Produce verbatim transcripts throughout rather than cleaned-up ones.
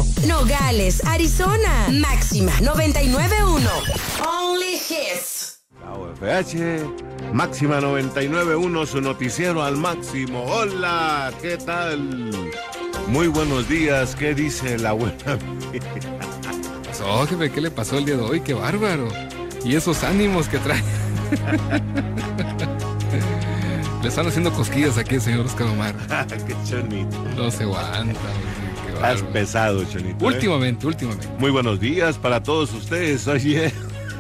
Nogales, Arizona. Máxima noventa y nueve punto uno. Only hits. La U F H, Máxima noventa y nueve punto uno, su noticiero al máximo. Hola, ¿qué tal? Muy buenos días, ¿qué dice la buena vida? Oh, jefe, ¿qué le pasó el día de hoy? ¡Qué bárbaro! Y esos ánimos que trae. Le están haciendo cosquillas aquí, señor Oscar Omar. ¡Qué chonito! No se aguanta, güey, qué Has bárbaro. pesado, chonito. Últimamente, ¿eh? últimamente. Muy buenos días para todos ustedes. Oye.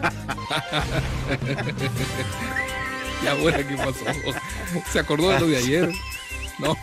Ya, bueno, ¿qué pasó? ¿Se acordó de lo de ayer? No.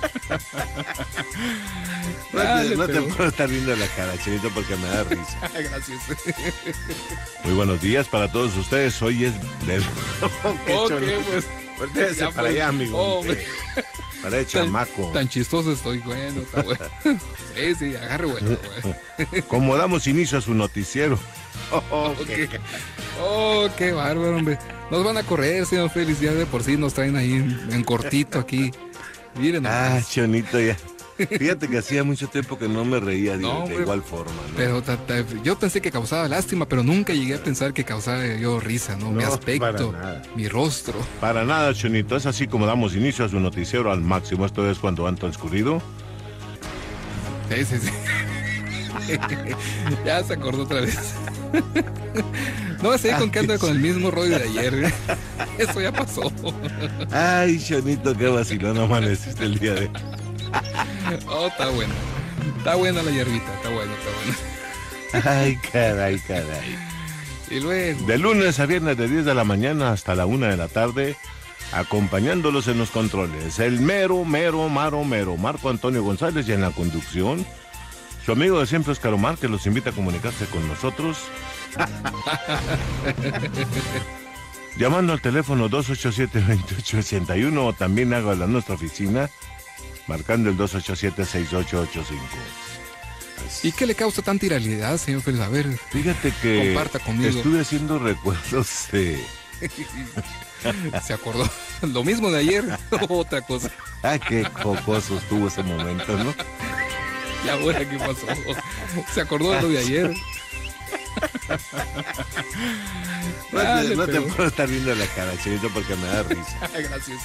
No, Dale, te, no pero... te puedo estar viendo la cara, chinito, porque me da risa. Gracias. Muy buenos días para todos ustedes. Hoy es... De... ¡Qué Ok, chonito! pues. Voltéese Ya, para pues. allá, amigo. Oh, hombre. Para el chamaco. Tan chistoso estoy, bueno, está bueno. Sí, sí, agarre, bueno. bueno. Como damos inicio a su noticiero. Oh, Oh, qué- qué, oh, qué bárbaro, hombre. Nos van a correr, señor Félix. Ya de por sí nos traen ahí en, en cortito aquí. Miren, Ah, chonito, ya. Fíjate que hacía mucho tiempo que no me reía de, No, de hombre. igual forma, ¿no? pero ta- ta- yo pensé que causaba lástima, pero nunca llegué a pensar que causaba yo risa, ¿no? Mi No, aspecto, para nada. mi rostro. Para nada, chonito. Es así como damos inicio a su noticiero al máximo. Esto es cuando han transcurrido. Sí, sí, sí. Ya se acordó otra vez. No sé con qué anda con el mismo rollo de ayer. Eso ya pasó. Ay, chonito, qué vacilón amaneciste el día de hoy. Oh, está bueno. Está buena la hierbita, está bueno, está bueno. Ay, caray, caray. Y luego. De lunes a viernes de diez de la mañana hasta la una de la tarde, acompañándolos en los controles, el mero, mero, maro, mero, Marco Antonio González, y en la conducción, su amigo de siempre, Oscar Omar, que los invita a comunicarse con nosotros. Llamando al teléfono dos ocho siete, dos ocho ocho uno, o también hágalo a nuestra oficina, marcando el dos ocho siete, seis ocho ocho cinco. ¿Y qué le causa tanta iralidad, señor Félix? A ver, Fíjate que comparta conmigo. estuve haciendo recuerdos de... ¿Se acordó? ¿Lo mismo de ayer? Otra cosa. Ah, qué jocoso estuvo ese momento, ¿no? Ya, bueno, ¿qué pasó? ¿Se acordó de lo de ayer? No, Dale, te, no pero- te puedo estar viendo la cara, chinito, porque me da risa. Gracias.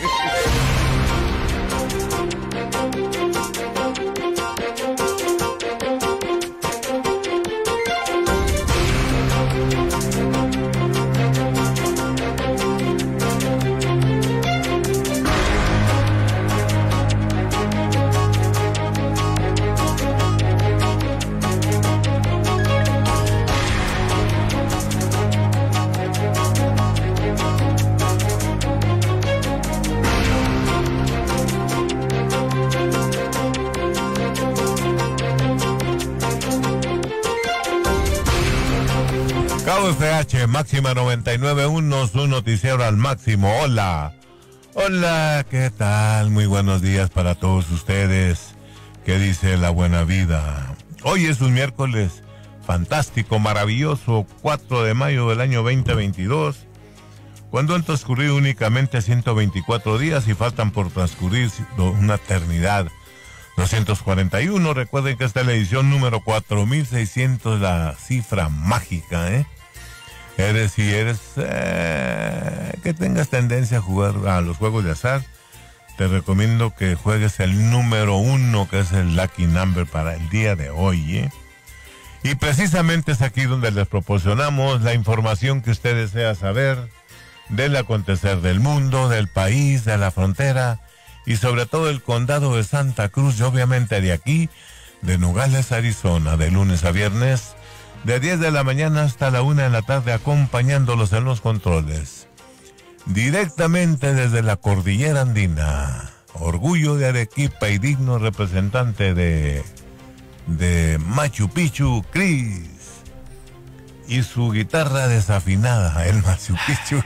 K U F H, Máxima noventa y nueve punto uno, su noticiero al máximo. Hola. Hola, ¿qué tal? Muy buenos días para todos ustedes. ¿Qué dice la buena vida? Hoy es un miércoles fantástico, maravilloso, cuatro de mayo del año veinte veintidós, cuando han transcurrido únicamente ciento veinticuatro días y faltan por transcurrir una eternidad. doscientos cuarenta y uno, recuerden que esta es la edición número cuatro mil seiscientos, la cifra mágica, ¿eh? Eres, si eres, eh, que tengas tendencia a jugar a los juegos de azar, te recomiendo que juegues el número uno, que es el Lucky Number para el día de hoy, ¿eh? Y precisamente es aquí donde les proporcionamos la información que usted desea saber del acontecer del mundo, del país, de la frontera, y sobre todo el condado de Santa Cruz, y obviamente de aquí, de Nogales, Arizona, de lunes a viernes, de diez de la mañana hasta la una de la tarde, acompañándolos en los controles. Directamente desde la cordillera andina, orgullo de Arequipa y digno representante de, de Machu Picchu, Chris, y su guitarra desafinada, el Machu Picchu.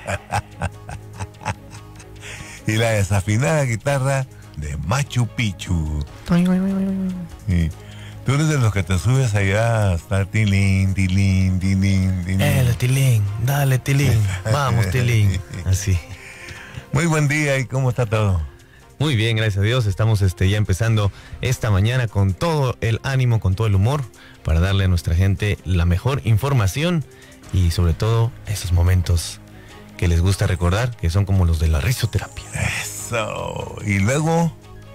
Y la desafinada guitarra de Machu Picchu. Y tú eres de los que te subes allá hasta tilín, tilín, tilín, tilín. Eh, Tilín, dale Tilín, vamos Tilín, así. Muy buen día, ¿y cómo está todo? Muy bien, gracias a Dios. Estamos este, ya empezando esta mañana con todo el ánimo, con todo el humor, para darle a nuestra gente la mejor información y sobre todo esos momentos que les gusta recordar, que son como los de la risoterapia. Eso. Y luego...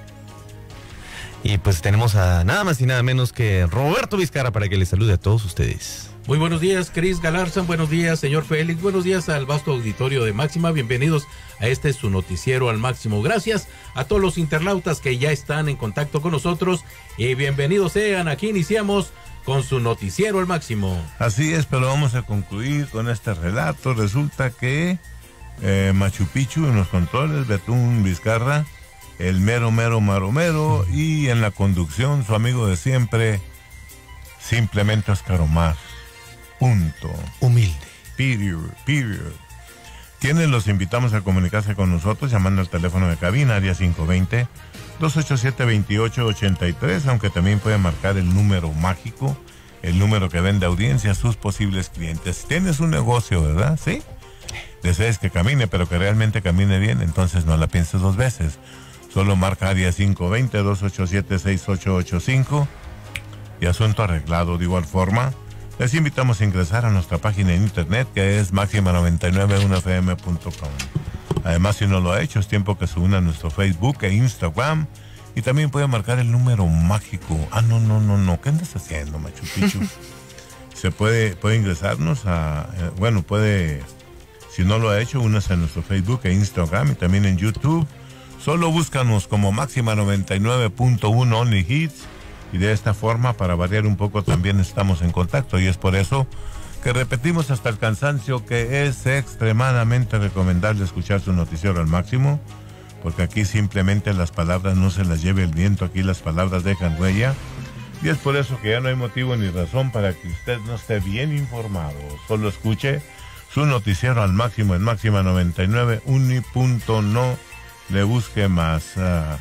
Y pues tenemos a nada más y nada menos que Roberto Vizcarra para que les salude a todos ustedes. Muy buenos días, Cris Galarza, buenos días, señor Félix, buenos días al vasto auditorio de Máxima, bienvenidos a este su noticiero al máximo. Gracias a todos los internautas que ya están en contacto con nosotros y bienvenidos sean, aquí iniciamos con su noticiero al máximo. Así es, pero vamos a concluir con este relato. Resulta que eh, Machu Picchu en los controles, Betún Vizcarra, el mero mero maromero, y en la conducción su amigo de siempre, simplemente Oscar Omar. Punto. Humilde. Period, period. Quienes los invitamos a comunicarse con nosotros llamando al teléfono de cabina, área cinco dos cero, dos ocho siete, dos ocho ocho tres, aunque también pueden marcar el número mágico, el número que vende audiencia a sus posibles clientes. Tienes un negocio, ¿verdad? ¿Sí? Deseas que camine, pero que realmente camine bien, entonces no la pienses dos veces. Solo marca área cinco dos cero, dos ocho siete, seis ocho ocho cinco y asunto arreglado. De igual forma, les invitamos a ingresar a nuestra página en internet, que es máxima noventa y nueve punto uno f m punto com. Además, si no lo ha hecho, es tiempo que se una a nuestro Facebook e Instagram, y también puede marcar el número mágico. Ah, no, no, no, no, ¿qué andas haciendo, Machu Picchu? Se puede, puede ingresarnos a, eh, bueno, puede, si no lo ha hecho, únase a nuestro Facebook e Instagram y también en YouTube. Solo búscanos como Máxima noventa y nueve punto uno Only Hits, y de esta forma, para variar un poco, también estamos en contacto, y es por eso que repetimos hasta el cansancio que es extremadamente recomendable escuchar su noticiero al máximo, porque aquí simplemente las palabras no se las lleve el viento, aquí las palabras dejan huella, y es por eso que ya no hay motivo ni razón para que usted no esté bien informado. Solo escuche su noticiero al máximo en Máxima noventa y nueve, uni punto no le busque más. Uh,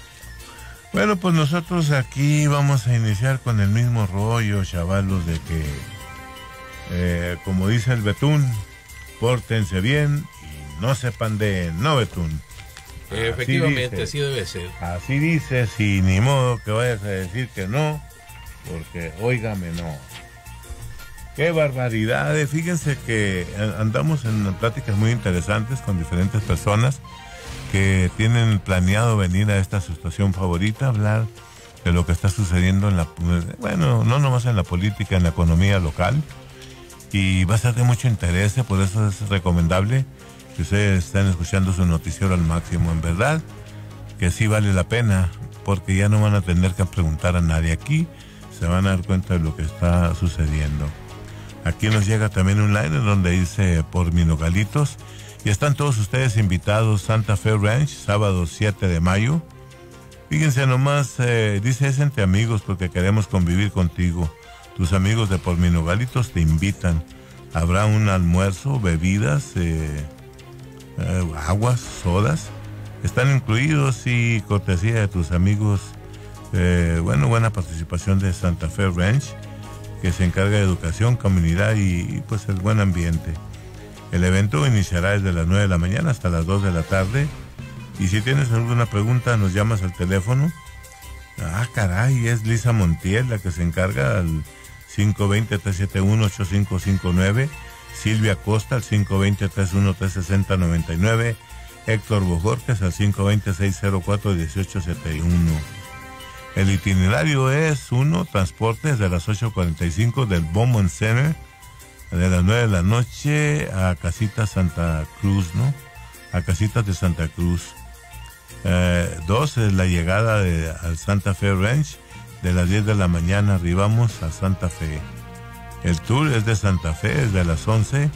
bueno, pues nosotros aquí vamos a iniciar con el mismo rollo, chavalos, de que, eh, como dice el Betún, pórtense bien y no se pandeen, ¿no, Betún? Efectivamente, así, así debe ser. Así dice, si ni modo que vayas a decir que no, porque óigame, no. Qué barbaridad. Fíjense que andamos en pláticas muy interesantes con diferentes personas que tienen planeado venir a esta su estación favorita a hablar de lo que está sucediendo en la, bueno, no nomás en la política, en la economía local, y va a ser de mucho interés. Por eso es recomendable que ustedes estén escuchando su noticiero al máximo. En verdad que sí vale la pena, porque ya no van a tener que preguntar a nadie. Aquí se van a dar cuenta de lo que está sucediendo. Aquí nos llega también un line donde dice: por mi Nogalitos. Y están todos ustedes invitados, Santa Fe Ranch, sábado siete de mayo. Fíjense nomás, eh, dice: es entre amigos porque queremos convivir contigo. Tus amigos de Por Mi Nogalitos te invitan. Habrá un almuerzo, bebidas, eh, eh, aguas, sodas. Están incluidos, y cortesía de tus amigos. Eh, bueno, buena participación de Santa Fe Ranch, que se encarga de educación, comunidad y, y pues el buen ambiente. El evento iniciará desde las nueve de la mañana hasta las dos de la tarde. Y si tienes alguna pregunta, nos llamas al teléfono. Ah, caray, es Lisa Montiel la que se encarga, al cinco dos cero, tres siete uno, ocho cinco cinco nueve. Silvia Costa al cinco dos cero, tres uno tres, seis cero nueve nueve. Héctor Bojorques al cinco dos cero, seis cero cuatro, uno ocho siete uno. El itinerario es uno, transportes de las ocho cuarenta y cinco del Beaumont Center, de las nueve de la noche a Casitas Santa Cruz, ¿no? A Casitas de Santa Cruz. Eh, dos, es la llegada de, al Santa Fe Ranch, de las diez de la mañana arribamos a Santa Fe. El tour es de Santa Fe, es de las once,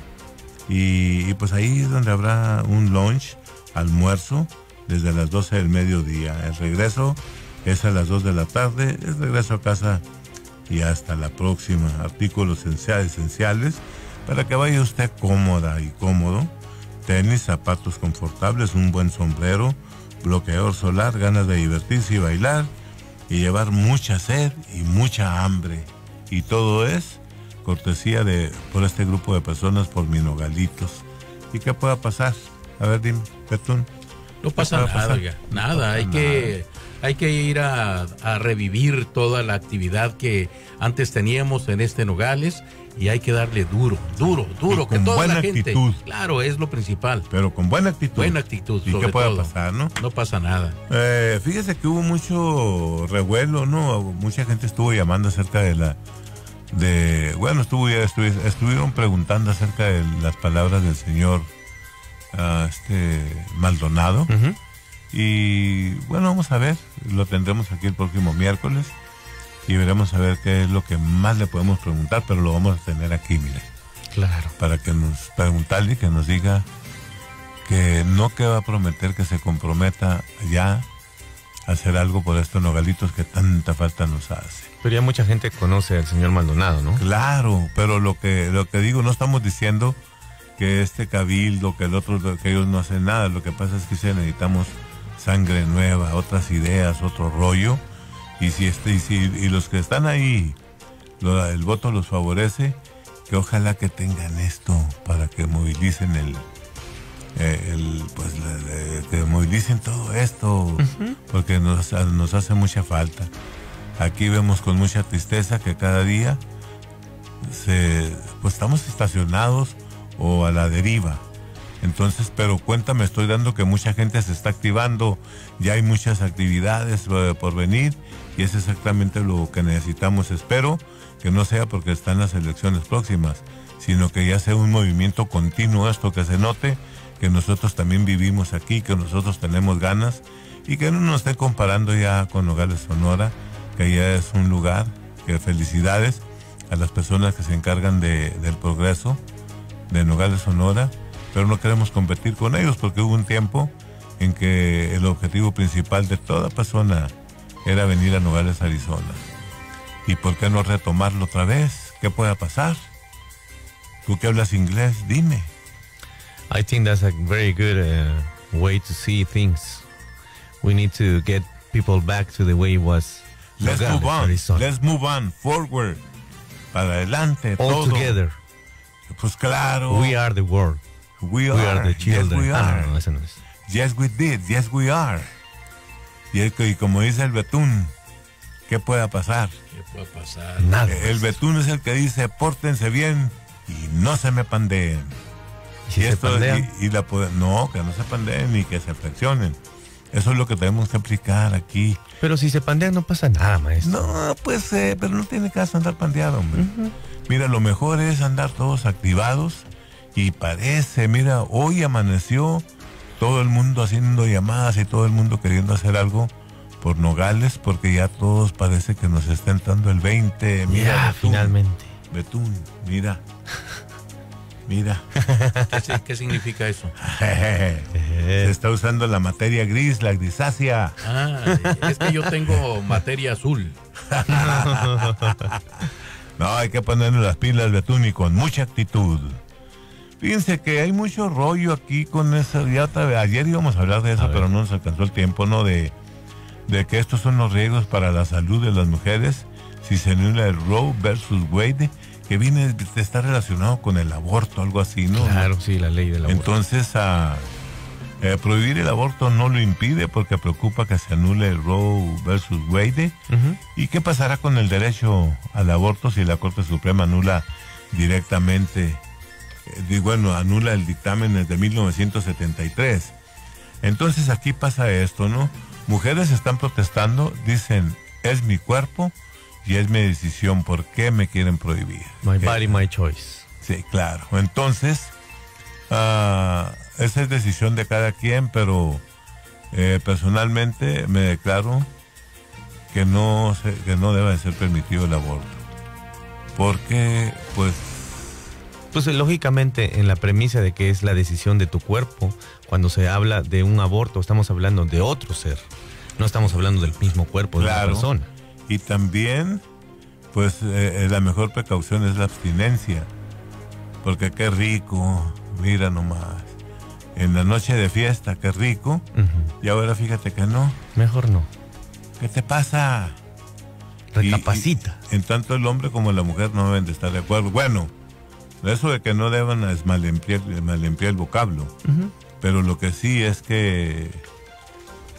y, y pues ahí es donde habrá un lunch, almuerzo, desde las doce del mediodía. El regreso es a las dos de la tarde, es regreso a casa y hasta la próxima. Artículos esenciales para que vaya usted cómoda y cómodo: tenis, zapatos confortables, un buen sombrero, bloqueador solar, ganas de divertirse y bailar, y llevar mucha sed y mucha hambre. Y todo es cortesía de por este grupo de personas, Por Mi Nogalitos. ¿Y qué pueda pasar? A ver, dime, Betún. No pasa nada, pasar? oiga, nada, No pasa hay nada. que hay que ir a, a revivir toda la actividad que antes teníamos en este Nogales y hay que darle duro, duro, duro, Y que con toda buena la gente, actitud. claro, es lo principal, Pero con buena actitud. buena actitud, ¿Y sobre qué puede todo. pasar, no? No pasa nada. Eh, fíjese que hubo mucho revuelo, ¿no? Mucha gente estuvo llamando acerca de la... de Bueno, estuvo, estuvi- estuvieron preguntando acerca de las palabras del señor ah, este Maldonado. Ujú. Y bueno, vamos a ver, lo tendremos aquí el próximo miércoles y veremos a ver qué es lo que más le podemos preguntar, pero lo vamos a tener aquí, mire, Claro. para que nos preguntarle, que nos diga que no que va a prometer, que se comprometa ya a hacer algo por estos nogalitos que tanta falta nos hace. Pero ya mucha gente conoce al señor Maldonado, ¿no? Claro, pero lo que lo que digo, no estamos diciendo que este cabildo, que el otro, que ellos no hacen nada. Lo que pasa es que sí necesitamos sangre nueva, otras ideas, otro rollo. Y si este y si y los que están ahí, lo- el voto los favorece, que ojalá que tengan esto para que movilicen el eh, el pues la- la- que movilicen todo esto, porque nos nos hace mucha falta. Aquí vemos con mucha tristeza que cada día se, pues estamos estacionados o a la deriva. Entonces, pero cuéntame, estoy dando que mucha gente se está activando, ya hay muchas actividades eh, por venir y es exactamente lo que necesitamos. Espero que no sea porque están las elecciones próximas, sino que ya sea un movimiento continuo, esto que se note, que nosotros también vivimos aquí, que nosotros tenemos ganas y que no nos estén comparando ya con Nogales, Sonora, que ya es un lugar, que felicidades a las personas que se encargan de, del progreso de Nogales, Sonora, pero no queremos competir con ellos porque hubo un tiempo en que el objetivo principal de toda persona era venir a Nogales, Arizona. ¿Y por qué no retomarlo otra vez? ¿Qué pueda pasar? Tú que hablas inglés, dime. I think that's a very good uh, way to see things. We need to get people back to the way it was. Let's Nogales, move on. Arizona. Let's move on. Forward. Para adelante. All todo. together. Pues claro. We are the world. We We are. are the children. Yes, we Ah, are. no, no, ese no es. Yes, we did. Yes, we are. Y, el- y como dice el Betún, ¿qué pueda pasar? ¿Qué puede pasar? Nada. El Betún es el que dice, pórtense bien y no se me pandeen. Si se esto- pandean, y, y la poder- no, que no se pandeen ni que se flexionen. Eso es lo que tenemos que aplicar aquí. pero si se pandean no pasa nada, maestro. No, pues, eh, pero no tiene caso andar pandeado, hombre. Mira, lo mejor es andar todos activados y parece, mira, hoy amaneció todo el mundo haciendo llamadas y todo el mundo queriendo hacer algo por Nogales porque ya todos parece que nos está entrando el veinte. Mira, Ya, Betún, finalmente. Betún, mira. Mira. ¿Qué, si- qué significa eso? Se está usando la materia gris, la grisácea. Ah, es que yo tengo materia azul. No, hay que ponerle las pilas, Betún, y con mucha actitud. Fíjense que hay mucho rollo aquí con eso. Ya otra vez, ayer íbamos a hablar de eso, A ver. pero no nos alcanzó el tiempo, ¿no? De, de que estos son los riesgos para la salud de las mujeres si se anula el Roe versus Wade, que viene, está relacionado con el aborto, algo así, ¿no? Claro, sí, la ley de la Entonces, ah, eh, prohibir el aborto no lo impide porque preocupa que se anule el Roe versus Wade. Ujú. ¿Y qué pasará con el derecho al aborto si la Corte Suprema anula directamente, eh, di- bueno, anula el dictamen desde mil novecientos setenta y tres? Entonces aquí pasa esto, ¿no? Mujeres están protestando, dicen, es mi cuerpo y es mi decisión, ¿por qué me quieren prohibir? My ¿Qué? body, my choice. Sí, claro. Entonces, ah, esa es decisión de cada quien, pero eh, personalmente me declaro que no se- que no debe de ser permitido el aborto. Porque, pues, Pues eh, lógicamente en la premisa de que es la decisión de tu cuerpo, cuando se habla de un aborto estamos hablando de otro ser, no estamos hablando del mismo cuerpo de Claro. una persona. y también, pues, eh, eh, la mejor precaución es la abstinencia. Porque qué rico, mira nomás. En la noche de fiesta, qué rico. Ujú. Y ahora fíjate que no. Mejor no. ¿Qué te pasa? Recapacita. Y- y en tanto el hombre como la mujer no deben de estar de acuerdo. Bueno, eso de que no deban es malemplear, malemplear el vocablo. Ujú. Pero lo que sí es que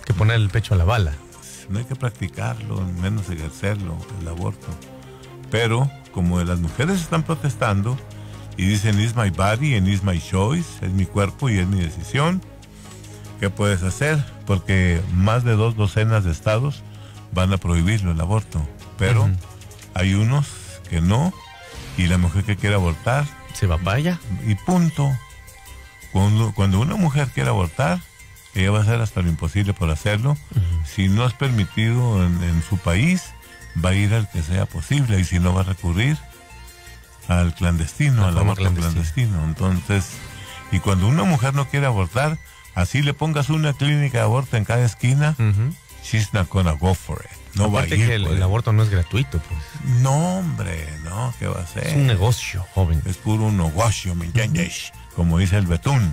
que poner el pecho a la bala. No hay que practicarlo, menos ejercerlo, el aborto. Pero como las mujeres están protestando y dicen it's my body and it's my choice, es mi cuerpo y es mi decisión, ¿qué puedes hacer? Porque más de dos docenas de estados van a prohibirlo, el aborto. Pero uh-huh. hay unos que no, y la mujer que quiere abortar se va para allá. Y punto. Cuando, cuando una mujer quiere abortar, ella va a hacer hasta lo imposible por hacerlo. Uh-huh. Si no es permitido en, en su país, va a ir al que sea posible, y si no, va a recurrir al clandestino, la al aborto clandestino. clandestino. Entonces, y cuando una mujer no quiere abortar, así le pongas una clínica de aborto en cada esquina, uh-huh. she's not gonna go for it. No Aparte va a ir. Que el, el aborto no es gratuito, pues. No, hombre, no, ¿qué va a ser? Es un negocio, joven. Es puro un negocio, ¿me entiendes? Uh-huh. Como dice el Betún.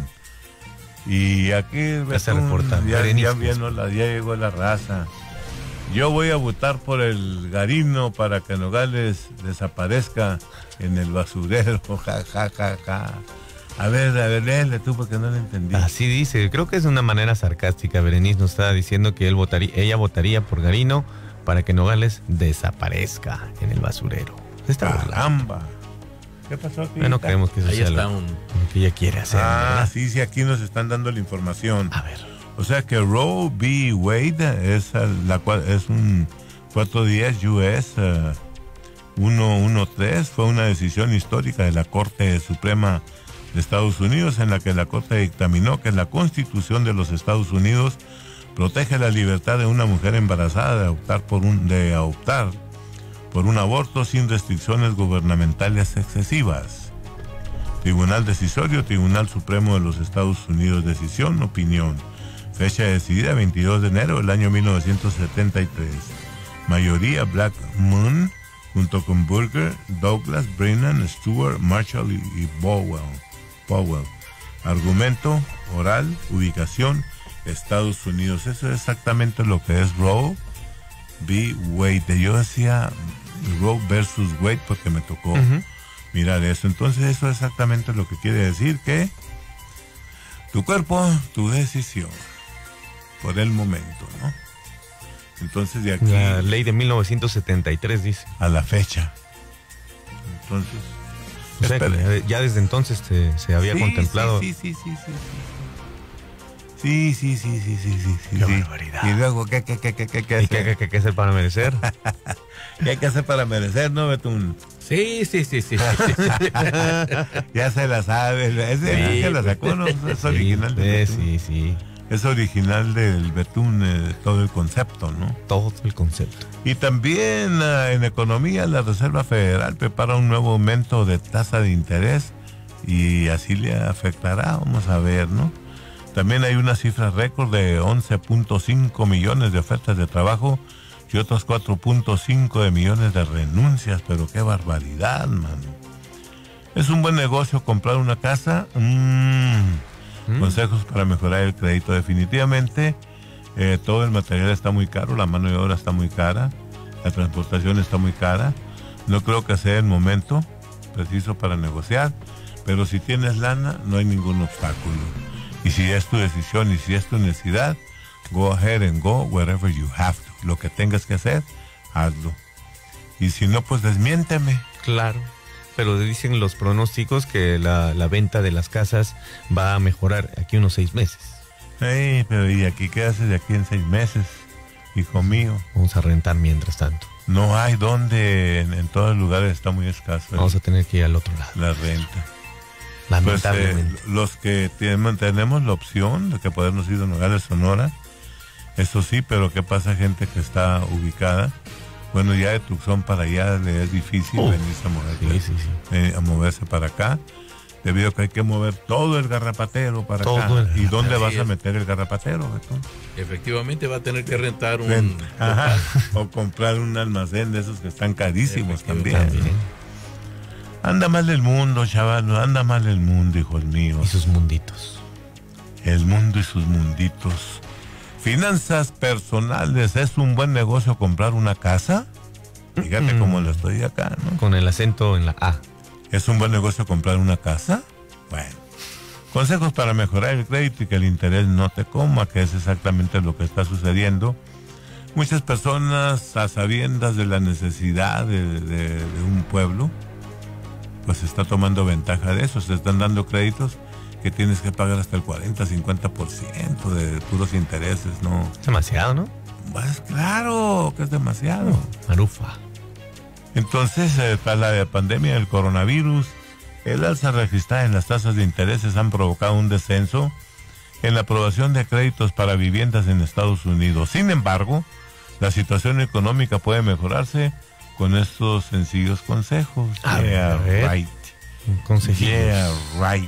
Y aquí el ya se reporta. Ya, ya, vino la, ya llegó la raza. Yo voy a votar por el Garino para que Nogales desaparezca en el basurero. Ja, ja, ja, ja. A ver, a ver, léele tú porque no lo entendí. Así dice, creo que es de una manera sarcástica. Berenice nos está diciendo que él votaría, ella votaría por Garino para que Nogales desaparezca en el basurero. Caramba. ¿Qué pasó aquí? No creemos que eso Ahí sea está lo, un... lo que ella quiere hacer. Ah, ¿verdad? sí, sí, aquí nos están dando la información. A ver. O sea que Roe v. Wade es, la cual, es un cuatro diez U S uh, ciento trece, fue una decisión histórica de la Corte Suprema de Estados Unidos, en la que la Corte dictaminó que la Constitución de los Estados Unidos protege la libertad de una mujer embarazada de optar por un, de optar por un aborto sin restricciones gubernamentales excesivas. Tribunal Decisorio, Tribunal Supremo de los Estados Unidos, decisión, opinión. Fecha decidida veintidós de enero del año mil novecientos setenta y tres. Mayoría Black Moon, junto con Burger, Douglas, Brennan, Stewart, Marshall y, y Powell. Powell. Argumento oral, ubicación, Estados Unidos. Eso es exactamente lo que es Roe v. Wade. Yo decía Roe versus Wade porque me tocó uh-huh. mirar eso. Entonces eso es exactamente lo que quiere decir, que tu cuerpo, tu decisión, por el momento, ¿no? Entonces de aquí... La ley de mil novecientos setenta y tres dice. A la fecha. Entonces... O sea, que ya desde entonces se, se había sí, contemplado... Sí, sí, sí, sí, sí. Sí, sí, sí, sí, sí, sí, sí. Qué sí. barbaridad. Y luego, ¿qué, qué, qué, qué, qué, qué hacer? ¿Qué, qué, qué, qué hacer para merecer? ¿Qué hay que hacer para merecer, no, Betún? Sí, sí, sí, sí. Ya se la sabe. Ese sí, que la sacó, ¿no? Es sí, original del Betún. Sí, sí. Es original del Betún, eh, todo el concepto, ¿no? Todo el concepto. Y también uh, en economía, la Reserva Federal prepara un nuevo aumento de tasa de interés y así le afectará, vamos a ver, ¿no? También hay una cifra récord de once punto cinco millones de ofertas de trabajo y otros cuatro punto cinco de millones de renuncias, pero qué barbaridad, mano. ¿Es un buen negocio comprar una casa? Mm. Mm. Consejos para mejorar el crédito. Definitivamente, eh, todo el material está muy caro, la mano de obra está muy cara, la transportación está muy cara. No creo que sea el momento preciso para negociar, pero si tienes lana, no hay ningún obstáculo. Y si es tu decisión y si es tu necesidad, go ahead and go wherever you have to. Lo que tengas que hacer, hazlo. Y si no, pues desmiénteme. Claro. Pero dicen los pronósticos que la, la venta de las casas va a mejorar aquí unos seis meses. Hey, pero ¿y aquí qué haces de aquí en seis meses, hijo mío? Vamos a rentar mientras tanto. No hay donde, en, en todos los lugares está muy escaso. Vamos a tener que ir al otro lado. La renta. Lamentablemente. Pues, eh, los que tienen, tenemos la opción de que podemos ir a Nogales, Sonora, eso sí, pero ¿qué pasa gente que está ubicada? Bueno, ya de Tucson para allá le es difícil uh, venirse a moverse, sí, sí, sí. Eh, a moverse para acá, debido a que hay que mover todo el garrapatero para todo acá. El ¿Y dónde vas a meter el garrapatero, Beto? Efectivamente va a tener que rentar un... Rent, ajá, o comprar un almacén de esos que están carísimos también. también. Anda mal el mundo, chaval, anda mal el mundo, hijos míos. Y sus munditos. El mundo y sus munditos. Finanzas personales, ¿es un buen negocio comprar una casa? Fíjate mm. cómo lo estoy acá, ¿no? Con el acento en la A. ¿Es un buen negocio comprar una casa? Bueno, Consejos para mejorar el crédito y que el interés no te coma, que es exactamente lo que está sucediendo. Muchas personas, a sabiendas de la necesidad de, de, de un pueblo, pues se está tomando ventaja de eso. Se están dando créditos que tienes que pagar hasta el cuarenta, cincuenta por ciento de puros intereses, ¿no? Es demasiado, ¿no? Pues claro que es demasiado. Marufa. Entonces, eh, tras la pandemia del coronavirus, el alza registrada en las tasas de intereses han provocado un descenso en la aprobación de créditos para viviendas en Estados Unidos. Sin embargo, la situación económica puede mejorarse con estos sencillos consejos. A Yeah, ver. right. Consejillos. Yeah, right.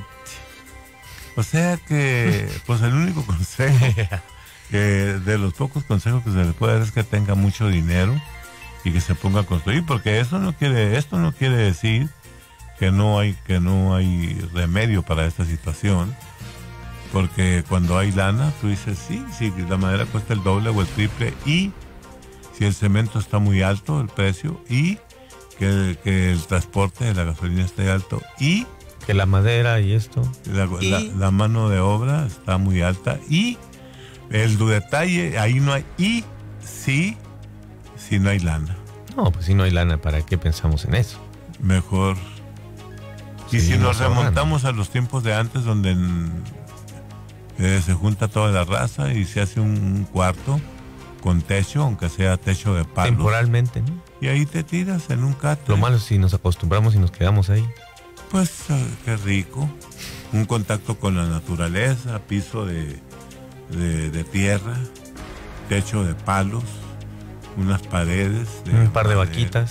O sea que, pues el único consejo, que de los pocos consejos que se le puede dar es que tenga mucho dinero y que se ponga a construir, porque eso no quiere, esto no quiere decir que no hay, que no hay remedio para esta situación, porque cuando hay lana, tú dices, sí, sí, la madera cuesta el doble o el triple, y si el cemento está muy alto, el precio, y que, que el transporte de la gasolina esté alto, y Que la madera y esto. la, Y- la, la mano de obra está muy alta, y el detalle, ahí no hay, y sí, si no hay lana, No, pues si no hay lana, ¿para qué pensamos en eso? mejor. Y si Seguimos nos remontamos a los tiempos de antes, donde mm, eh, se junta toda la raza y se hace un, un cuarto con techo, aunque sea techo de palos, Temporalmente, ¿no? y ahí te tiras en un catre. Lo malo es si nos acostumbramos y nos quedamos ahí. Pues eh, qué rico. Un contacto con la naturaleza, piso de, de, de tierra, techo de palos, unas paredes, Un par de madera vaquitas.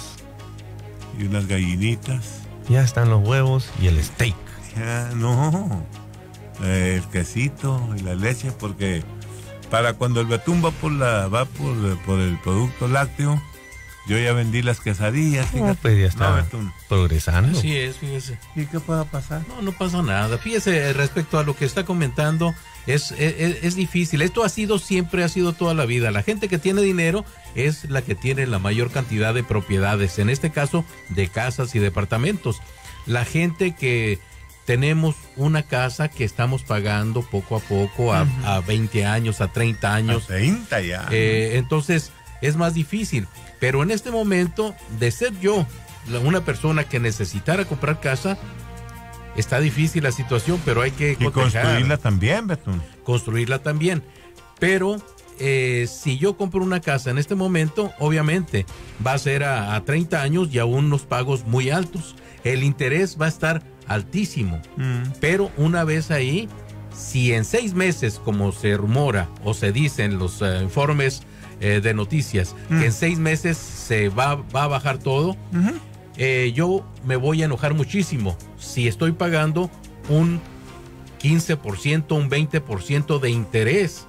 y unas gallinitas. Ya están los huevos y el steak. Ya, no, eh, el quesito y la leche, porque para cuando el betún va por la va por, por el producto lácteo, yo ya vendí las quesadillas. No, fíjate. pues ya está No, betún. progresando. Así es, fíjese. ¿Y qué pueda pasar? No, no pasa nada. Fíjese, respecto a lo que está comentando, es, es, es difícil. Esto ha sido siempre, ha sido toda la vida. La gente que tiene dinero es la que tiene la mayor cantidad de propiedades, en este caso de casas y departamentos. La gente que tenemos una casa que estamos pagando poco a poco, a, Ujú. a veinte años, a treinta años. A treinta ya. Eh, entonces es más difícil. Pero en este momento, de ser yo la- una persona que necesitara comprar casa, está difícil la situación, pero hay que y cotejar, construirla también, betún. construirla también. Pero eh, si yo compro una casa en este momento, obviamente va a ser a, a treinta años y a unos pagos muy altos. El interés va a estar altísimo. Mm. Pero una vez ahí, si en seis meses, como se rumora o se dice en los eh, informes eh, de noticias, Mm. que en seis meses se va, va a bajar todo, Ujú. eh, yo me voy a enojar muchísimo si estoy pagando un quince por ciento, un veinte por ciento de interés.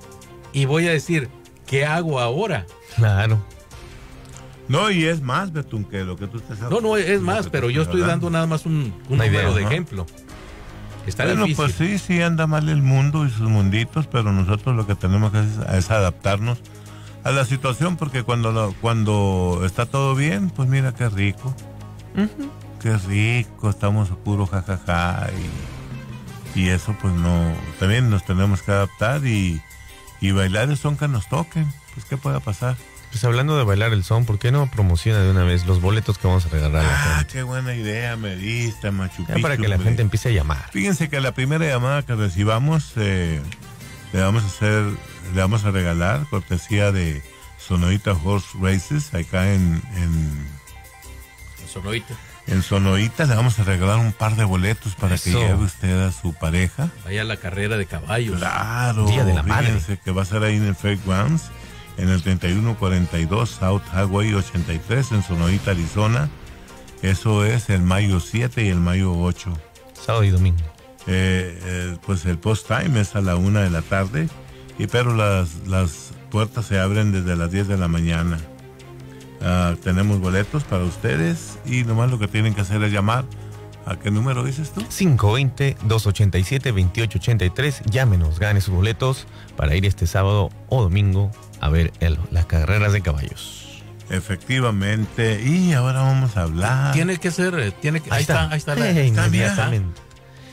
Y voy a decir, ¿qué hago ahora? Claro. No, y es más, betún, que lo que tú estás No, no, es más, lo que pero te yo estoy hablando. dando nada más un, un Una idea, número de ¿no? ejemplo. Está Bueno, difícil. pues sí, sí anda mal el mundo y sus munditos, pero nosotros lo que tenemos que hacer es, es adaptarnos a la situación, porque cuando lo- cuando está todo bien, pues mira qué rico, qué rico, estamos a puro jajaja, y, y eso pues no, también nos tenemos que adaptar y, y bailar el son que nos toquen, pues qué pueda pasar. Pues hablando de bailar el son, ¿por qué no promociona de una vez los boletos que vamos a regalar a la Ah, gente? qué buena idea me diste, Machu Ya Picchu, para que la hombre. gente empiece a llamar. Fíjense que la primera llamada que recibamos eh, le vamos a hacer, le vamos a regalar cortesía de Sonoita Horse Races acá en, en, Sonoita. en Sonoita. Le vamos a regalar un par de boletos para que Eso. lleve usted a su pareja. Vaya a la carrera de caballos. Claro, Día de la Madre. fíjense que va a ser ahí en el Fairgrounds, en el treinta y uno cuarenta y dos South Highway ochenta y tres en Sonoita, Arizona. Eso es el mayo siete y el mayo ocho. Sábado y domingo. Eh, eh, pues el post time es a la una de la tarde, y pero las, las puertas se abren desde las diez de la mañana. Ah, tenemos boletos para ustedes y nomás lo que tienen que hacer es llamar. ¿A qué número dices tú? cinco dos cero, dos ocho siete, dos ocho ocho tres. Llámenos, gane sus boletos para ir este sábado o domingo a ver el- las carreras de caballos. Efectivamente. Y ahora vamos a hablar. Tiene que ser, eh, tiene que, ahí, está. ahí está la, Eh, está, mira. inmediatamente.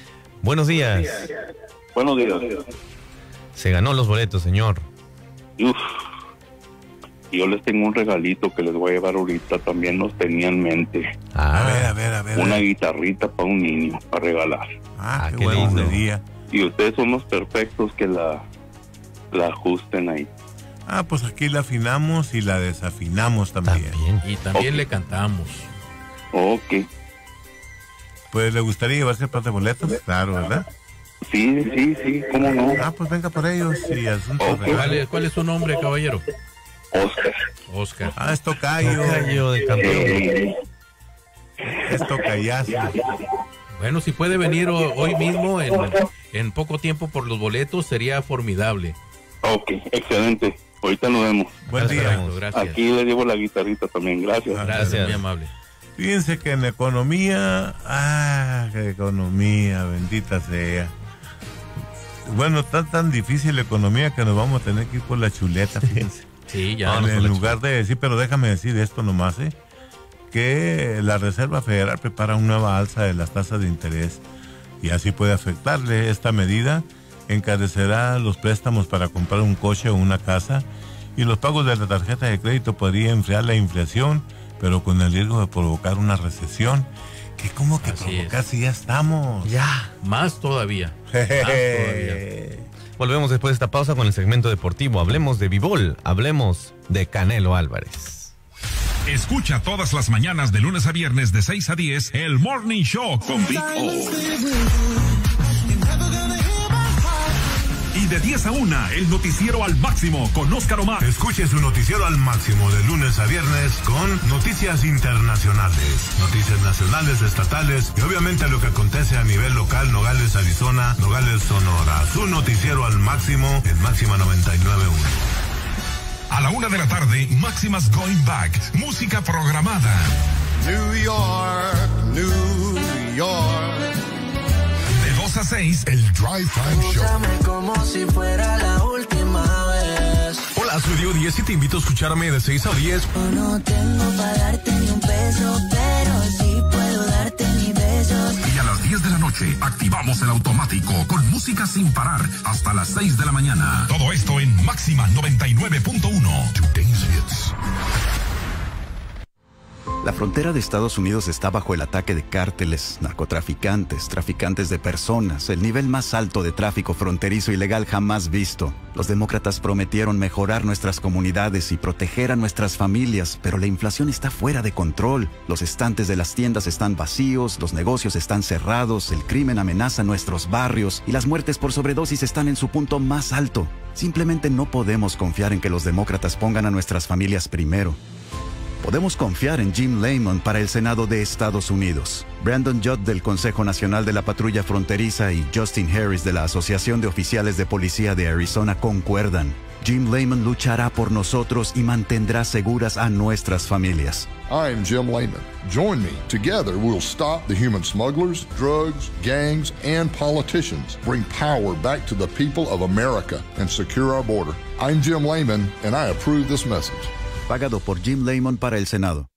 Buenos días. Buenos días. Se ganó los boletos, señor. Uf. Yo les tengo un regalito que les voy a llevar ahorita. También los tenía en mente. Ah, A ver, a ver, a ver. Una guitarrita para un niño, para regalar. Ah, Ah, qué, qué bueno lindo. sería. Y ustedes son los perfectos que la, la ajusten ahí. Ah, pues aquí la afinamos y la desafinamos también. también. Y también Ok. le cantamos. Ok. Pues le gustaría llevarse el par de boletos, claro, ¿verdad? Sí, sí, sí, cómo no. Ah, pues venga por ellos y asunto Ok. arreglado. ¿Cuál es, cuál es su nombre, caballero? Oscar. Oscar. Ah, es tocayo. Tocayo de campeón. Eh, Es tocayazo. Bueno, si puede venir ho- hoy mismo, en, en poco tiempo por los boletos, sería formidable. ok, excelente. Ahorita nos vemos. Buen día. Perfecto, gracias. Aquí les llevo la guitarrita también. Gracias. Ah. Gracias, Gracias. muy amable. Fíjense que en economía, ah, qué economía, bendita sea. Bueno, tan tan difícil la economía que nos vamos a tener que ir por la chuleta, fíjense. Sí, ya. en nos en la- lugar de decir, pero déjame decir esto nomás, ¿eh? que la Reserva Federal prepara una nueva alza de las tasas de interés y así puede afectarle. Esta medida encarecerá los préstamos para comprar un coche o una casa y los pagos de la tarjeta de crédito podría enfriar la inflación, pero con el riesgo de provocar una recesión. ¿Qué cómo que Así provocar es. si ya estamos? Ya. Más todavía. Más todavía. Volvemos después de esta pausa con el segmento deportivo. Hablemos de Bivol, hablemos de Canelo Álvarez. Escucha todas las mañanas de lunes a viernes de seis a diez el Morning Show con Big O. Y de diez a una el noticiero al máximo con Óscar Omar. Escuche su noticiero al máximo de lunes a viernes con noticias internacionales, noticias nacionales, estatales y obviamente lo que acontece a nivel local, Nogales, Arizona, Nogales, Sonora. Su noticiero al máximo en Máxima noventa y nueve punto uno. A la una de la tarde, Máximas Going Back, música programada. New York, New York. De dos a seis, el Drive Time Show. Como si fuera la última vez. Hola, soy Diego Díez y te invito a escucharme de seis a diez. No tengo para darte ni un peso, pero sí puedo darte mis besos. Y a las diez de la noche activamos el automático con música sin parar hasta las seis de la mañana. Todo esto en Máxima noventa y nueve punto uno. Today's Hits. La frontera de Estados Unidos está bajo el ataque de cárteles, narcotraficantes, traficantes de personas, el nivel más alto de tráfico fronterizo ilegal jamás visto. Los demócratas prometieron mejorar nuestras comunidades y proteger a nuestras familias, pero la inflación está fuera de control. Los estantes de las tiendas están vacíos, los negocios están cerrados, el crimen amenaza nuestros barrios y las muertes por sobredosis están en su punto más alto. Simplemente no podemos confiar en que los demócratas pongan a nuestras familias primero. Podemos confiar en Jim Lamon para el Senado de Estados Unidos, Brandon Judd del Consejo Nacional de la Patrulla Fronteriza y Justin Harris de la Asociación de Oficiales de Policía de Arizona concuerdan. Jim Lamon luchará por nosotros y mantendrá seguras a nuestras familias. I'm Jim Lehman. Join me. Together, we'll stop the human smugglers, drugs, gangs, and politicians. Bring power back to the people of America and secure our border. I'm Jim Lehman, and I approve this message. Pagado por Jim Lamon para el Senado.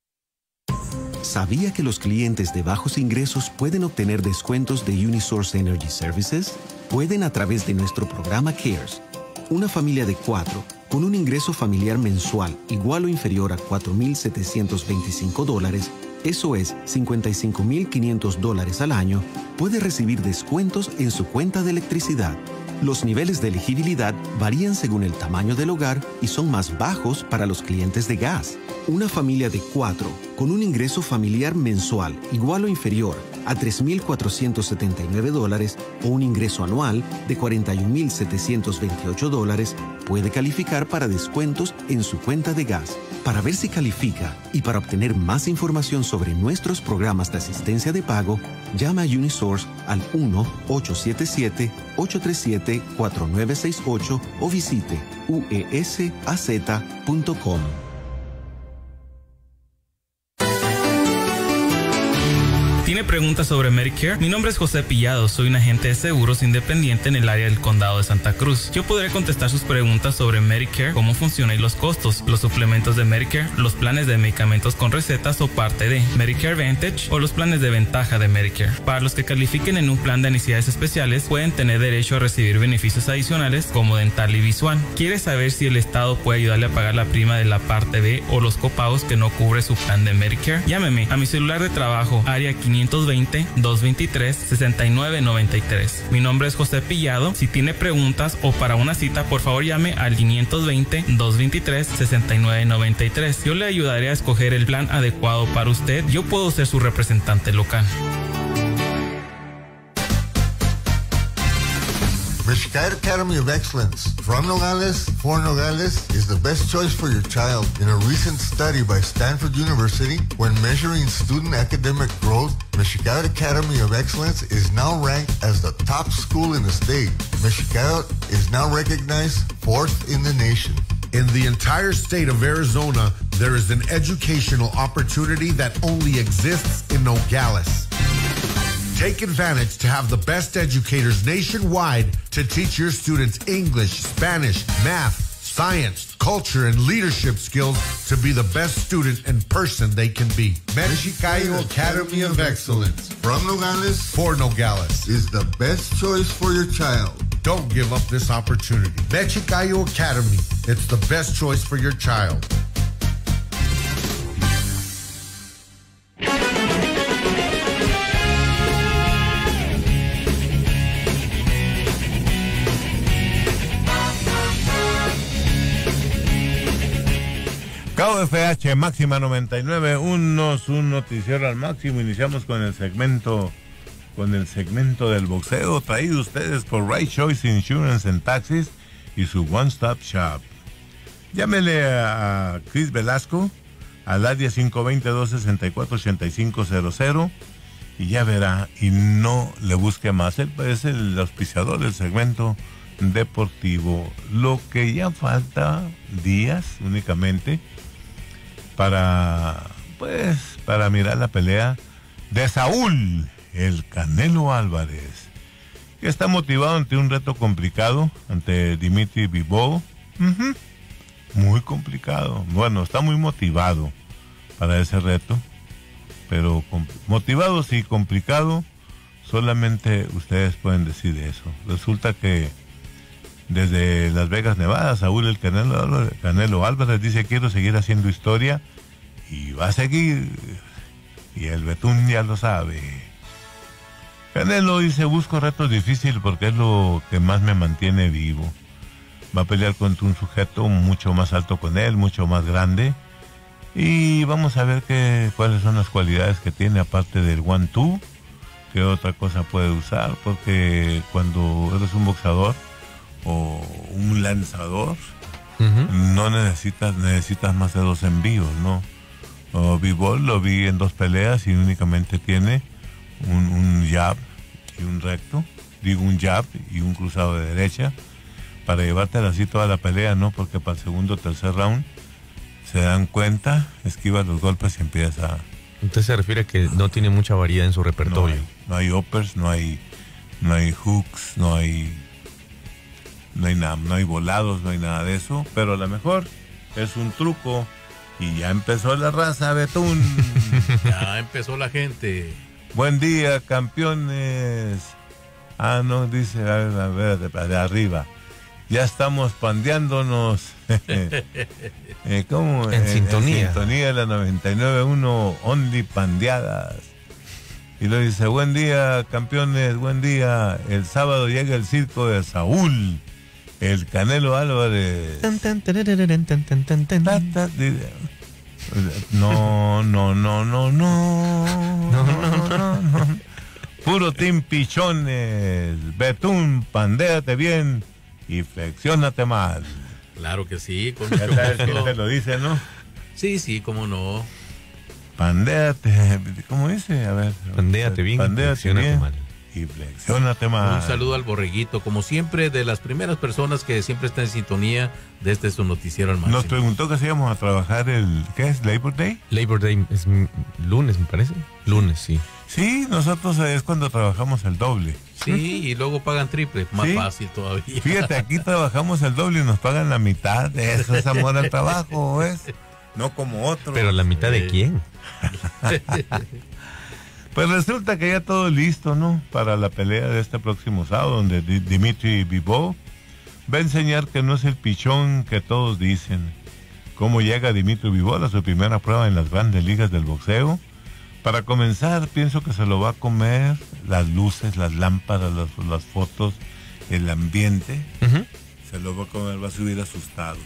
¿Sabía que los clientes de bajos ingresos pueden obtener descuentos de Unisource Energy Services? Pueden a través de nuestro programa CARES. Una familia de cuatro, con un ingreso familiar mensual igual o inferior a cuatro mil setecientos veinticinco dólares, eso es cincuenta y cinco mil quinientos dólares al año, puede recibir descuentos en su cuenta de electricidad. Los niveles de elegibilidad varían según el tamaño del hogar y son más bajos para los clientes de gas. Una familia de cuatro, con un ingreso familiar mensual igual o inferior a tres mil cuatrocientos setenta y nueve dólares o un ingreso anual de cuarenta y un mil setecientos veintiocho dólares, puede calificar para descuentos en su cuenta de gas. Para ver si califica y para obtener más información sobre nuestros programas de asistencia de pago, llama a Unisource al uno ocho siete siete, ocho tres siete, cuatro nueve seis ocho o visite u e s a z punto com. ¿Tiene preguntas sobre Medicare? Mi nombre es José Pillado, soy un agente de seguros independiente en el área del condado de Santa Cruz. Yo podré contestar sus preguntas sobre Medicare, cómo funciona y los costos, los suplementos de Medicare, los planes de medicamentos con recetas o parte de Medicare Advantage o los planes de ventaja de Medicare. Para los que califiquen en un plan de necesidades especiales, pueden tener derecho a recibir beneficios adicionales como dental y visual. ¿Quieres saber si el Estado puede ayudarle a pagar la prima de la parte B o los copagos que no cubre su plan de Medicare? Llámeme a mi celular de trabajo, área quinientos veinte, doscientos veintitrés, sesenta y nueve noventa y tres. Mi nombre es José Pillado. Si tiene preguntas o para una cita, por favor llame al quinientos veinte, doscientos veintitrés, sesenta y nueve noventa y tres. Yo le ayudaré a escoger el plan adecuado para usted. Yo puedo ser su representante local. Mexicali Academy of Excellence from Nogales for Nogales is the best choice for your child. In a recent study by Stanford University, when measuring student academic growth, Mexicali Academy of Excellence is now ranked as the top school in the state. Mexicali is now recognized fourth in the nation. In the entire state of Arizona, there is an educational opportunity that only exists in Nogales. Take advantage to have the best educators nationwide to teach your students English, Spanish, math, science, culture, and leadership skills to be the best student and person they can be. Mexicali Academy of Excellence from Nogales for Nogales is the best choice for your child. Don't give up this opportunity. Mexicali Academy, it's the best choice for your child. K F H Máxima noventa y nueve, unos un noticiero al máximo. Iniciamos con el segmento con el segmento del boxeo, traído ustedes por Right Choice Insurance and Taxis y su One Stop Shop. Llámele a Chris Velasco al área cinco dos cero, dos seis cuatro, ocho cinco cero cero y ya verá, y no le busque más. Él es el auspiciador del segmento deportivo. Lo que ya falta días únicamente para, pues, para mirar la pelea de Saúl, el Canelo Álvarez, que está motivado ante un reto complicado, ante Dimitri Bivol. Uh-huh. Muy complicado. Bueno, está muy motivado para ese reto, pero motivado sí, complicado, solamente ustedes pueden decir eso. Resulta que desde Las Vegas, Nevada, Saúl el Canelo Álvarez, Canelo Álvarez dice: quiero seguir haciendo historia, y va a seguir, y el Betún ya lo sabe. Canelo dice: busco retos difíciles porque es lo que más me mantiene vivo. Va a pelear contra un sujeto mucho más alto con él, mucho más grande, y vamos a ver qué, cuáles son las cualidades que tiene aparte del one two, qué otra cosa puede usar, porque cuando eres un boxeador o un lanzador, uh-huh, no necesitas necesitas más de dos envíos, ¿no? O Bivol lo vi en dos peleas y únicamente tiene un, un jab y un recto, digo un jab y un cruzado de derecha, para llevártela así toda la pelea, ¿no? Porque para el segundo o tercer round se dan cuenta, esquiva los golpes y empieza. Entonces se refiere a que no tiene mucha variedad en su repertorio. No hay, no hay uppers, no hay, no hay hooks, no hay, no hay nada, no hay volados, no hay nada de eso, pero a lo mejor es un truco. Y ya empezó la raza, Betún. Ya empezó la gente. Buen día, campeones. Ah, no, dice, a ver, a ver, de, de arriba. Ya estamos pandeándonos. eh, ¿Cómo? En, en sintonía. En sintonía, la noventa y nueve punto uno, Only Pandeadas. Y lo dice: buen día, campeones, buen día. El sábado llega el circo de Saúl, el Canelo Álvarez. No, no, no, no, no. No, no, no, no. Puro team pichones. Betún, pandéate bien y flexiónate mal. Claro que sí. Con ya sabes quién te lo dice, ¿no? Sí, sí, cómo no. Pandéate, ¿cómo dice? A ver. Pandéate bien pandéate y flexiónate bien mal. y flexiónate más. Un saludo al Borreguito, como siempre, de las primeras personas que siempre está en sintonía de este su noticiero al máximo. Nos preguntó que si íbamos a trabajar el, ¿qué es? ¿Labor Day? Labor Day es lunes, me parece. Lunes, sí. Sí, nosotros es cuando trabajamos el doble. Sí, y luego pagan triple, más ¿Sí? fácil todavía. Fíjate, aquí trabajamos el doble y nos pagan la mitad. De eso es amor al trabajo, ¿ves? No como otro. ¿Pero la mitad de quién? Pues resulta que ya todo listo, ¿no? Para la pelea de este próximo sábado, donde Dimitri Bivol va a enseñar que no es el pichón que todos dicen. Cómo llega Dimitri Bivol a su primera prueba en las grandes ligas del boxeo. Para comenzar, pienso que se lo va a comer las luces, las lámparas, las, las fotos, el ambiente. Uh-huh. Se lo va a comer, va a subir asustado.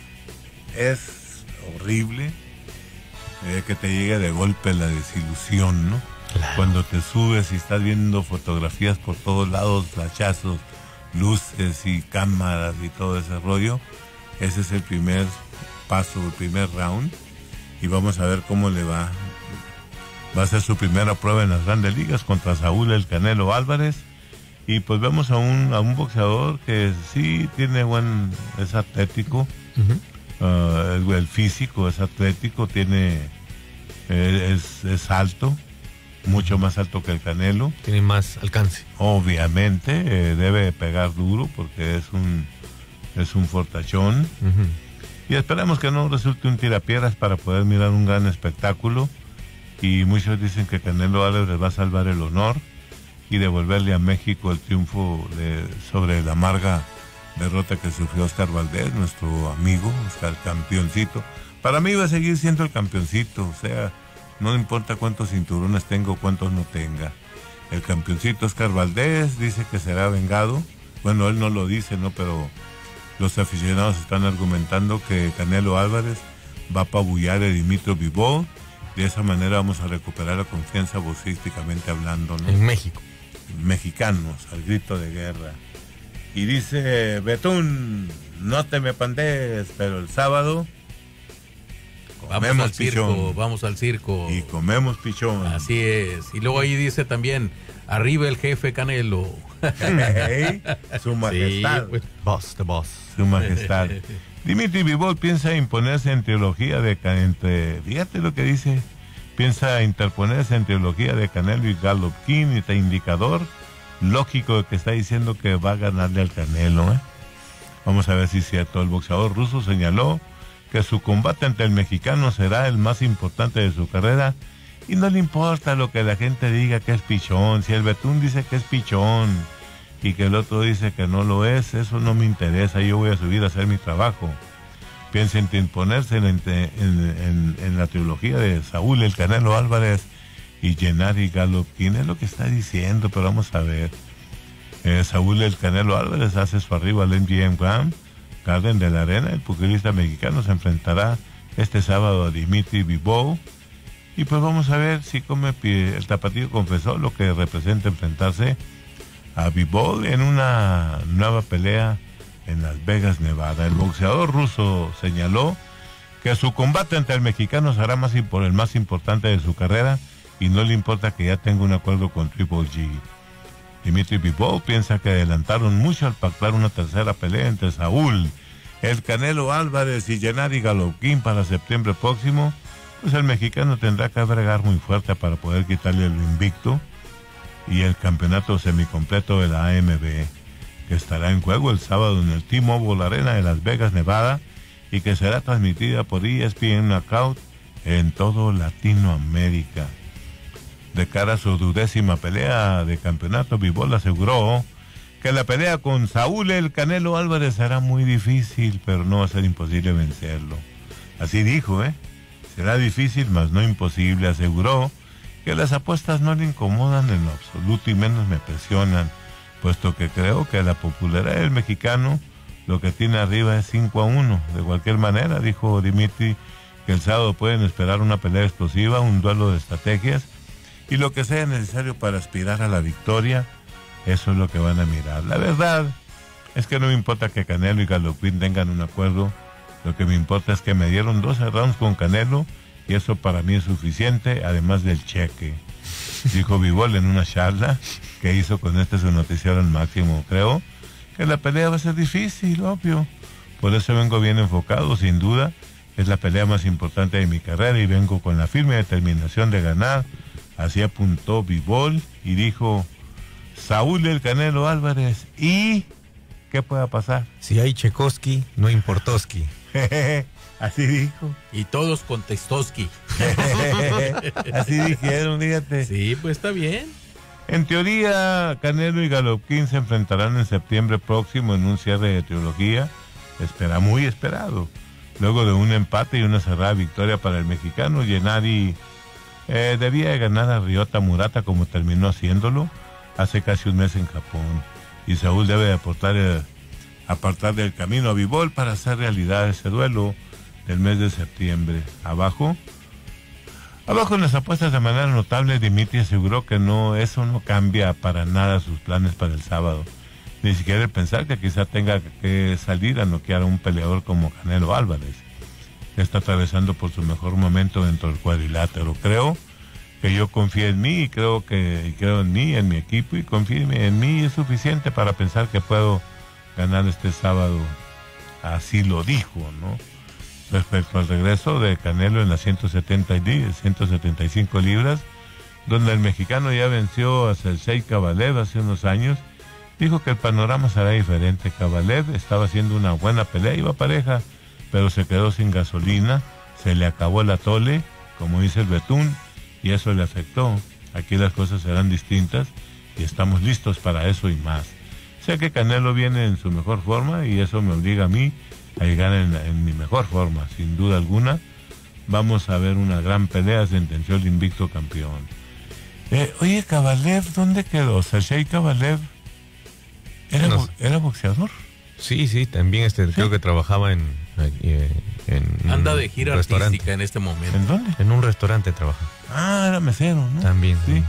Es horrible eh, que te llegue de golpe la desilusión, ¿no? Claro. Cuando te subes y estás viendo fotografías por todos lados, flashazos, luces y cámaras y todo ese rollo. Ese es el primer paso, el primer round. Y vamos a ver cómo le va. Va a ser su primera prueba en las grandes ligas contra Saúl El Canelo Álvarez. Y pues vemos a un, a un boxeador que sí tiene buen, es atlético. Uh-huh. Uh, el, el físico es atlético, tiene, eh, es, es alto. Mucho más alto que el Canelo. Tiene más alcance. Obviamente, eh, debe pegar duro porque es un es un fortachón. Uh-huh. Y esperemos que no resulte un tirapiedras para poder mirar un gran espectáculo. Y muchos dicen que Canelo Álvarez va a salvar el honor y devolverle a México el triunfo de, sobre la amarga derrota que sufrió Oscar Valdés, nuestro amigo, Oscar campeoncito. Para mí va a seguir siendo el campeoncito, o sea, no importa cuántos cinturones tenga o cuántos no tenga. El campeoncito Oscar Valdés dice que será vengado. Bueno, él no lo dice, ¿no? Pero los aficionados están argumentando que Canelo Álvarez va a apabullar a Dimitri Bivol. De esa manera vamos a recuperar la confianza boxísticamente hablando, ¿no? En México. Mexicanos, al grito de guerra. Y dice Betún, no te me pandees, pero el sábado... Vamos al circo, pichón. vamos al circo. Y comemos pichón. Así es. Y luego ahí dice también, arriba el jefe Canelo. Hey, su majestad. Sí, boss, the boss. Su majestad. Dimitri Bivol piensa imponerse en trilogía de entre, fíjate lo que dice, piensa interponerse en trilogía de Canelo y Golovkin, y está indicador lógico que está diciendo que va a ganarle al Canelo, ¿eh? Vamos a ver si es cierto. El boxeador ruso señaló que su combate ante el mexicano será el más importante de su carrera y no le importa lo que la gente diga que es pichón. Si el Betún dice que es pichón y que el otro dice que no lo es, eso no me interesa, yo voy a subir a hacer mi trabajo. Piensa en imponerse en, en, en, en la trilogía de Saúl El Canelo Álvarez y Gennady Golovkin, es lo que está diciendo, pero vamos a ver. Eh, Saúl El Canelo Álvarez hace su arribo al M G M Grand Garden de la Arena. El pugilista mexicano se enfrentará este sábado a Dimitri Bivol. Y pues vamos a ver si come el tapatío confesó lo que representa enfrentarse a Bivol en una nueva pelea en Las Vegas, Nevada. El boxeador ruso señaló que su combate ante el mexicano será más por el más importante de su carrera y no le importa que ya tenga un acuerdo con Triple G. Dimitri Bivol piensa que adelantaron mucho al pactar una tercera pelea entre Saúl El Canelo Álvarez y Gennady Golovkin para septiembre próximo. Pues el mexicano tendrá que bregar muy fuerte para poder quitarle el invicto y el campeonato semicompleto de la A M B, que estará en juego el sábado en el T-Mobile Arena de Las Vegas, Nevada, y que será transmitida por E S P N Knockout en todo Latinoamérica. De cara a su duodécima pelea de campeonato, Bivol aseguró que la pelea con Saúl El Canelo Álvarez será muy difícil, pero no va a ser imposible vencerlo. Así dijo, ¿eh? Será difícil, mas no imposible. Aseguró que las apuestas no le incomodan en lo absoluto y menos me presionan, puesto que creo que la popularidad del mexicano lo que tiene arriba es cinco a uno. De cualquier manera, dijo Dimitri, que el sábado pueden esperar una pelea explosiva, un duelo de estrategias, y lo que sea necesario para aspirar a la victoria, eso es lo que van a mirar. La verdad es que no me importa que Canelo y Golovkin tengan un acuerdo, lo que me importa es que me dieron doce rounds con Canelo, y eso para mí es suficiente, además del cheque, dijo Bivol en una charla que hizo con este su noticiero al máximo. Creo que la pelea va a ser difícil, obvio. Por eso vengo bien enfocado, sin duda. Es la pelea más importante de mi carrera y vengo con la firme determinación de ganar. Así apuntó Bivol y dijo Saúl El Canelo Álvarez. ¿Y qué pueda pasar? Si hay Chekoski, no importoski. Así dijo. Y todos con Testoski. Así dijeron, fíjate. Sí, pues está bien. En teoría, Canelo y Golovkin se enfrentarán en septiembre próximo en un cierre de trilogía. Espera, muy esperado. Luego de un empate y una cerrada victoria para el mexicano, Gennady eh, debía de ganar a Ryota Murata como terminó haciéndolo hace casi un mes en Japón. Y Saúl debe de aportar, eh, apartar del camino a Bivol para hacer realidad ese duelo del mes de septiembre. Abajo, abajo en las apuestas de manera notable, Dimitri aseguró que no, eso no cambia para nada sus planes para el sábado. Ni siquiera el pensar que quizá tenga que salir a noquear a un peleador como Canelo Álvarez, que está atravesando por su mejor momento dentro del cuadrilátero. Creo que yo confío en mí y creo que y creo en mí, en mi equipo, y confío en mí es suficiente para pensar que puedo ganar este sábado. Así lo dijo, ¿no? Respecto al regreso de Canelo en las ciento setenta y ciento setenta y cinco libras, donde el mexicano ya venció a Sergey Kovalev hace unos años, dijo que el panorama será diferente. Kovalev estaba haciendo una buena pelea, iba pareja, pero se quedó sin gasolina, se le acabó el atole, como dice el Betún, y eso le afectó. Aquí las cosas serán distintas y estamos listos para eso y más. Sé que Canelo viene en su mejor forma y eso me obliga a mí a llegar en, en mi mejor forma, sin duda alguna. Vamos a ver una gran pelea, sentenció el invicto campeón. Eh, oye, Kovalev, ¿dónde quedó? Sergey Kovalev ¿Era, No bo- sé. ¿Era boxeador? Sí, sí, también este, creo que trabajaba en, eh, en Anda un de gira restaurante. artística en este momento. ¿En dónde? En un restaurante trabaja. Ah, era mesero, ¿no? También. Sí.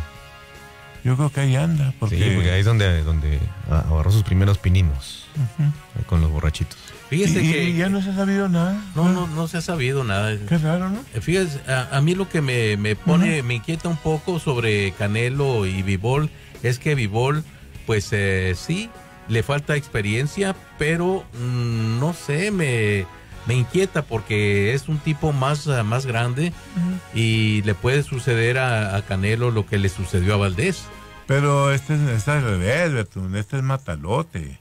Yo creo que ahí anda, porque... Sí, porque ahí es donde, donde agarró sus primeros pininos. Ujú. Ahí con los borrachitos. Fíjese y, que y ya no se ha sabido nada. no, no, no se ha sabido nada. Qué raro, ¿no? Eh, Fíjese, a, a mí lo que me, me pone, me inquieta un poco sobre Canelo y Bivol es que Bivol, pues eh, sí, le falta experiencia, pero mm, no sé, me, me inquieta porque es un tipo más, ah, más grande y le puede suceder a, a Canelo lo que le sucedió a Valdés. Pero este, es- este es al revés, Betún, este es matalote.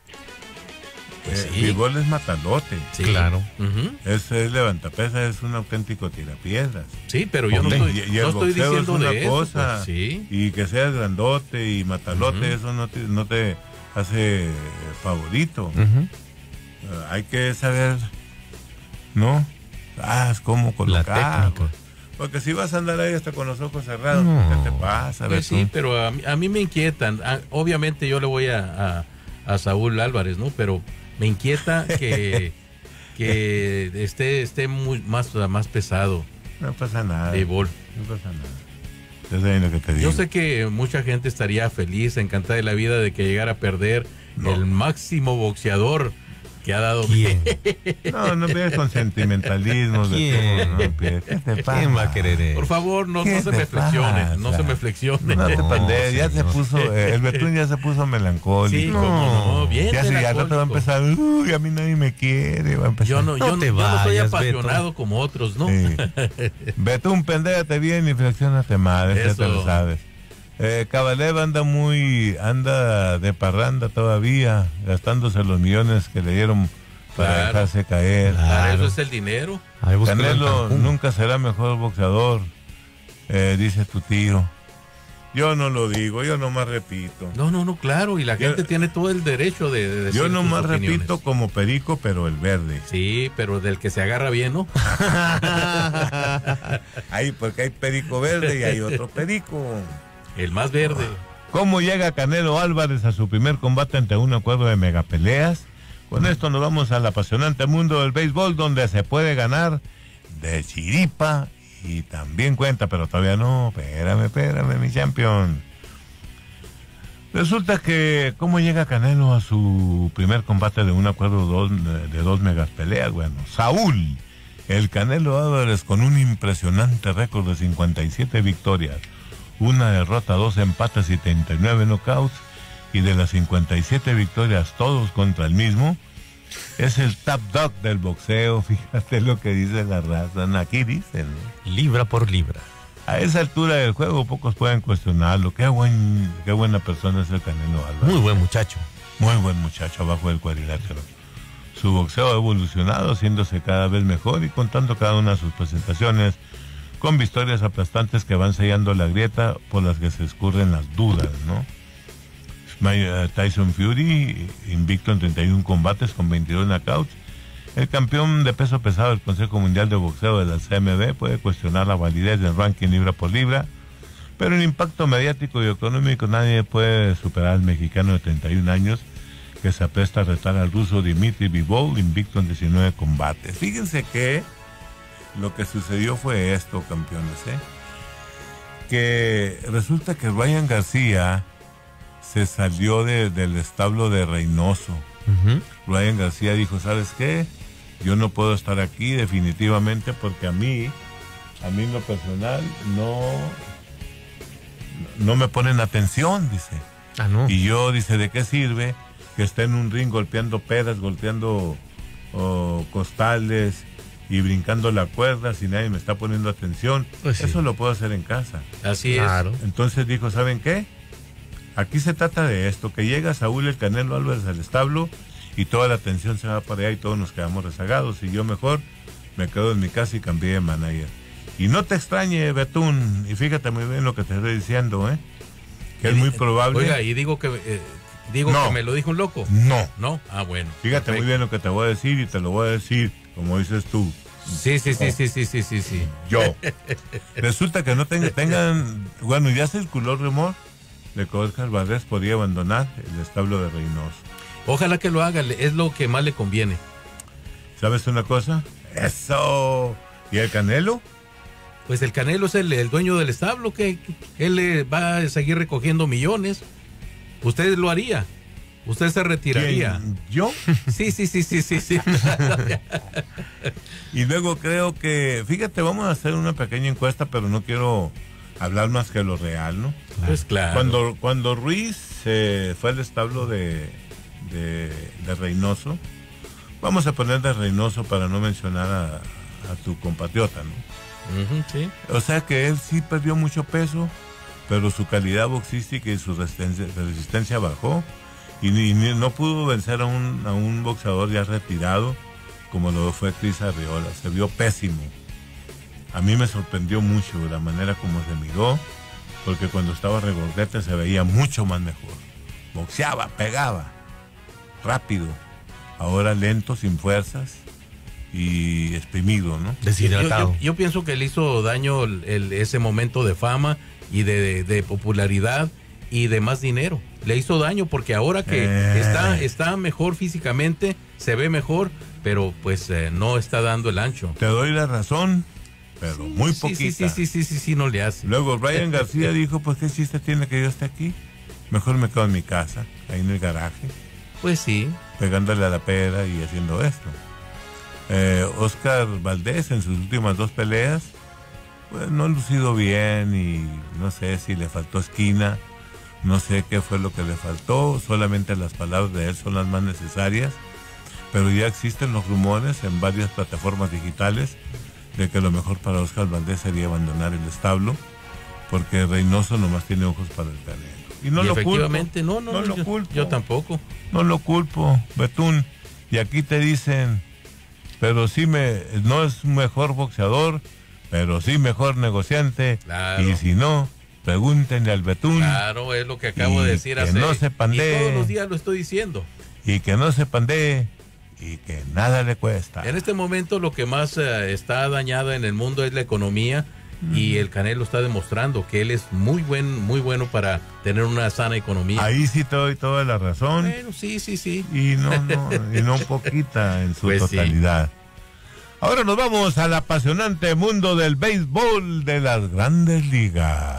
Pues Eh, sí. Bivol es matalote. Sí. Claro. Ujú. Es, es levantapesas, es un auténtico tirapiedras. Sí, pero yo no Y- estoy, y el no estoy boxeo diciendo es una de cosa, eso. Pues, sí. Y que seas grandote y matalote, Ujú. eso no te, no te hace favorito. Ujú. Eh, hay que saber, ¿no? Ah, es cómo La colocar. técnica. Porque si vas a andar ahí hasta con los ojos cerrados, No. ¿qué te pasa? Pues sí, Betún? pero a mí, a mí me inquietan. Ah, obviamente yo le voy a, a, a Saúl Álvarez, ¿no? Pero me inquieta que, que esté, esté muy, más, más pesado No pasa nada. Bivol. No pasa nada. Ya sabes lo que te digo. Yo sé que mucha gente estaría feliz, encantada de la vida de que llegara a perder No. el máximo boxeador que ha dado. ¿Quién? No, no empieces con sentimentalismos. ¿Quién? Betún, no empieces. ¿Qué te pasa? ¿Quién va a querer eso? Por favor, no, ¿Qué no se te me flexione, no pasa? se me flexione. No te No, pendejes, ya se señor. puso, eh, el Betún ya se puso melancólico. Sí, cómo no, bien Ya se, ya rato va a melancólico. empezar, uy, a mí nadie me quiere, va a empezar. Yo no, yo No no, te yo no soy vayas, apasionado Beto. como otros, ¿no? Sí. Betún, pendéate bien y flexiónate mal, ya Eso. te lo sabes. Eh, Kovalev anda muy, anda de parranda todavía, gastándose los millones que le dieron para Claro. dejarse caer. Para Claro. eso es el dinero. Ahí búscalo en Canelo Cancún. nunca será mejor boxeador, eh, dice tu tío. Yo no lo digo, yo nomás repito. No, no, no, claro, y la Yo- gente tiene todo el derecho de, de decir Yo sus nomás opiniones. repito como perico, pero el verde. Sí, pero del que se agarra bien, ¿no? Ahí, porque hay perico verde y hay otro perico. El más verde. ¿Cómo llega Canelo Álvarez a su primer combate ante un acuerdo de megapeleas? Con esto nos vamos al apasionante mundo del béisbol, donde se puede ganar de chiripa y también cuenta, pero todavía no. Espérame, espérame, mi champion. Resulta que, ¿cómo llega Canelo a su primer combate de un acuerdo dos- de dos megas peleas? Bueno, Saúl, el Canelo Álvarez, con un impresionante récord de cincuenta y siete victorias, una derrota, dos empates y treinta y nueve knockouts, y de las cincuenta y siete victorias, todos contra el mismo. Es el top dog del boxeo, fíjate lo que dice la raza, aquí dicen, libra por libra. A esa altura del juego pocos pueden cuestionarlo. Qué buen, qué buena persona es el Canelo Álvarez. Muy buen muchacho. Muy buen muchacho abajo del cuadrilátero. Su boxeo ha evolucionado, haciéndose cada vez mejor y contando cada una de sus presentaciones con victorias aplastantes que van sellando la grieta por las que se escurren las dudas, ¿no? Tyson Fury, invicto en treinta y uno combates con veintidós knockouts. El campeón de peso pesado del Consejo Mundial de Boxeo de la C M B puede cuestionar la validez del ranking libra por libra, pero en impacto mediático y económico nadie puede superar al mexicano de treinta y un años que se apresta a retar al ruso Dmitry Bivol, invicto en diecinueve combates. Fíjense que lo que sucedió fue esto, campeones, ¿eh? que resulta que Ryan García se salió de, del establo de Reynoso. Uh-huh. Ryan García dijo, ¿sabes qué? Yo no puedo estar aquí definitivamente porque a mí, a mí en lo personal, no, no me ponen atención, dice. Ah, no. Y yo, dice, ¿de qué sirve que esté en un ring golpeando peras, golpeando oh, costales y brincando la cuerda si nadie me está poniendo atención? Pues sí. Eso lo puedo hacer en casa. Así claro. es. Entonces dijo, ¿saben qué? Aquí se trata de esto, que llega Saúl el Canelo Álvarez al establo y toda la atención se va para allá y todos nos quedamos rezagados, y yo mejor me quedo en mi casa y cambié de manager. Y no te extrañe, Betún, y fíjate muy bien lo que te estoy diciendo, ¿eh? Que y, es muy probable... Oiga, y digo que eh, digo no. que me lo dijo un loco. No. ¿No? Ah, bueno. Fíjate perfecto. Muy bien lo que te voy a decir, y te lo voy a decir, como dices tú. Sí, sí, sí, sí, sí, sí, sí, sí. Yo. Resulta que no tengan, tengan... Bueno, ya circuló el rumor de que Oscar Valdez podría abandonar el establo de Reynoso. Ojalá que lo haga, es lo que más le conviene. ¿Sabes una cosa? ¡Eso! ¿Y el Canelo? Pues el Canelo es el, el dueño del establo, que él eh, va a seguir recogiendo millones. Usted lo haría. Usted se retiraría. ¿Quién? ¿Yo? Sí, sí, sí, sí, sí, sí. Y luego creo que, fíjate, vamos a hacer una pequeña encuesta, pero no quiero hablar más que lo real, ¿no? Pues claro. Cuando, cuando Ruiz eh, fue al establo de, de, de Reynoso, vamos a poner de Reynoso para no mencionar a, a tu compatriota, ¿no? Uh-huh, sí. O sea que él sí perdió mucho peso, pero su calidad boxística y su resistencia, resistencia bajó, y, y no pudo vencer a un, a un boxeador ya retirado como lo fue Chris Arriola. Se vio pésimo. A mí me sorprendió mucho la manera como se miró, porque cuando estaba regordete se veía mucho más mejor. Boxeaba, pegaba, rápido. Ahora lento, sin fuerzas y exprimido, ¿no? Deshidratado. Yo, yo, yo pienso que le hizo daño el, el, ese momento de fama y de, de, de popularidad y de más dinero. Le hizo daño porque ahora que eh. está, está mejor físicamente, se ve mejor, pero pues eh, no está dando el ancho. Te doy la razón, pero sí, muy poquita. Sí, sí, sí, sí, sí, sí, no le hace. Luego Ryan García dijo, pues qué chiste tiene que yo esté aquí. Mejor me quedo en mi casa, ahí en el garaje. Pues sí. Pegándole a la pera y haciendo esto. Eh, Oscar Valdez en sus últimas dos peleas, pues no ha lucido bien y no sé si le faltó esquina, no sé qué fue lo que le faltó, solamente las palabras de él son las más necesarias, pero ya existen los rumores en varias plataformas digitales de que lo mejor para Oscar Valdez sería abandonar el establo, porque Reynoso nomás tiene ojos para el Canelo. Y no y lo efectivamente, culpo. no, no, no yo, lo culpo. Yo tampoco. No lo culpo, Betún. Y aquí te dicen, pero sí me, no es un mejor boxeador, pero sí mejor negociante. Claro. Y si no, pregúntenle al Betún. Claro, es lo que acabo de decir que hace. no se pandee. Y todos los días lo estoy diciendo. Y que no se pandee y que nada le cuesta. En este momento lo que más uh, está dañado en el mundo es la economía. Y el Canelo está demostrando que él es muy buen, muy bueno para tener una sana economía. Ahí sí te doy toda la razón. Bueno, sí, sí, sí. Y no, no, y no poquita en su pues totalidad. Sí. Ahora nos vamos al apasionante mundo del béisbol de las Grandes Ligas.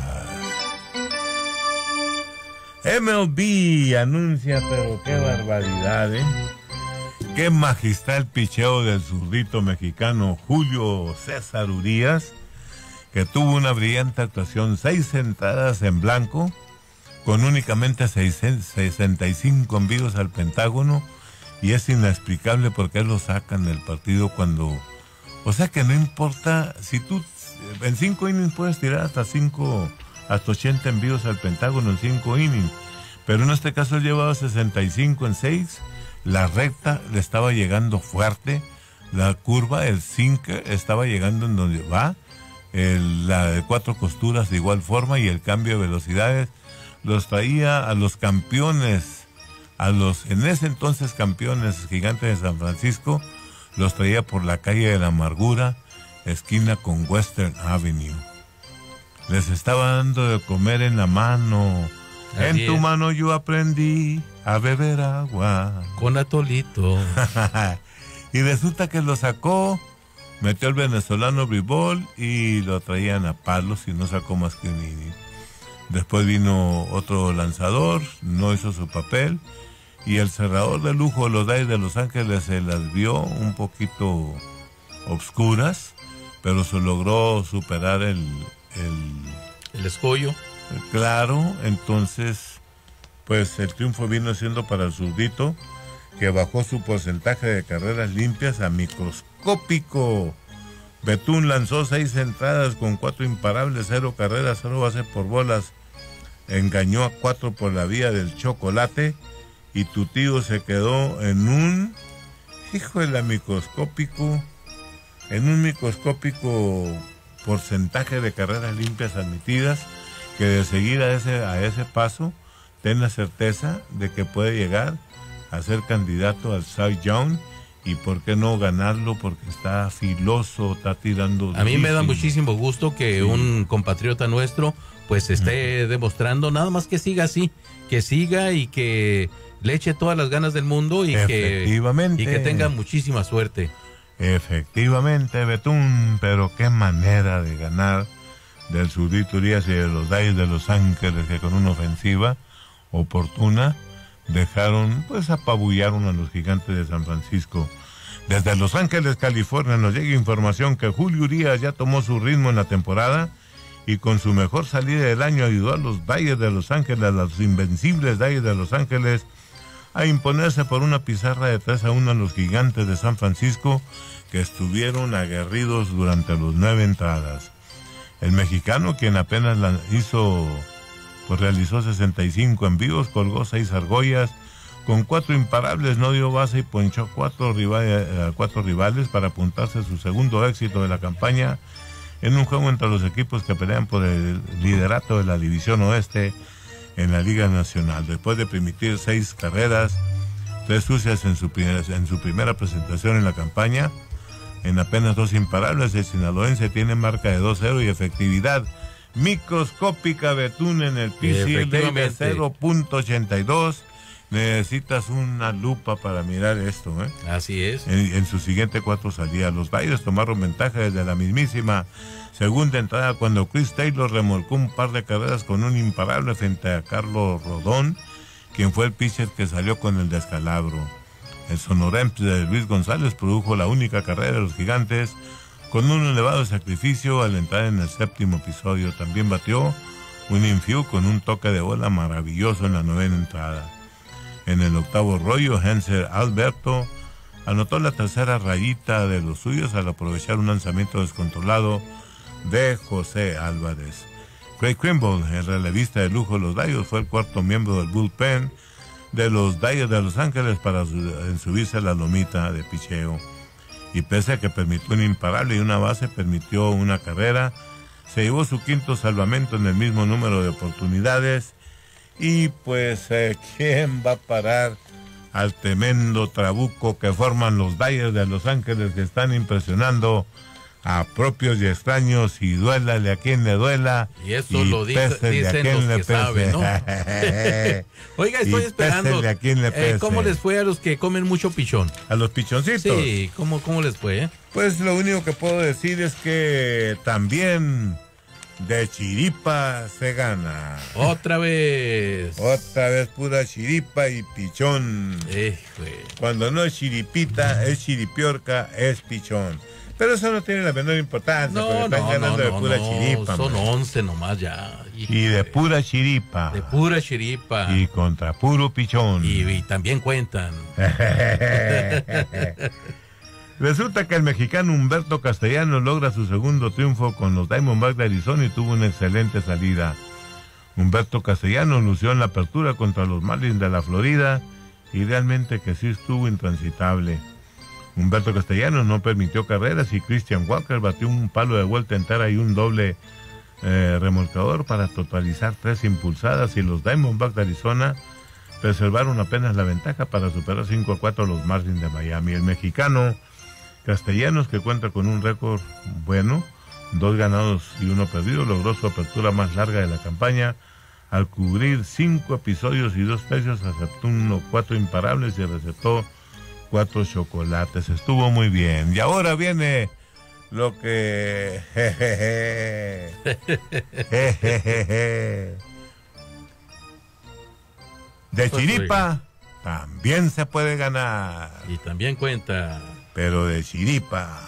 M L B anuncia, pero qué barbaridad, ¿eh? Qué magistral picheo del zurdito mexicano Julio César Urías, que tuvo una brillante actuación, seis entradas en blanco, con únicamente sesenta y cinco envíos al Pentágono, y es inexplicable por qué lo sacan del partido cuando... O sea que no importa, si tú en cinco innings puedes tirar hasta cinco, hasta ochenta envíos al Pentágono en cinco innings, pero en este caso él llevaba sesenta y cinco en seis, la recta le estaba llegando fuerte, la curva, el sinker estaba llegando en donde va, el, la de cuatro costuras de igual forma, y el cambio de velocidades los traía a los campeones, a los en ese entonces campeones Gigantes de San Francisco, los traía por la calle de la Amargura, esquina con Western Avenue. Les estaba dando de comer en la mano. Así en tu es. Mano yo aprendí a beber agua. Con atolito. Y resulta que lo sacó, metió el venezolano Bribol y lo traían a palos y no sacó más que un inning. Después vino otro lanzador, no hizo su papel, y el cerrador de lujo, los Dodgers de Los Ángeles, se las vio un poquito obscuras, pero se logró superar el... El, el escollo. Claro, entonces, pues el triunfo vino siendo para el zurdito, que bajó su porcentaje de carreras limpias a microscópico. Betún lanzó seis entradas con cuatro imparables, cero carreras, cero base por bolas. Engañó a cuatro por la vía del chocolate, y tu tío se quedó en un, hijo de la microscópico, en un microscópico porcentaje de carreras limpias admitidas, que de seguir a ese, a ese paso, ten la certeza de que puede llegar a ser candidato al Cy Young, y por qué no ganarlo, porque está filoso, está tirando a mí me da muchísimo gusto que sí. un compatriota nuestro pues esté uh-huh. demostrando, nada más que siga así, que siga y que le eche todas las ganas del mundo, y que y que tenga muchísima suerte. Efectivamente, Betún, pero qué manera de ganar del Zurdito Urias y de los Dodgers de Los Ángeles, que con una ofensiva oportuna dejaron, pues apabullaron a los Gigantes de San Francisco. Desde Los Ángeles, California, nos llega información que Julio Urias ya tomó su ritmo en la temporada, y con su mejor salida del año ayudó a los Dodgers de Los Ángeles, a los invencibles Dodgers de Los Ángeles, a imponerse por una pizarra de tres a uno a los Gigantes de San Francisco, que estuvieron aguerridos durante los nueve entradas. El mexicano, quien apenas la hizo, pues realizó sesenta y cinco envíos, colgó seis argollas, con cuatro imparables, no dio base y ponchó cuatro rivales, cuatro rivales para apuntarse a su segundo éxito de la campaña en un juego entre los equipos que pelean por el liderato de la División Oeste en la Liga Nacional. Después de permitir seis carreras, tres sucias en su, primera, en su primera presentación en la campaña, en apenas dos imparables, el sinaloense tiene marca de dos cero y efectividad microscópica, Betún, en el P C L de cero punto ochenta y dos. Necesitas una lupa para mirar esto, ¿eh? Así es. En, en su siguiente cuatro salidas, los Dodgers tomaron ventaja desde la mismísima segunda entrada, cuando Chris Taylor remolcó un par de carreras con un imparable frente a Carlos Rodón, quien fue el pitcher que salió con el descalabro. El sonorense de Luis González produjo la única carrera de los Gigantes, con un elevado sacrificio al entrar en el séptimo episodio. También batió un infield con un toque de bola maravilloso en la novena entrada. En el octavo rollo, Hanser Alberto anotó la tercera rayita de los suyos al aprovechar un lanzamiento descontrolado de José Álvarez. Craig Kimbrel, el relevista de lujo de los Dodgers, fue el cuarto miembro del bullpen de los Dodgers de Los Ángeles para su, en subirse a la lomita de picheo. Y pese a que permitió un imparable y una base, permitió una carrera, se llevó su quinto salvamento en el mismo número de oportunidades. Y pues, eh, ¿quién va a parar al tremendo trabuco que forman los Dodgers de Los Ángeles, que están impresionando a propios y extraños, y duélale a quien le duela? Y eso y lo dice, dicen los que saben, ¿no? Oiga, estoy esperando. A quien le eh, ¿Cómo les fue a los que comen mucho pichón? ¿A los pichoncitos? Sí, ¿cómo, cómo les fue? Eh? Pues lo único que puedo decir es que también de chiripa se gana. Otra vez. Otra vez pura chiripa y pichón. Eh, Cuando no es chiripita, es chiripiorca, es pichón. Pero eso no tiene la menor importancia, No, porque están no, ganando no, de no, pura no, chiripa. son man. once nomás ya. Y de pura chiripa. De pura chiripa. Y contra puro pichón. Y, y también cuentan. Resulta que el mexicano Humberto Castellanos logra su segundo triunfo con los Diamondbacks de Arizona y tuvo una excelente salida. Humberto Castellanos lució en la apertura contra los Marlins de la Florida y realmente que sí estuvo intransitable. Humberto Castellanos no permitió carreras y Christian Walker batió un palo de vuelta entera y un doble eh, remolcador para totalizar tres impulsadas, y los Diamondbacks de Arizona preservaron apenas la ventaja para superar cinco a cuatro a los Marlins de Miami. El mexicano Castellanos, que cuenta con un récord bueno, dos ganados y uno perdido, logró su apertura más larga de la campaña al cubrir cinco episodios y dos tercios, aceptó uno, cuatro imparables y recetó cuatro chocolates. Estuvo muy bien. Y ahora viene lo que... de chiripa también se puede ganar. Y también cuenta. Pero de chiripa.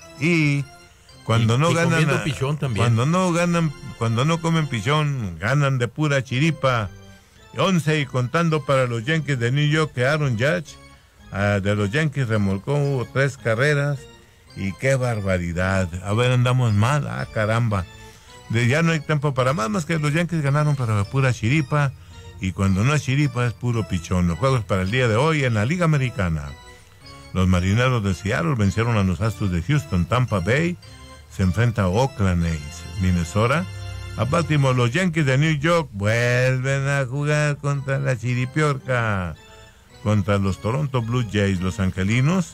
Y cuando y, no y ganan... a, pichón también. Cuando no ganan, cuando no comen pichón, ganan de pura chiripa. once y contando para los Yankees de New York, que Aaron Judge Uh, de los Yankees remolcó tres carreras y qué barbaridad. A ver, andamos mal, ah, caramba. De, ya no hay tiempo para más, más que los Yankees ganaron, pero de pura chiripa, y cuando no es chiripa es puro pichón. Los juegos para el día de hoy en la Liga Americana. Los Marineros de Seattle vencieron a los Astros de Houston. Tampa Bay se enfrenta a Oakland A's. Minnesota a Baltimore. Los Yankees de New York vuelven a jugar contra la chiripiorca, contra los Toronto Blue Jays. Los angelinos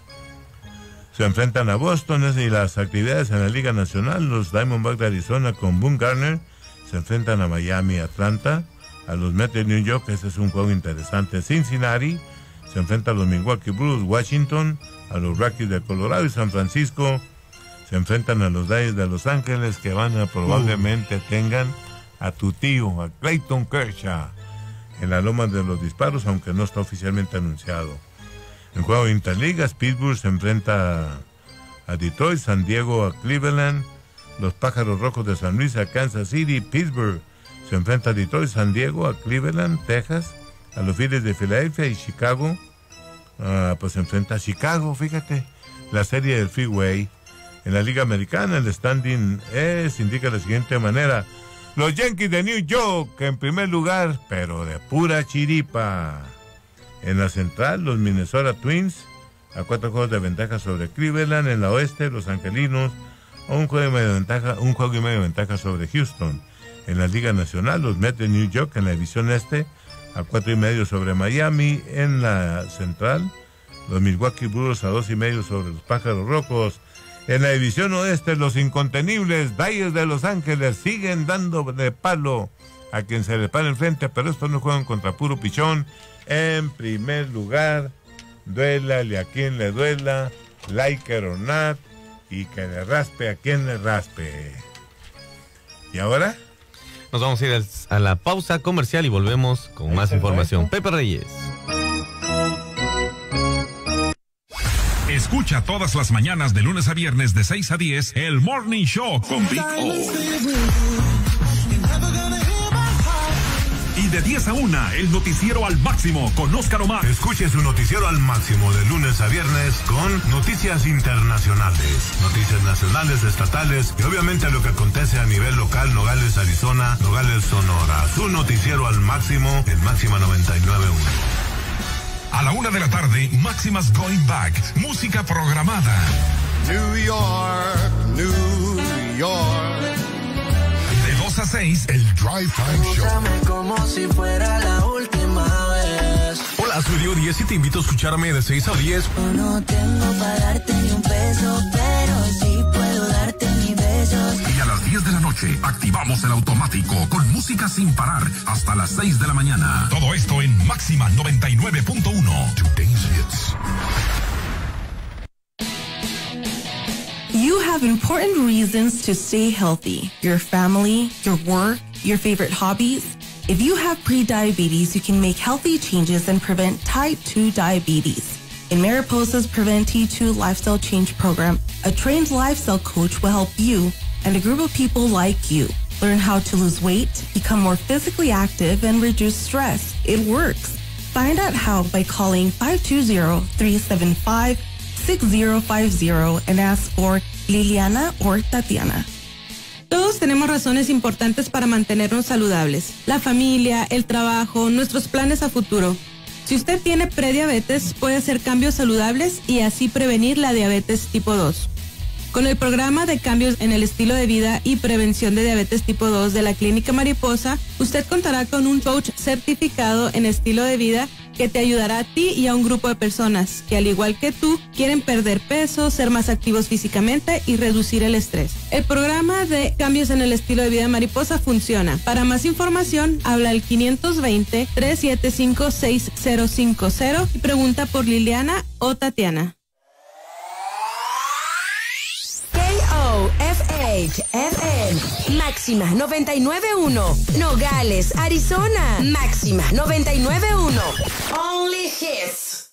se enfrentan a Boston. Y las actividades en la Liga Nacional, los Diamondbacks de Arizona con Boone Garner se enfrentan a Miami. Atlanta a los Mets de New York, ese es un juego interesante. Cincinnati se enfrenta a los Milwaukee Brewers. Washington a los Rockies de Colorado, y San Francisco se enfrentan a los Dodgers de Los Ángeles, que van a probablemente tengan a tu tío, a Clayton Kershaw, en la loma de los disparos, aunque no está oficialmente anunciado. En juego de Interligas, Pittsburgh se enfrenta a Detroit, San Diego a Cleveland, los Pájaros Rojos de San Luis a Kansas City. Pittsburgh se enfrenta a Detroit, San Diego a Cleveland, Texas, a los Phillies de Filadelfia, y Chicago, uh, pues se enfrenta a Chicago, fíjate, la serie del Freeway. En la Liga Americana, el standing es, indica de la siguiente manera: los Yankees de New York en primer lugar, pero de pura chiripa. En la central, los Minnesota Twins a cuatro juegos de ventaja sobre Cleveland. En la oeste, los Angelinos a un juego y medio de ventaja, un juego y medio de ventaja sobre Houston. En la Liga Nacional, los Mets de New York en la división este a cuatro y medio sobre Miami. En la central, los Milwaukee Brewers a dos y medio sobre los Pájaros Rojos. En la división oeste, los incontenibles Dodgers de Los Ángeles siguen dando de palo a quien se le para enfrente, pero estos no juegan contra puro pichón. En primer lugar, duélale a quien le duela, like it or not, y que le raspe a quien le raspe. ¿Y ahora? Nos vamos a ir a la pausa comercial y volvemos con más información. Pepe Reyes. Escucha todas las mañanas de lunes a viernes de seis a diez el Morning Show con Big O. Y de diez a una, el noticiero al máximo con Óscar Omar. Escuche su noticiero al máximo de lunes a viernes con noticias internacionales, noticias nacionales, estatales y obviamente lo que acontece a nivel local. Nogales, Arizona, Nogales, Sonora. Su noticiero al máximo en Máxima noventa y nueve punto uno. A la una de la tarde, Máximas Going Back, música programada. New York, New York. De dos a seis, el Drive Time Show. Como si fuera la última vez. Hola, soy Leo diez y te invito a escucharme de seis a diez. Yo no tengo para darte ni un peso, pero sí puedo darte mis besos. Y a las diez de la noche, activamos el automático con música sin parar hasta las seis de la mañana. Todo esto en Máxima noventa y nueve punto uno. Today's Hits. You have important reasons to stay healthy. Your family, your work, your favorite hobbies. If you have pre-diabetes, you can make healthy changes and prevent type two diabetes. In Mariposa's Prevent T two Lifestyle Change Program, a trained lifestyle coach will help you and a group of people like you learn how to lose weight, become more physically active, and reduce stress. It works. Find out how by calling five two zero, three seven five, six zero five zero and ask for Liliana or Tatiana. Todos tenemos razones importantes para mantenernos saludables. La familia, el trabajo, nuestros planes a futuro. Si usted tiene prediabetes, puede hacer cambios saludables y así prevenir la diabetes tipo dos. Con el programa de cambios en el estilo de vida y prevención de diabetes tipo dos de la Clínica Mariposa, usted contará con un coach certificado en estilo de vida que te ayudará a ti y a un grupo de personas que, al igual que tú, quieren perder peso, ser más activos físicamente y reducir el estrés. El programa de cambios en el estilo de vida Mariposa funciona. Para más información, habla al quinientos veinte, trescientos setenta y cinco, sesenta cincuenta y pregunta por Liliana o Tatiana. F H F M Máxima noventa y nueve punto uno Nogales, Arizona. Máxima noventa y nueve punto uno Only Hits.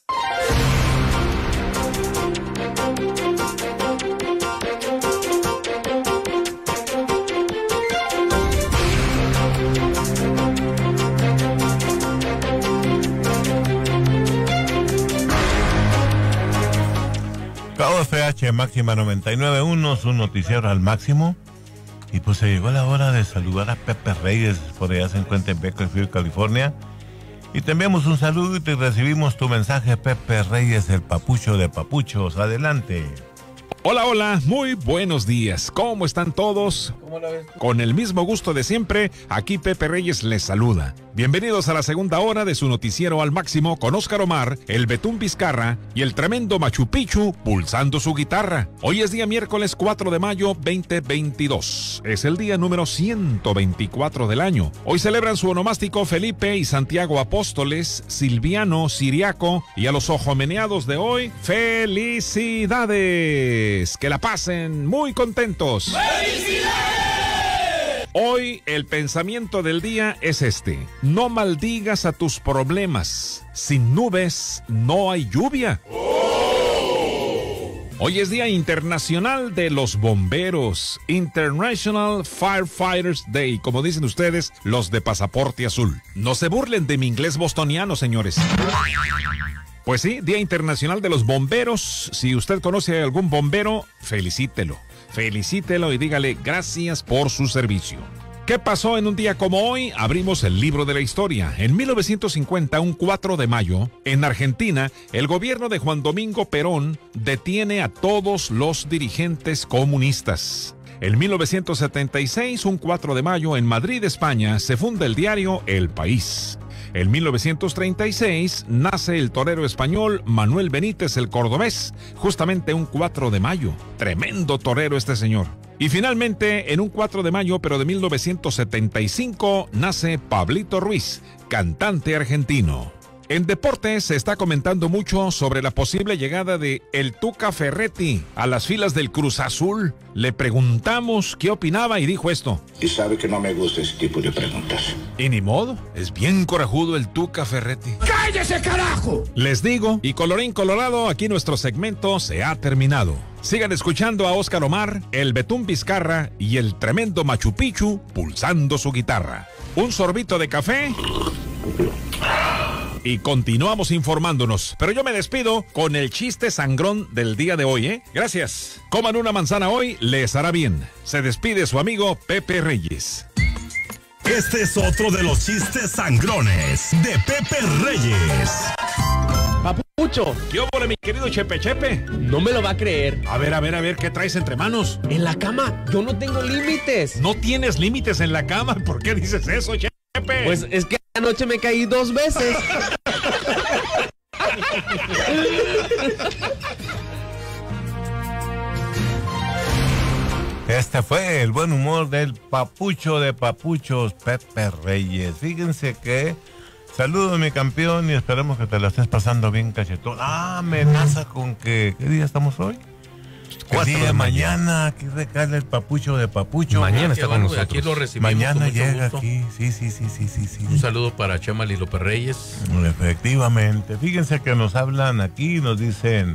K O F H Máxima noventa y nueve punto uno, su noticiero al máximo. Y pues se llegó la hora de saludar a Pepe Reyes, por allá se encuentra en Bakersfield, California. Y te enviamos un saludo y te recibimos tu mensaje, Pepe Reyes, el papucho de papuchos. Adelante. Hola, hola, muy buenos días. ¿Cómo están todos? ¿Cómo la ves? Con el mismo gusto de siempre, aquí Pepe Reyes les saluda. Bienvenidos a la segunda hora de su noticiero al máximo con Óscar Omar, el Betún Vizcarra y el tremendo Machu Picchu pulsando su guitarra. Hoy es día miércoles cuatro de mayo veinte veintidós. Es el día número ciento veinticuatro del año. Hoy celebran su onomástico Felipe y Santiago Apóstoles, Silviano, Siriaco y a los ojomeneados de hoy, ¡felicidades! Que la pasen muy contentos. ¡Felicidades! Hoy el pensamiento del día es este: no maldigas a tus problemas. Sin nubes no hay lluvia. Hoy es Día Internacional de los Bomberos, International Firefighters Day, como dicen ustedes, los de pasaporte azul. No se burlen de mi inglés bostoniano, señores. Pues sí, Día Internacional de los Bomberos. Si usted conoce a algún bombero, felicítelo. Felicítelo y dígale gracias por su servicio. ¿Qué pasó en un día como hoy? Abrimos el libro de la historia. En mil novecientos cincuenta, un cuatro de mayo, en Argentina, el gobierno de Juan Domingo Perón detiene a todos los dirigentes comunistas. En mil novecientos setenta y seis, un cuatro de mayo, en Madrid, España, se funda el diario El País. En mil novecientos treinta y seis nace el torero español Manuel Benítez el Cordobés, justamente un cuatro de mayo. Tremendo torero este señor. Y finalmente, en un cuatro de mayo, pero de mil novecientos setenta y cinco, nace Pablito Ruiz, cantante argentino. En deportes se está comentando mucho sobre la posible llegada de el Tuca Ferretti a las filas del Cruz Azul. Le preguntamos qué opinaba y dijo esto. Y sabe que no me gusta ese tipo de preguntas. Y ni modo, es bien corajudo el Tuca Ferretti. ¡Cállese, carajo! Les digo, y colorín colorado, aquí nuestro segmento se ha terminado. Sigan escuchando a Óscar Omar, el Betún Vizcarra y el tremendo Machu Picchu pulsando su guitarra. Un sorbito de café y continuamos informándonos. Pero yo me despido con el chiste sangrón del día de hoy, ¿eh? Gracias. Coman una manzana hoy, les hará bien. Se despide su amigo Pepe Reyes. Este es otro de los chistes sangrones de Pepe Reyes. Papucho. ¿Qué óvole, mi querido Chepe Chepe? No me lo va a creer. A ver, a ver, a ver, ¿qué traes entre manos? En la cama yo no tengo límites. ¿No tienes límites en la cama? ¿Por qué dices eso, Chepe? Pues es que anoche me caí dos veces. Este fue el buen humor del papucho de papuchos, Pepe Reyes. Fíjense que saludo mi campeón y esperemos que te la estés pasando bien, cachetón. Ah, amenaza con que... ¿Qué día estamos hoy? El día de mañana, aquí recala el papucho de papucho. Mañana está con nosotros. Aquí lo recibimos. Mañana con mucho llega gusto. aquí. Sí, sí, sí, sí, sí, sí. Un saludo para Chema y López Reyes. Efectivamente. Fíjense que nos hablan aquí, nos dicen.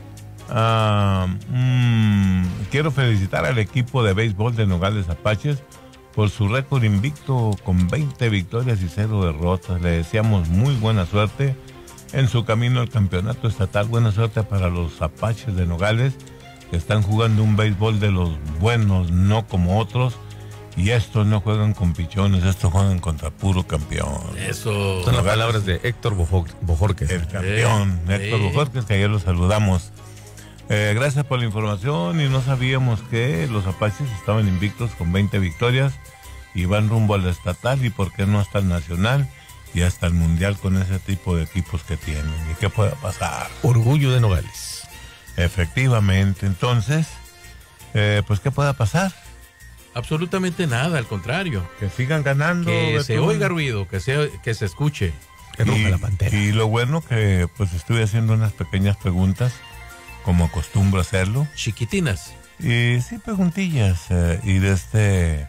ah, mm, quiero felicitar al equipo de béisbol de Nogales Apaches por su récord invicto con veinte victorias y cero derrotas. Le deseamos muy buena suerte en su camino al campeonato estatal. Buena suerte para los Apaches de Nogales, que están jugando un béisbol de los buenos, no como otros. Y estos no juegan con pichones, estos juegan contra puro campeón. Eso. Son las palabras de Héctor Bojor- Bojorquez. El campeón, Eh, Héctor eh. Bojorquez, que ayer lo saludamos. Eh, gracias por la información, y no sabíamos que los Apaches estaban invictos con veinte victorias y van rumbo al estatal, y por qué no hasta el nacional y hasta el mundial con ese tipo de equipos que tienen. ¿Y qué puede pasar? Orgullo de Nogales. Efectivamente, entonces, eh, pues ¿qué pueda pasar? Absolutamente nada, al contrario. Que sigan ganando. Que se Betún. oiga ruido, que se, que se escuche. Y, y lo bueno que pues estuve haciendo unas pequeñas preguntas, como acostumbro hacerlo. Chiquitinas. Y sí, preguntillas. eh, y de este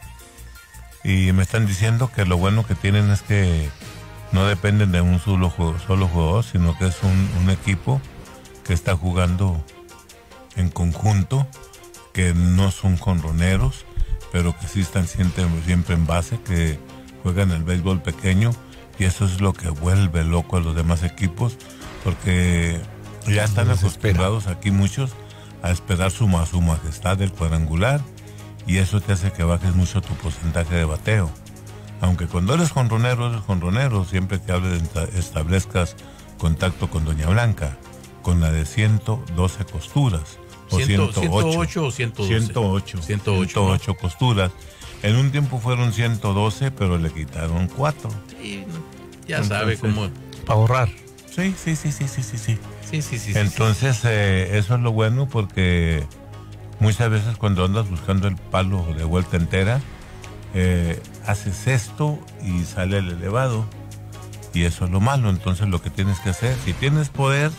y me están diciendo que lo bueno que tienen es que no dependen de un solo juego, solo jugador, sino que es un, un equipo que está jugando en conjunto, que no son jonroneros, pero que sí están siempre, siempre en base, que juegan el béisbol pequeño, y eso es lo que vuelve loco a los demás equipos, porque ya están acostumbrados aquí muchos a esperar su, ma- su majestad del cuadrangular, y eso te hace que bajes mucho tu porcentaje de bateo. Aunque cuando eres jonronero, eres jonronero, siempre que hables, establezcas contacto con Doña Blanca, con la de ciento doce costuras. O Ciento- ciento ocho. ciento ocho o ciento doce. ciento ocho. ciento ocho, ciento ocho costuras. En un tiempo fueron ciento doce, pero le quitaron cuatro. Sí, ya sabe cómo. Para ahorrar. Sí, sí, sí, sí, sí, sí, sí. Sí, sí, sí. Entonces, eh, eso es lo bueno, porque muchas veces cuando andas buscando el palo de vuelta entera, eh, haces esto y sale el elevado. Y eso es lo malo. Entonces, lo que tienes que hacer, si tienes poder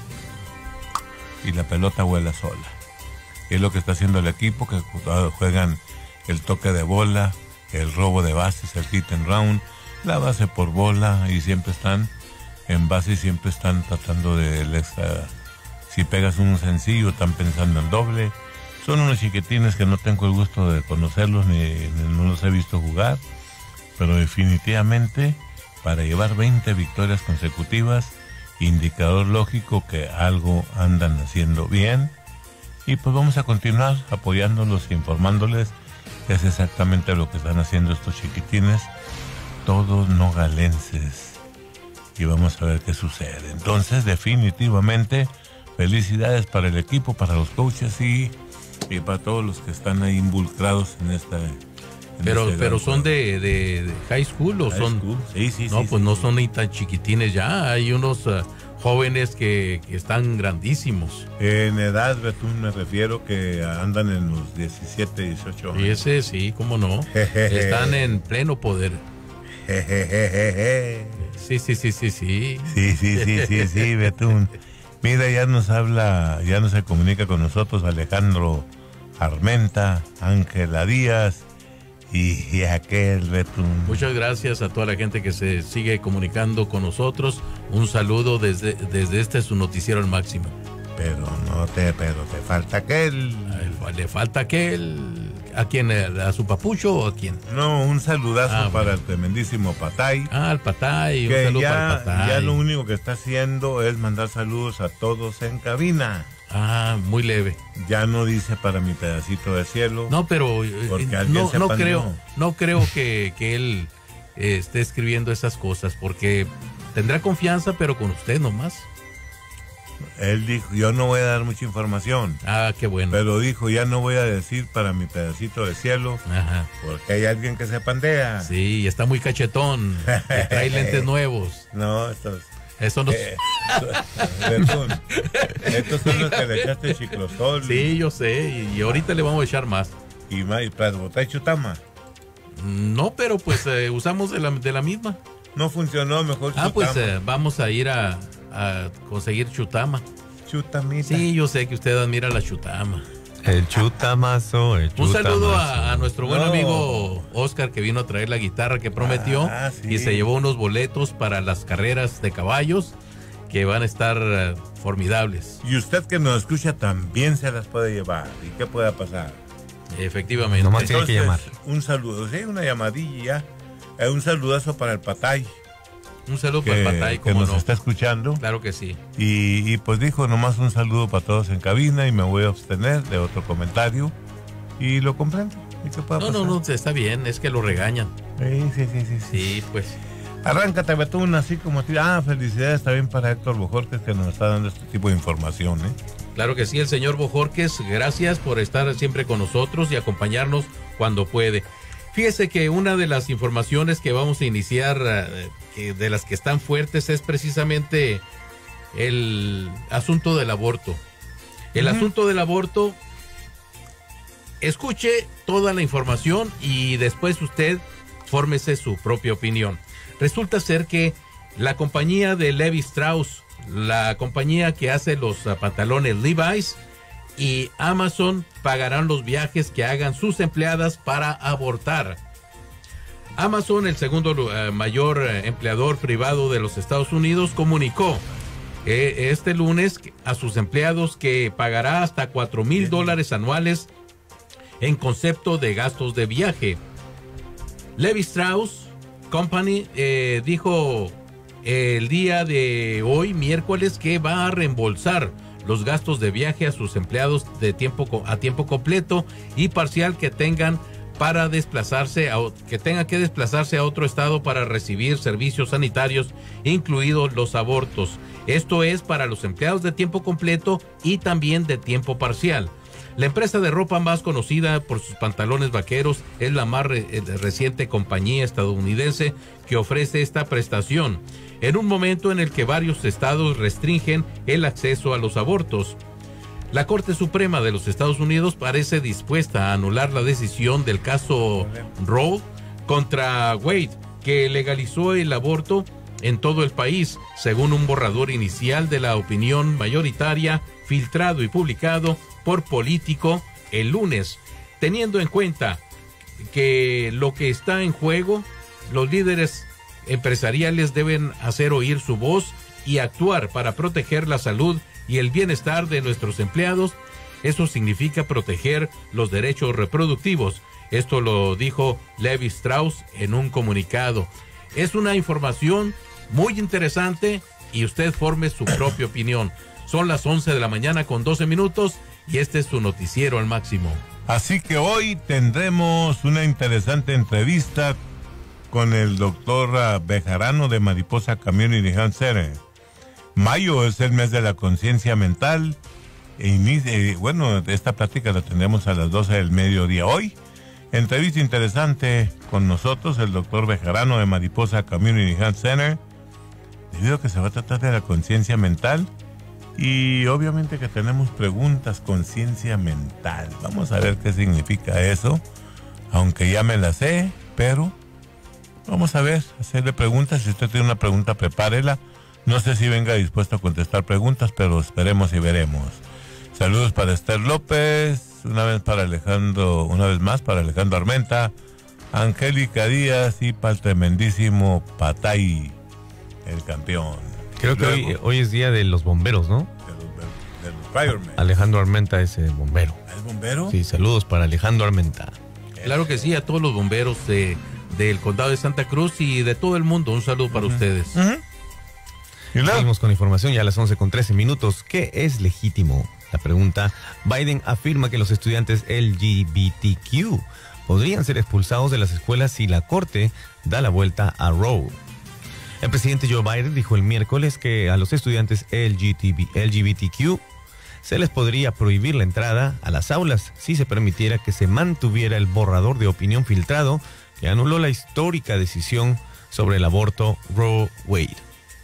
y la pelota vuela sola. Y es lo que está haciendo el equipo, que juegan el toque de bola, el robo de bases, el hit and round, la base por bola, y siempre están en base y siempre están tratando de el extra. Si pegas un sencillo, están pensando en doble. Son unos chiquitines que no tengo el gusto de conocerlos, ni, ni no los he visto jugar, pero definitivamente para llevar veinte victorias consecutivas, indicador lógico que algo andan haciendo bien. Y pues vamos a continuar apoyándolos e informándoles que es exactamente lo que están haciendo estos chiquitines, todos nogalenses. Y vamos a ver qué sucede. Entonces, definitivamente, felicidades para el equipo, para los coaches y, y para todos los que están ahí involucrados en esta. en Pero, este pero gran son juego. de, de, de high school o High son. school, sí, sí, no, sí, pues sí, no sí. son ni tan chiquitines ya. Hay unos uh, jóvenes que, que están grandísimos. En edad, Betún, me refiero que andan en los diecisiete, dieciocho años. Y ese sí, cómo no. Están en pleno poder. Sí, sí, sí, sí, sí. Sí, sí, sí, sí, sí, Betún. Mira, ya nos habla, ya no se comunica con nosotros Alejandro Armenta, Ángela Díaz y, y aquel Betún. Muchas gracias a toda la gente que se sigue comunicando con nosotros. Un saludo desde, desde este su noticiero al máximo. Pero no te, pero te falta aquel. Ay, le falta aquel. ¿A quién? ¿A su papucho o a quién? No, un saludazo Ah, para bueno. el tremendísimo Patay. Ah, al Patay. Un Que saludo ya, para el Patay. ya lo único que está haciendo es mandar saludos a todos en cabina. Ah, muy leve. Ya no dice para mi pedacito de cielo. No, pero eh, Porque alguien no, se no apandió. creo, no creo que, que él eh, esté escribiendo esas cosas, porque tendrá confianza, pero con usted nomás. Él dijo, yo no voy a dar mucha información. Ah, qué bueno. Pero dijo, ya no voy a decir para mi pedacito de cielo. Ajá. Porque hay alguien que se pandea. Sí, está muy cachetón. que trae lentes nuevos. No, estos... Eso no... Eh, Betún, estos son los que le echaste chiclosol. Sí, yo sé, y, y ahorita le vamos a echar más. Y más, para botar chutama. No, pero pues eh, usamos de la, de la misma. No funcionó, mejor Ah, chutama. pues eh, vamos a ir a, a conseguir chutama. Chutamita. Sí, yo sé que usted admira la chutama. El chutamazo, el chutamazo. Un saludo a, a nuestro buen no. amigo Oscar, que vino a traer la guitarra que prometió ah, sí. y se llevó unos boletos para las carreras de caballos que van a estar uh, formidables. Y usted que nos escucha también se las puede llevar. ¿Y qué pueda pasar? Efectivamente. Nomás tiene que llamar. Un saludo, sí, una llamadilla. Eh, un saludazo para el Patay. Un saludo que, para el Patay, que como nos no. está escuchando. Claro que sí. Y, y pues dijo nomás un saludo para todos en cabina y me voy a abstener de otro comentario. Y lo comprendo. ¿Y qué pueda no, pasar? no, no, está bien, es que lo regañan. Sí, sí, sí, sí. Sí, pues. Arráncate, Betún, así como... Ah, felicidades también para Héctor Bojorquez, que nos está dando este tipo de información, ¿eh? Claro que sí, el señor Bojorquez, gracias por estar siempre con nosotros y acompañarnos cuando puede. Fíjese que una de las informaciones que vamos a iniciar, eh, de las que están fuertes, es precisamente el asunto del aborto. El uh-huh. asunto del aborto, escuche toda la información y después usted fórmese su propia opinión. Resulta ser que la compañía de Levi Strauss, la compañía que hace los uh, pantalones Levi's, y Amazon pagarán los viajes que hagan sus empleadas para abortar. Amazon, el segundo uh, mayor uh, empleador privado de los Estados Unidos, comunicó eh, este lunes a sus empleados que pagará hasta cuatro mil dólares anuales en concepto de gastos de viaje. Levi Strauss Company eh, dijo el día de hoy, miércoles, que va a reembolsar los gastos de viaje a sus empleados de tiempo a tiempo completo y parcial que tengan para desplazarse a, que tengan que desplazarse a otro estado para recibir servicios sanitarios, incluidos los abortos. Esto es para los empleados de tiempo completo y también de tiempo parcial. La empresa de ropa más conocida por sus pantalones vaqueros es la más re reciente compañía estadounidense que ofrece esta prestación, en un momento en el que varios estados restringen el acceso a los abortos. La Corte Suprema de los Estados Unidos parece dispuesta a anular la decisión del caso Roe contra Wade, que legalizó el aborto en todo el país, según un borrador inicial de la opinión mayoritaria filtrado y publicado por Político el lunes. Teniendo en cuenta que lo que está en juego, los líderes empresariales deben hacer oír su voz y actuar para proteger la salud y el bienestar de nuestros empleados. Eso significa proteger los derechos reproductivos. Esto lo dijo Levi Strauss en un comunicado. Es una información muy interesante y usted forme su propia opinión. Son las once de la mañana con doce minutos y este es su noticiero al máximo. Así que hoy tendremos una interesante entrevista con el doctor Bejarano de Mariposa Community Health Center. Mayo es el mes de la conciencia mental. E inicia, bueno, esta plática la tendremos a las doce del mediodía hoy. Entrevista interesante con nosotros, el doctor Bejarano de Mariposa Community Health Center, debido a que se va a tratar de la conciencia mental. Y obviamente que tenemos preguntas, conciencia mental. Vamos a ver qué significa eso, aunque ya me la sé, pero vamos a ver, hacerle preguntas. Si usted tiene una pregunta, prepárela. No sé si venga dispuesto a contestar preguntas, pero esperemos y veremos. Saludos para Esther López, una vez para Alejandro, una vez más para Alejandro Armenta, Angélica Díaz y para el tremendísimo Patay, el campeón. Creo que hoy, hoy es día de los bomberos, ¿no? De los, de los firemen. Alejandro Armenta es el bombero. ¿Es bombero? Sí, saludos para Alejandro Armenta. Claro que sí, a todos los bomberos de, del condado de Santa Cruz y de todo el mundo. Un saludo para uh-huh. ustedes. Uh-huh. Y seguimos con información ya a las once con trece minutos. ¿Qué es legítimo? La pregunta: Biden afirma que los estudiantes L G B T Q podrían ser expulsados de las escuelas si la corte da la vuelta a Roe. El presidente Joe Biden dijo el miércoles que a los estudiantes L G B T Q se les podría prohibir la entrada a las aulas si se permitiera que se mantuviera el borrador de opinión filtrado que anuló la histórica decisión sobre el aborto Roe Wade.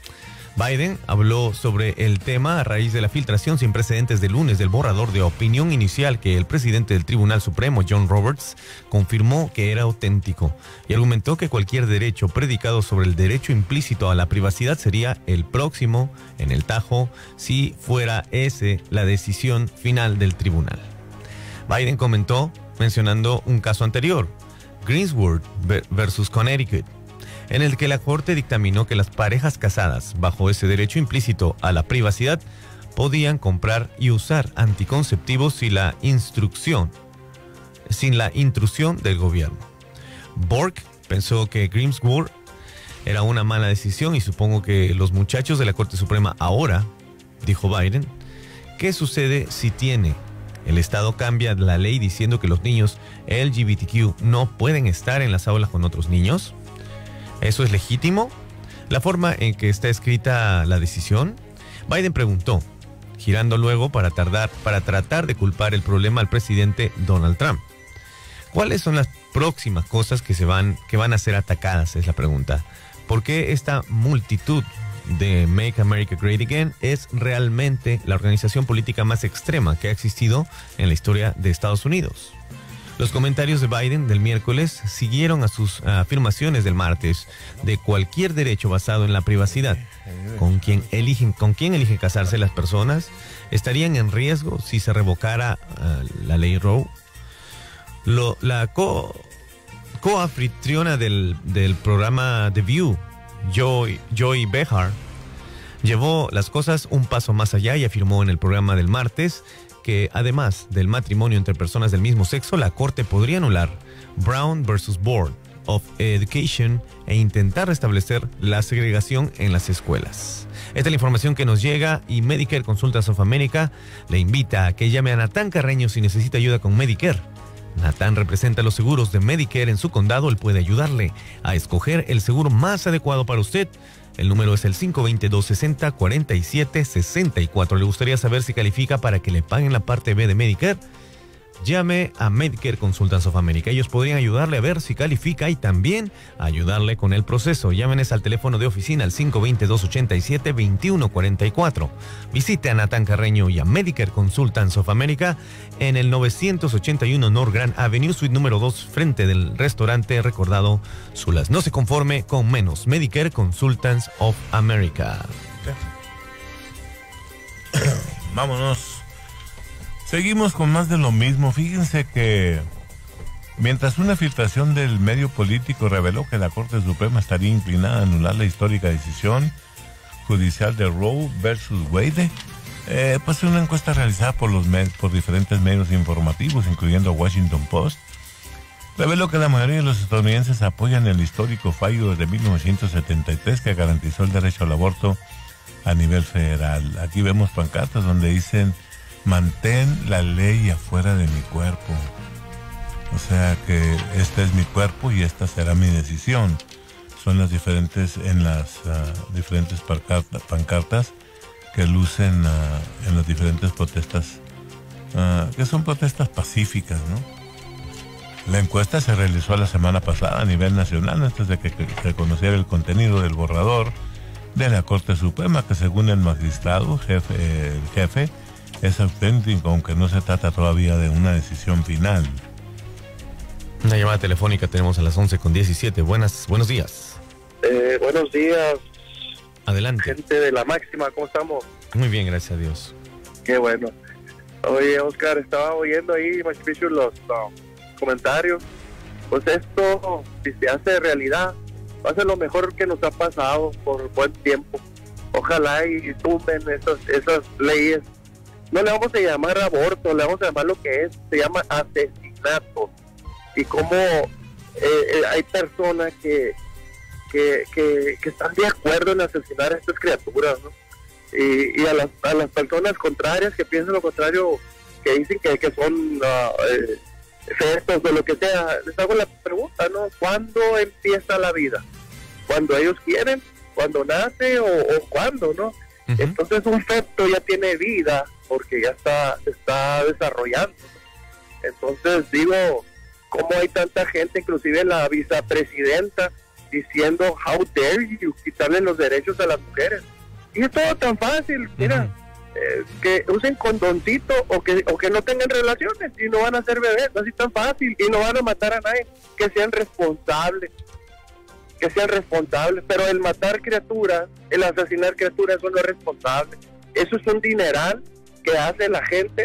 Biden habló sobre el tema a raíz de la filtración sin precedentes de lunes del borrador de opinión inicial que el presidente del Tribunal Supremo, John Roberts, confirmó que era auténtico y argumentó que cualquier derecho predicado sobre el derecho implícito a la privacidad sería el próximo en el tajo si fuera ese la decisión final del tribunal. Biden comentó mencionando un caso anterior, Greensburg versus Connecticut, en el que la Corte dictaminó que las parejas casadas, bajo ese derecho implícito a la privacidad, podían comprar y usar anticonceptivos sin la instrucción, sin la intrusión del gobierno. Bork pensó que Greensburg era una mala decisión y supongo que los muchachos de la Corte Suprema ahora, dijo Biden, ¿qué sucede si tiene? El Estado cambia la ley diciendo que los niños L G B T Q no pueden estar en las aulas con otros niños. ¿Eso es legítimo? La forma en que está escrita la decisión, Biden preguntó, girando luego para, tardar, para tratar de culpar el problema al presidente Donald Trump. ¿Cuáles son las próximas cosas que, se van, que van a ser atacadas? Es la pregunta. ¿Por qué esta multitud de Make America Great Again es realmente la organización política más extrema que ha existido en la historia de Estados Unidos? Los comentarios de Biden del miércoles siguieron a sus afirmaciones del martes de cualquier derecho basado en la privacidad. ¿Con quién eligen, con quién eligen casarse las personas? ¿Estarían en riesgo si se revocara uh, la ley Roe? Lo, la co, coanfitriona del, del programa The View, Joy, Joy Behar, llevó las cosas un paso más allá y afirmó en el programa del martes que además del matrimonio entre personas del mismo sexo, la Corte podría anular Brown versus Board of Education e intentar restablecer la segregación en las escuelas. Esta es la información que nos llega y Medicare Consultas of America le invita a que llame a Natán Carreño si necesita ayuda con Medicare. Natán representa los seguros de Medicare en su condado. Él puede ayudarle a escoger el seguro más adecuado para usted. El número es el cinco dos dos, dos seis cero, cuatro siete seis cuatro. ¿Le gustaría saber si califica para que le paguen la parte B de Medicare? Llame a Medicare Consultants of America. Ellos podrían ayudarle a ver si califica y también ayudarle con el proceso. Llámenes al teléfono de oficina al cinco dos dos, ocho siete, dos uno cuatro cuatro. Visite a Natán Carreño y a Medicare Consultants of America en el novecientos ochenta y uno North Grand Avenue, suite número dos, frente del restaurante recordado Zulas. No se conforme con menos. Medicare Consultants of America. Vámonos. Seguimos con más de lo mismo. Fíjense que mientras una filtración del medio político reveló que la Corte Suprema estaría inclinada a anular la histórica decisión judicial de Roe versus Wade, eh, pues una encuesta realizada por, los med- por diferentes medios informativos, incluyendo Washington Post, reveló que la mayoría de los estadounidenses apoyan el histórico fallo de mil novecientos setenta y tres que garantizó el derecho al aborto a nivel federal. Aquí vemos pancartas donde dicen: mantén la ley afuera de mi cuerpo. O sea que este es mi cuerpo y esta será mi decisión. Son las diferentes, en las uh, diferentes pancartas, pancartas que lucen uh, en las diferentes protestas, uh, que son protestas pacíficas, ¿no? La encuesta se realizó la semana pasada a nivel nacional antes de que se conociera el contenido del borrador de la Corte Suprema, que según el magistrado jefe, eh, el jefe, es auténtico, aunque no se trata todavía de una decisión final. Una llamada telefónica tenemos a las once con diecisiete. Buenas, buenos días. Eh, buenos días. Adelante. Gente de La Máxima, ¿cómo estamos? Muy bien, gracias a Dios. Qué bueno. Oye, Oscar, estaba oyendo ahí, Machu Picchu, los uh, comentarios. Pues esto, si se hace realidad, va a ser lo mejor que nos ha pasado por buen tiempo. Ojalá y tumben esas, esas leyes. No le vamos a llamar aborto, le vamos a llamar lo que es, se llama asesinato. Y como eh, eh, hay personas que, que, que, que están de acuerdo en asesinar a estas criaturas, ¿no? Y, y a, las, a las personas contrarias que piensan lo contrario, que dicen que, que son uh, eh, fetos o lo que sea, les hago la pregunta, ¿no? ¿Cuándo empieza la vida? ¿Cuando ellos quieren? ¿Cuándo nace? ¿O, o cuándo, no? Uh-huh. Entonces un feto ya tiene vida porque ya está, se está desarrollando. Entonces digo, ¿cómo hay tanta gente, inclusive la vicepresidenta, diciendo how dare you quitarle los derechos a las mujeres? Y es todo tan fácil, mira, uh-huh. eh, que usen condoncito o que, o que no tengan relaciones y no van a ser bebés, así tan fácil, y no van a matar a nadie, que sean responsables, que sean responsables, pero el matar criaturas, el asesinar criaturas, eso no es responsable, eso es un dineral que hace la gente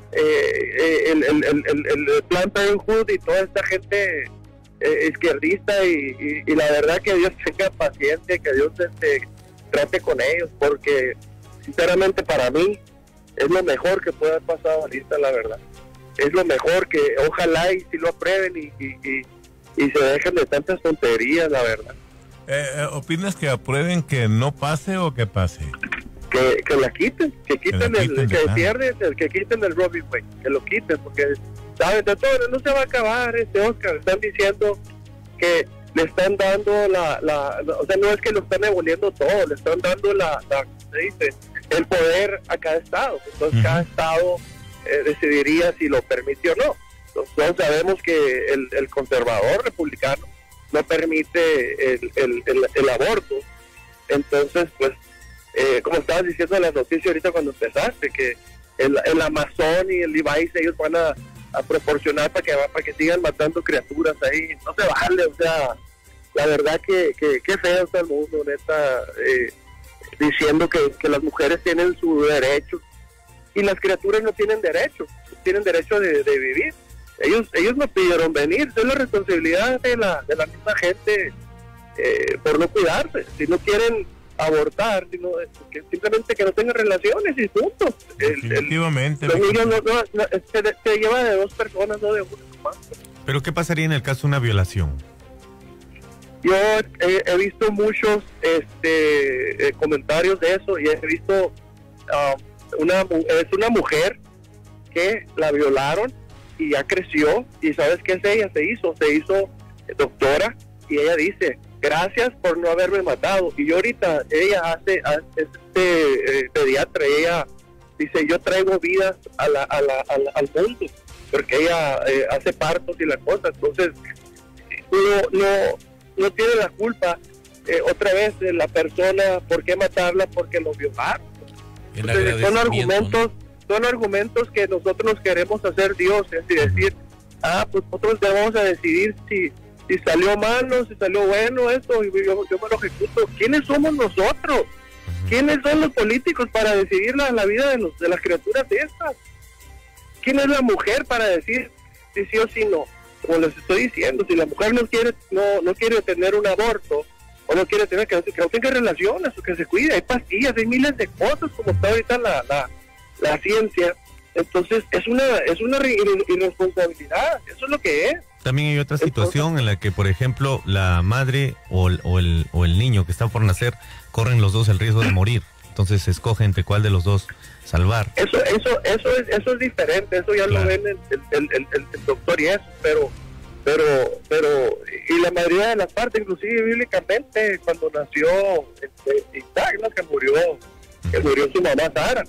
eh, el, el, el, el, el Planned Parenthood y toda esta gente eh, izquierdista y, y, y la verdad que Dios tenga paciencia, que Dios este, trate con ellos, porque sinceramente para mí es lo mejor que puede haber pasado ahorita, la verdad. Es lo mejor que ojalá y si lo aprueben y, y, y, y se dejen de tantas tonterías, la verdad. Eh, ¿Opinas que aprueben que no pase o que pase? Que, que la quiten, que quiten, que el, quiten, que claro. pierden, el, que quiten el Robbie Wade, que lo quiten, porque saben de todo, no se va a acabar este Oscar. Están diciendo que le están dando la, la, la o sea, no es que lo están aboliendo todo, le están dando la, la ¿cómo se dice? El poder a cada estado. Entonces uh-huh. cada estado eh, decidiría si lo permite o no. Entonces todos sabemos que el, el conservador republicano no permite el, el, el, el aborto. Entonces, pues, eh, como estabas diciendo en la noticia ahorita cuando empezaste, que el, el Amazon y el Levi's, ellos van a, a proporcionar para que para que sigan matando criaturas ahí. No se vale, o sea, la verdad que, que, que feo está el mundo, neta, eh, diciendo que, que las mujeres tienen su derecho y las criaturas no tienen derecho, tienen derecho de, de vivir. Ellos ellos no pidieron venir, es la responsabilidad de la, de la misma gente eh, por no cuidarse. Si no quieren abortar, sino que simplemente que no tengan relaciones y punto. Definitivamente. El, el, los niños no, no, no, se, se lleva de dos personas, no de una más. ¿Pero qué pasaría en el caso de una violación? Yo he, he visto muchos este eh, comentarios de eso y he visto um, una es una mujer que la violaron y ya creció, y ¿sabes qué es ella? Se hizo, se hizo doctora, y ella dice, gracias por no haberme matado. Y yo ahorita, ella hace, hace este eh, pediatra, ella dice, yo traigo vidas a la, a la, a la, al mundo, porque ella eh, hace partos y la cosa. Entonces, no, no, no tiene la culpa, eh, otra vez, de la persona, ¿por qué matarla? Porque lo violaron. Entonces, son argumentos, son argumentos que nosotros nos queremos hacer dioses y decir, ah, pues nosotros vamos a decidir si, si salió malo, si salió bueno esto, y yo, yo me lo ejecuto. ¿Quiénes somos nosotros? ¿Quiénes son los políticos para decidir la, la vida de, los, de las criaturas de estas? ¿Quién es la mujer para decir si sí o si no? Como les estoy diciendo, si la mujer no quiere no, no quiere tener un aborto, o no quiere tener, que no, que no tenga relaciones, o que se cuide, hay pastillas, hay miles de cosas, como está ahorita la, la, la ciencia. Entonces es una es una irresponsabilidad, eso es lo que es. También hay otra situación en la que, por ejemplo, la madre o el, o el, o el niño que está por nacer corren los dos el riesgo de morir. Entonces se escoge entre cuál de los dos salvar. Eso eso eso es eso es diferente, eso ya claro. Lo ven el, el, el, el, el doctor y eso, pero pero pero y la mayoría de las partes, inclusive bíblicamente, cuando nació este, Isaac, ¿no? que murió que murió su mamá Sara,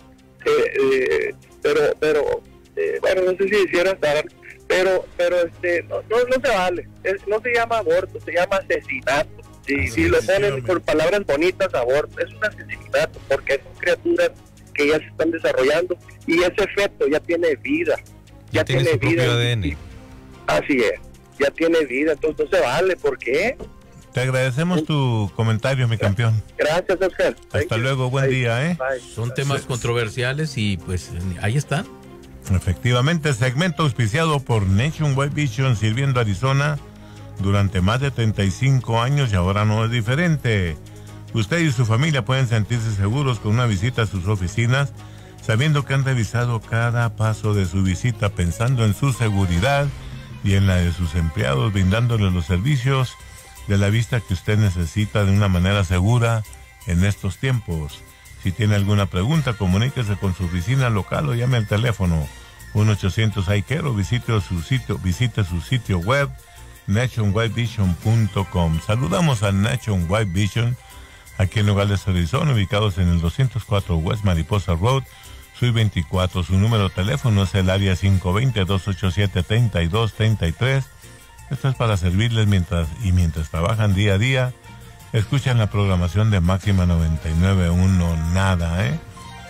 eh, eh, pero pero eh, bueno, no sé si hiciera Sara, pero pero este no, no, no se vale, es, no se llama aborto, se llama asesinato. Si, si lo ponen por palabras bonitas, aborto, es un asesinato, porque son criaturas que ya se están desarrollando y ese feto ya tiene vida, ya, ya tiene, tiene vida. Propio A D N. Así es, ya tiene vida, entonces no se vale, ¿por qué? Te agradecemos tu comentario, mi campeón. Gracias, Oscar. Hasta luego, buen Bye. día, ¿eh? Bye. Son temas controversiales y pues ahí está. Efectivamente, segmento auspiciado por Nationwide Vision, sirviendo Arizona durante más de treinta y cinco años, y ahora no es diferente. Usted y su familia pueden sentirse seguros con una visita a sus oficinas, sabiendo que han revisado cada paso de su visita, pensando en su seguridad y en la de sus empleados, brindándoles los servicios de la vista que usted necesita de una manera segura en estos tiempos. Si tiene alguna pregunta, comuníquese con su oficina local o llame al teléfono uno ochocientos I C A R E o visite su sitio, visite su sitio web nationwide vision punto com. Saludamos a Nationwide Vision aquí en Nogales, Arizona, ubicados en el doscientos cuatro West Mariposa Road, Suite veinticuatro. Su número de teléfono es el área cinco dos cero, dos ocho siete, tres dos tres tres. Esto es para servirles mientras y mientras trabajan día a día. Escuchan la programación de Máxima noventa y nueve punto uno, nada, ¿eh?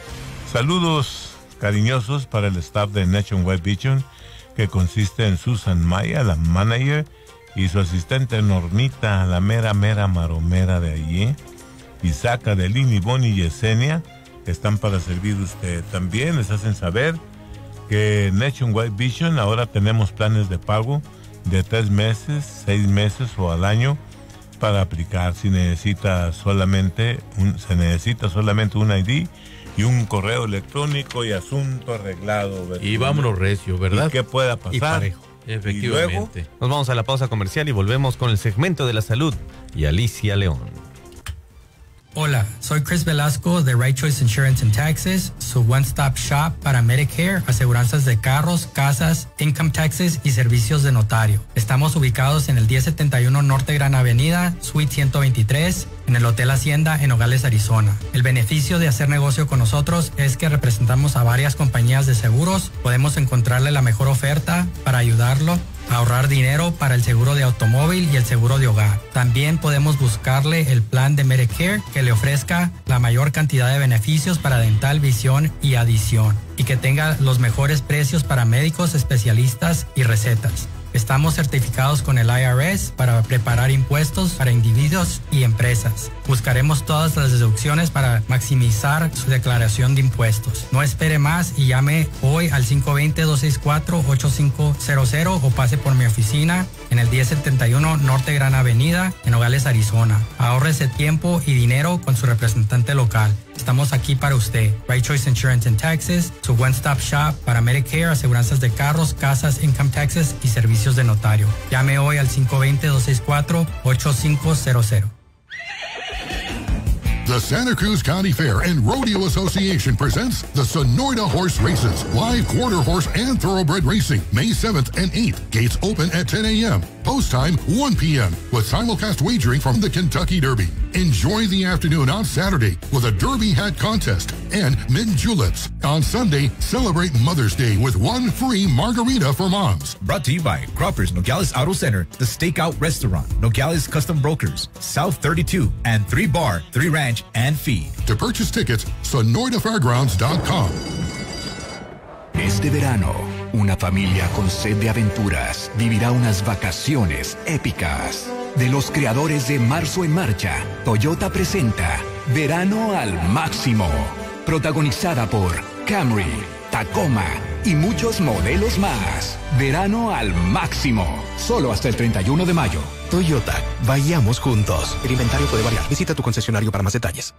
Saludos cariñosos para el staff de Nationwide Vision, que consiste en Susan Maya, la manager, y su asistente Normita, la mera, mera maromera de allí. Isaac, Adelín, Ivonne y Yesenia están para servir usted. También les hacen saber que Nationwide Vision ahora tenemos planes de pago de tres meses, seis meses o al año para aplicar. Si necesita solamente un, se necesita solamente un I D y un correo electrónico y asunto arreglado, ¿verdad? Y vámonos recio, ¿verdad? Y que pueda pasar. Y parejo. Efectivamente. Y luego nos vamos a la pausa comercial y volvemos con el segmento de la salud y Alicia León. Hola, soy Chris Velasco de Right Choice Insurance and Taxes, su one-stop shop para Medicare, aseguranzas de carros, casas, income taxes y servicios de notario. Estamos ubicados en el diez setenta y uno Norte Gran Avenida, Suite ciento veintitrés, en el Hotel Hacienda en Nogales, Arizona. El beneficio de hacer negocio con nosotros es que representamos a varias compañías de seguros, podemos encontrarle la mejor oferta para ayudarlo a ahorrar dinero para el seguro de automóvil y el seguro de hogar. También podemos buscarle el plan de Medicare que le ofrezca la mayor cantidad de beneficios para dental, visión y adición, y que tenga los mejores precios para médicos, especialistas y recetas. Estamos certificados con el I R S para preparar impuestos para individuos y empresas. Buscaremos todas las deducciones para maximizar su declaración de impuestos. No espere más y llame hoy al cinco dos cero, dos seis cuatro, ocho cinco cero cero o pase por mi oficina en el diez setenta y uno Norte Gran Avenida en Nogales, Arizona. Ahórrese tiempo y dinero con su representante local. Estamos aquí para usted. Right Choice Insurance and Taxes, su one-stop shop para Medicare, aseguranzas de carros, casas, income taxes y servicios de notario. Llame hoy al cinco dos cero, dos seis cuatro, ocho cinco cero cero. The Santa Cruz County Fair and Rodeo Association presents the Sonoita Horse Races, live quarter horse and thoroughbred racing, May seventh and eighth. Gates open at ten a.m. Post time one p.m. with simulcast wagering from the Kentucky Derby. Enjoy the afternoon on Saturday with a Derby hat contest and mint juleps. On Sunday, celebrate Mother's Day with one free margarita for moms. Brought to you by Cropper's Nogales Auto Center, the Stakeout Restaurant, Nogales Custom Brokers, South thirty-two, and three Bar, three Ranch, and Feed. To purchase tickets, sonoita fairgrounds dot com. Este verano, una familia con sed de aventuras vivirá unas vacaciones épicas. De los creadores de Marzo en Marcha, Toyota presenta Verano al Máximo, protagonizada por Camry, Tacoma y muchos modelos más. Verano al Máximo, solo hasta el treinta y uno de mayo. Toyota, vayamos juntos. El inventario puede variar. Visita tu concesionario para más detalles.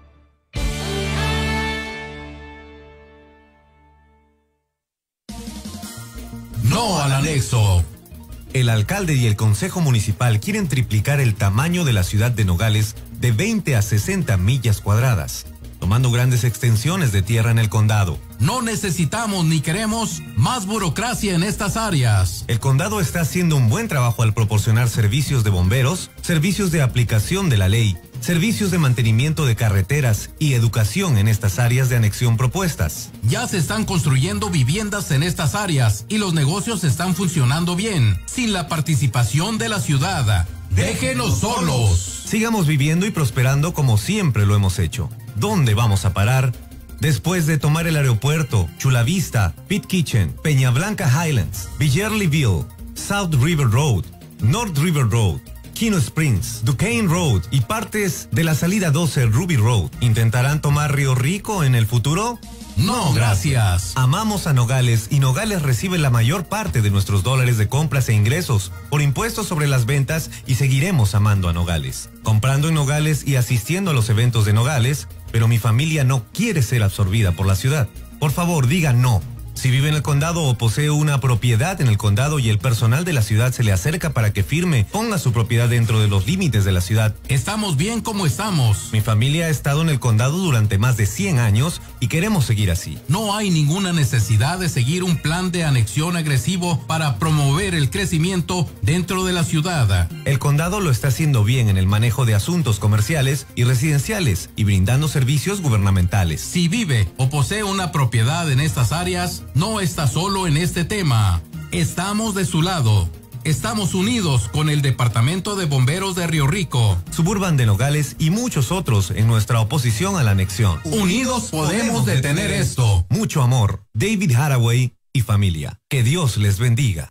No al anexo. El alcalde y el consejo municipal quieren triplicar el tamaño de la ciudad de Nogales de veinte a sesenta millas cuadradas, tomando grandes extensiones de tierra en el condado. No necesitamos ni queremos más burocracia en estas áreas. El condado está haciendo un buen trabajo al proporcionar servicios de bomberos, servicios de aplicación de la ley, servicios de mantenimiento de carreteras y educación en estas áreas de anexión propuestas. Ya se están construyendo viviendas en estas áreas y los negocios están funcionando bien, sin la participación de la ciudad. ¡Déjenos solos! Sigamos viviendo y prosperando como siempre lo hemos hecho. ¿Dónde vamos a parar? Después de tomar el aeropuerto, Chula Vista, Pit Kitchen, Peña Blanca Highlands, Villerleville, South River Road, North River Road, Kino Springs, Duquesne Road y partes de la salida doce Ruby Road, ¿intentarán tomar Río Rico en el futuro? No, gracias. Amamos a Nogales y Nogales recibe la mayor parte de nuestros dólares de compras e ingresos por impuestos sobre las ventas y seguiremos amando a Nogales. Comprando en Nogales y asistiendo a los eventos de Nogales, pero mi familia no quiere ser absorbida por la ciudad. Por favor, diga no. Si vive en el condado o posee una propiedad en el condado y el personal de la ciudad se le acerca para que firme, ponga su propiedad dentro de los límites de la ciudad. Estamos bien como estamos. Mi familia ha estado en el condado durante más de cien años y queremos seguir así. No hay ninguna necesidad de seguir un plan de anexión agresivo para promover el crecimiento dentro de la ciudad. El condado lo está haciendo bien en el manejo de asuntos comerciales y residenciales y brindando servicios gubernamentales. Si vive o posee una propiedad en estas áreas, no está solo en este tema. Estamos de su lado. Estamos unidos con el Departamento de Bomberos de Río Rico, Suburban de Nogales y muchos otros en nuestra oposición a la anexión. Unidos podemos detener esto. Mucho amor. David Haraway y familia. Que Dios les bendiga.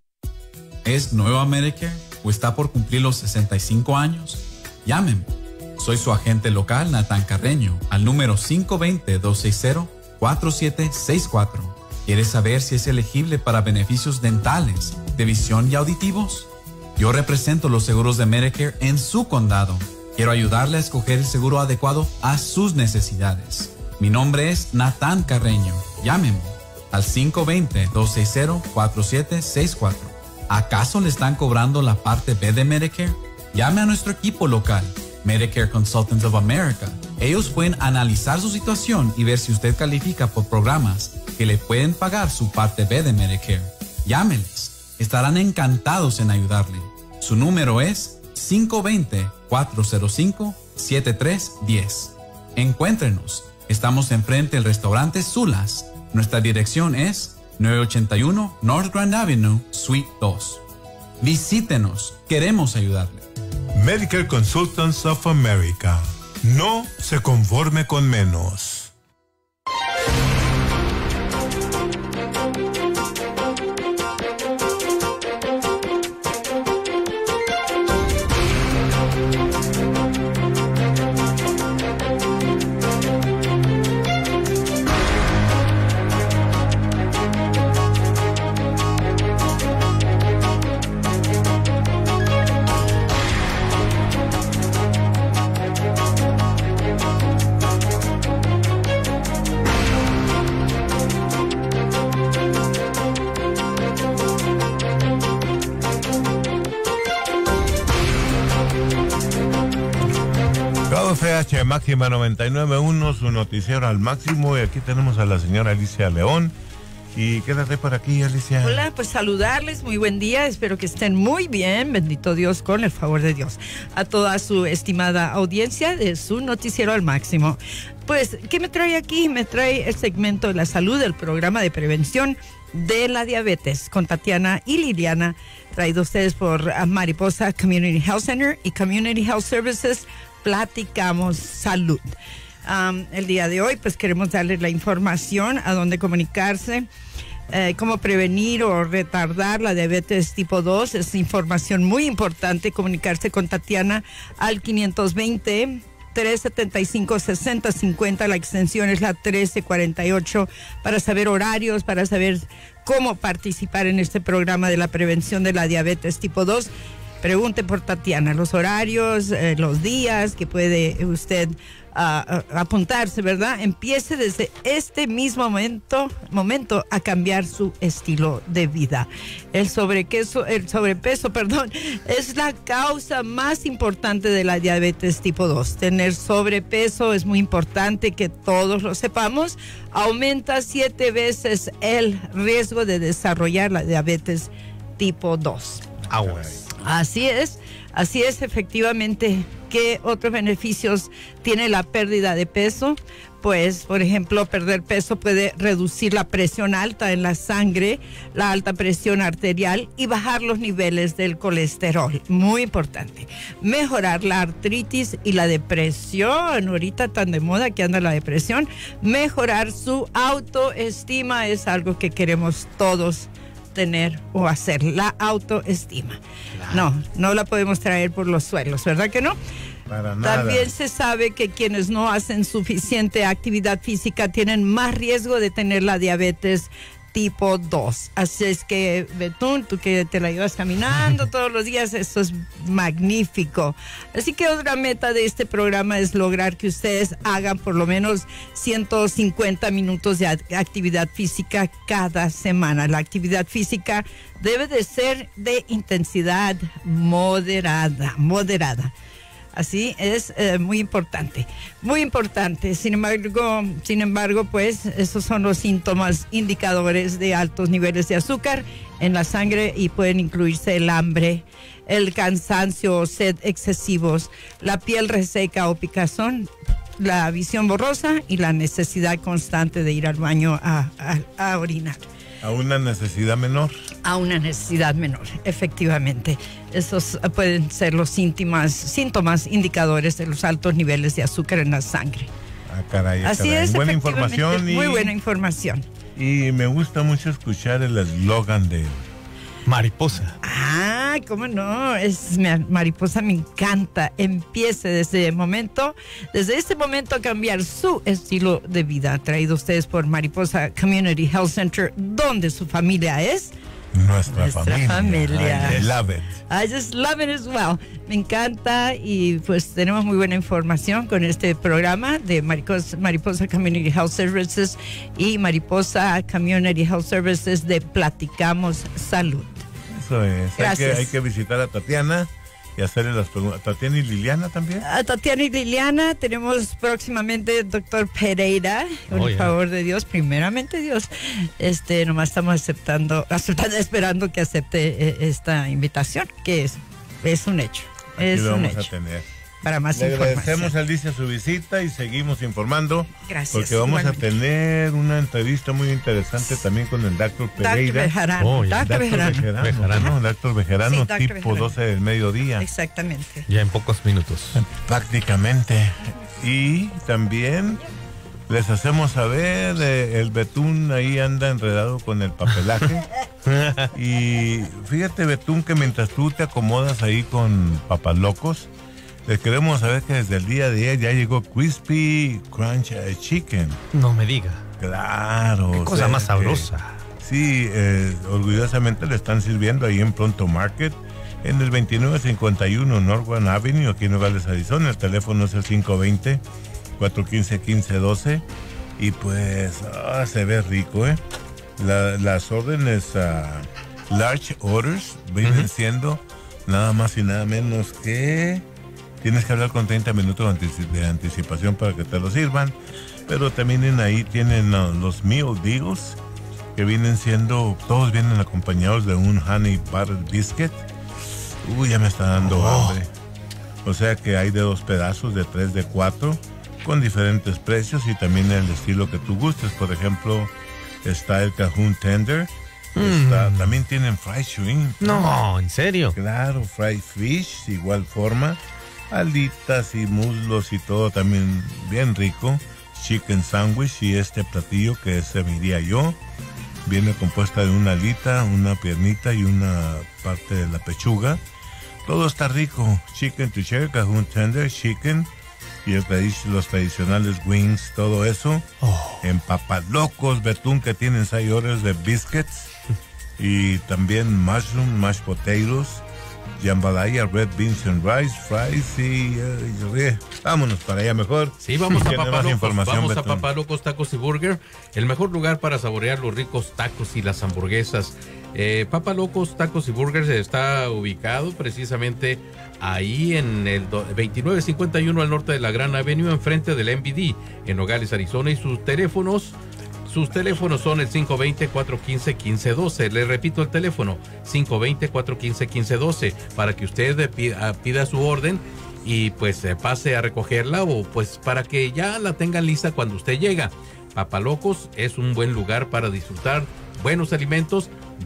¿Es nueva Medicare o está por cumplir los sesenta y cinco años? Llámenme. Soy su agente local, Natán Carreño, al número cinco dos cero, dos seis cero, cuatro siete seis cuatro. ¿Quieres saber si es elegible para beneficios dentales, de visión y auditivos? Yo represento los seguros de Medicare en su condado. Quiero ayudarle a escoger el seguro adecuado a sus necesidades. Mi nombre es Natán Carreño. Llámenme al cinco dos cero, dos seis cero, cuatro siete seis cuatro. ¿Acaso le están cobrando la parte B de Medicare? Llame a nuestro equipo local, Medicare Consultants of America. Ellos pueden analizar su situación y ver si usted califica por programas que le pueden pagar su parte B de Medicare. Llámeles. Estarán encantados en ayudarle. Su número es cinco dos cero, cuatro cero cinco, siete tres uno cero. Encuéntrenos. Estamos enfrente del restaurante Zulas. Nuestra dirección es nueve ochenta y uno North Grand Avenue, Suite dos. Visítenos. Queremos ayudarle. Medicare Consultants of America. No se conforme con menos. F H Máxima noventa y nueve punto uno, su noticiero al máximo, y aquí tenemos a la señora Alicia León. Y quédate por aquí, Alicia. Hola, pues saludarles, muy buen día, espero que estén muy bien, bendito Dios, con el favor de Dios. A toda su estimada audiencia de su noticiero al máximo. Pues, ¿qué me trae aquí? Me trae el segmento de la salud del programa de prevención de la diabetes con Tatiana y Liliana, traído a ustedes por Mariposa Community Health Center y Community Health Services. Platicamos salud. Um, el día de hoy pues queremos darles la información a dónde comunicarse, eh, cómo prevenir o retardar la diabetes tipo dos. Es información muy importante. Comunicarse con Tatiana al quinientos veinte, trescientos setenta y cinco, sesenta cincuenta. La extensión es la trece cuarenta y ocho, para saber horarios, para saber cómo participar en este programa de la prevención de la diabetes tipo dos. Pregunte por Tatiana, los horarios, eh, los días que puede usted uh, apuntarse, ¿verdad? Empiece desde este mismo momento, momento a cambiar su estilo de vida. El sobrepeso, el sobrepeso, perdón, es la causa más importante de la diabetes tipo dos. Tener sobrepeso es muy importante que todos lo sepamos. Aumenta siete veces el riesgo de desarrollar la diabetes tipo dos. Aguas. Así es, así es efectivamente. ¿Qué otros beneficios tiene la pérdida de peso? Pues, por ejemplo, perder peso puede reducir la presión alta en la sangre, la alta presión arterial y bajar los niveles del colesterol. Muy importante. Mejorar la artritis y la depresión. Ahorita tan de moda que anda la depresión. Mejorar su autoestima es algo que queremos todos tener o hacer, la autoestima. Claro. No, no la podemos traer por los suelos, ¿verdad que no? Para nada. También se sabe que quienes no hacen suficiente actividad física tienen más riesgo de tener la diabetes tipo dos. Así es que, Betún, tú que te la llevas caminando todos los días, eso es magnífico. Así que otra meta de este programa es lograr que ustedes hagan por lo menos ciento cincuenta minutos de actividad física cada semana. La actividad física debe de ser de intensidad moderada, moderada. Así es, eh, muy importante, muy importante. Sin embargo, sin embargo, pues esos son los síntomas indicadores de altos niveles de azúcar en la sangre y pueden incluirse el hambre, el cansancio o sed excesivos, la piel reseca o picazón, la visión borrosa y la necesidad constante de ir al baño a, a, a orinar. A una necesidad menor. A una necesidad menor, efectivamente. Esos pueden ser los síntomas, síntomas indicadores de los altos niveles de azúcar en la sangre. Ah, caray, Así caray. es, Buena información. Y, muy buena información. Y me gusta mucho escuchar el eslogan de Mariposa. Ah, Ay, cómo no, es mi mariposa, me encanta. Empiece desde el momento, desde este momento a cambiar su estilo de vida. Traído a ustedes por Mariposa Community Health Center, donde su familia es nuestra, nuestra familia. familia. I love it. I just love it as well. Me encanta y pues tenemos muy buena información con este programa de Mariposa, Mariposa Community Health Services y Mariposa Community Health Services de Platicamos Salud. Eso es. Hay que, Gracias. hay que visitar a Tatiana y hacerle las preguntas. ¿Tatiana y Liliana también? A Tatiana y Liliana tenemos próximamente doctor Pereira, con Oh, el yeah. favor de Dios, primeramente Dios. Este, nomás estamos aceptando, aceptando esperando que acepte eh, esta invitación, que es, es un hecho. Aquí Es lo un vamos hecho. a tener. Para más Le información. agradecemos a Alicia su visita y seguimos informando. Gracias, Porque vamos igualmente. a tener una entrevista muy interesante también con el doctor Pereira. Bejarano, Oh, ya. doctor Bejarano. Bejarano, Bejarano. ¿no? El doctor Bejarano, Sí, doctor tipo Bejarano. doce del mediodía. Exactamente. Ya en pocos minutos. Prácticamente. Y también les hacemos saber, eh, el Betún ahí anda enredado con el papelaje. Y fíjate, Betún, que mientras tú te acomodas ahí con Papalocos, les queremos saber que desde el día de ayer ya llegó Crispy Crunch eh, Chicken. No me diga. Claro. Qué o cosa sea más que- sabrosa. Sí, eh, orgullosamente le están sirviendo ahí en Pronto Market, en el veintinueve cincuenta y uno Northern Avenue, aquí en Nogales, Arizona. El teléfono es el cinco dos cero, cuatro uno cinco, uno cinco uno dos. Y pues, ah, se ve rico, ¿eh? La- las órdenes ah, large orders vienen Ujú. siendo nada más y nada menos que... Tienes que hablar con treinta minutos de, antici- de anticipación para que te lo sirvan. Pero también en ahí tienen uh, los meal deals, que vienen siendo, todos vienen acompañados de un honey butter biscuit. Uy, ya me está dando Oh. hambre. O sea que hay de dos pedazos, de tres, de cuatro, con diferentes precios y también el estilo que tú gustes. Por ejemplo, está el Cajun Tender. Está- Mm. también tienen fried shrimp. No, ¿en serio? Claro, fried fish, de igual forma. Alitas y muslos y todo también bien rico. Chicken sandwich y este platillo que se diría yo. Viene compuesta de una alita, una piernita y una parte de la pechuga. Todo está rico. Chicken to share, Cajun Tender, chicken y el tradi- los tradicionales wings, todo eso. En Papalocos, Betún, que tienen seis horas de biscuits. Y también mushroom, mashed potatoes, jambalaya, red beans and rice, fries y... eh, vámonos para allá mejor. Sí, vamos a Tiene más Papalocos, información, vamos a Betún. Papalocos Tacos y Burger, el mejor lugar para saborear los ricos tacos y las hamburguesas. Eh, Papalocos Tacos y Burgers está ubicado precisamente ahí en el do- veintinueve cincuenta y uno al norte de la Gran Avenue, enfrente del M V D, en Nogales, Arizona, y sus teléfonos... Sus teléfonos son el cinco dos cero, cuatro uno cinco, uno cinco uno dos. Le repito el teléfono, cinco dos cero, cuatro uno cinco, uno cinco uno dos, para que usted eh, pida, pida su orden y pues eh, pase a recogerla o pues para que ya la tengan lista cuando usted llega. Papalocos es un buen lugar para disfrutar buenos alimentos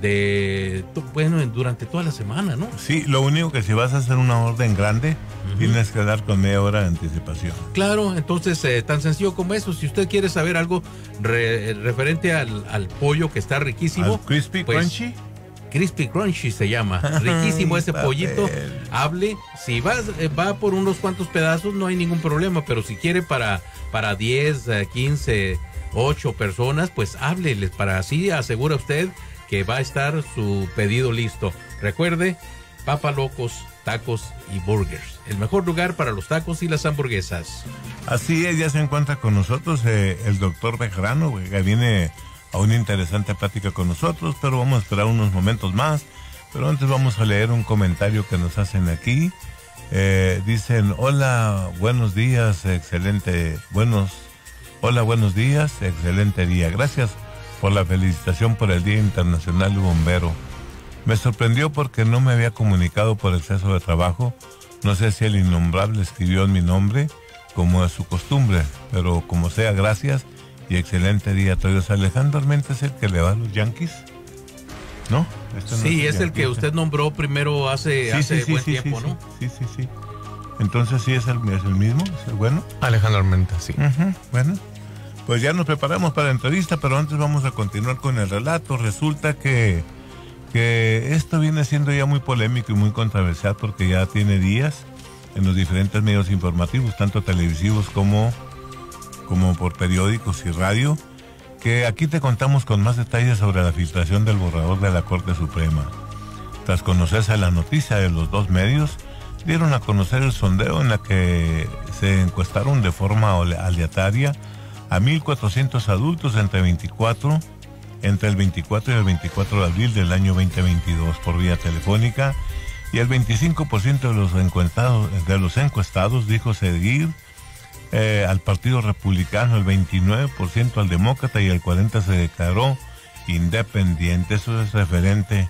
de to- bueno durante toda la semana, ¿no? Sí, lo único que si vas a hacer una orden grande, tienes que dar con media hora de anticipación. Claro, entonces eh, tan sencillo como eso. Si usted quiere saber algo re- referente al, al pollo que está riquísimo, ¿Al crispy pues, crunchy? Crispy Crunchy se llama. Riquísimo ese papel. pollito. Hable. Si va, eh, va por unos cuantos pedazos, no hay ningún problema. Pero si quiere para, para diez, eh, quince, ocho personas, pues hábleles para así asegura usted que va a estar su pedido listo. Recuerde, Papalocos, Tacos y Burgers. El mejor lugar para los tacos y las hamburguesas. Así es, ya se encuentra con nosotros eh, el doctor Bejarano, güey, que viene a una interesante plática con nosotros, pero vamos a esperar unos momentos más. Pero antes vamos a leer un comentario que nos hacen aquí. Eh, dicen, hola, buenos días, excelente, buenos, hola, buenos días, excelente día. Gracias por la felicitación por el Día Internacional del Bombero. Me sorprendió porque no me había comunicado por exceso de trabajo. No sé si el innombrable escribió en mi nombre, como es su costumbre, pero como sea, gracias y excelente día a todos. Alejandro Armenta es el que le va a los Yankees, ¿no? Este no Sí, es es el que Yankees. usted nombró primero hace, Sí, hace sí, sí, buen sí, tiempo, sí, ¿no? Sí, sí, sí. Entonces sí es el, es el mismo, es el bueno. Alejandro Armenta, sí. Ujú, bueno, pues ya nos preparamos para la entrevista, pero antes vamos a continuar con el relato. Resulta que que esto viene siendo ya muy polémico y muy controversial porque ya tiene días en los diferentes medios informativos, tanto televisivos como, como por periódicos y radio, que aquí te contamos con más detalles sobre la filtración del borrador de la Corte Suprema. Tras conocerse la noticia de los dos medios, dieron a conocer el sondeo en la que se encuestaron de forma aleatoria a mil cuatrocientos adultos entre veinticuatro, entre el veinticuatro y el veinticuatro de abril del año veinte veintidós por vía telefónica, y el veinticinco por ciento de los encuestados, de los encuestados dijo seguir eh, al Partido Republicano, el veintinueve por ciento al Demócrata y el cuarenta por ciento se declaró independiente. Eso es referente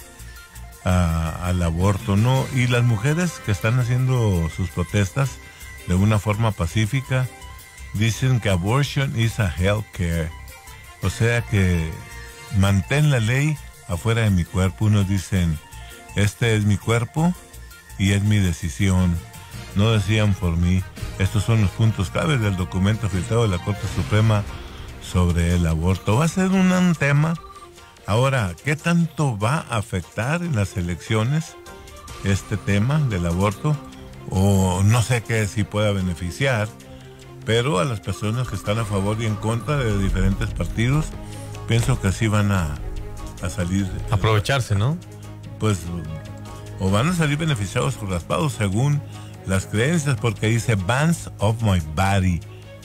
a, al aborto, ¿no? Y las mujeres que están haciendo sus protestas de una forma pacífica dicen que abortion is a health care, o sea que mantén la ley afuera de mi cuerpo. Unos dicen, este es mi cuerpo y es mi decisión, no decían por mí. Estos son los puntos claves del documento filtrado de la Corte Suprema sobre el aborto. Va a ser un, un tema. Ahora, ¿qué tanto va a afectar en las elecciones este tema del aborto? O no sé qué si pueda beneficiar, pero a las personas que están a favor y en contra de diferentes partidos, pienso que así van a, a salir. Aprovecharse, ¿no? Pues, o van a salir beneficiados o raspados según las creencias, porque dice bands of my body,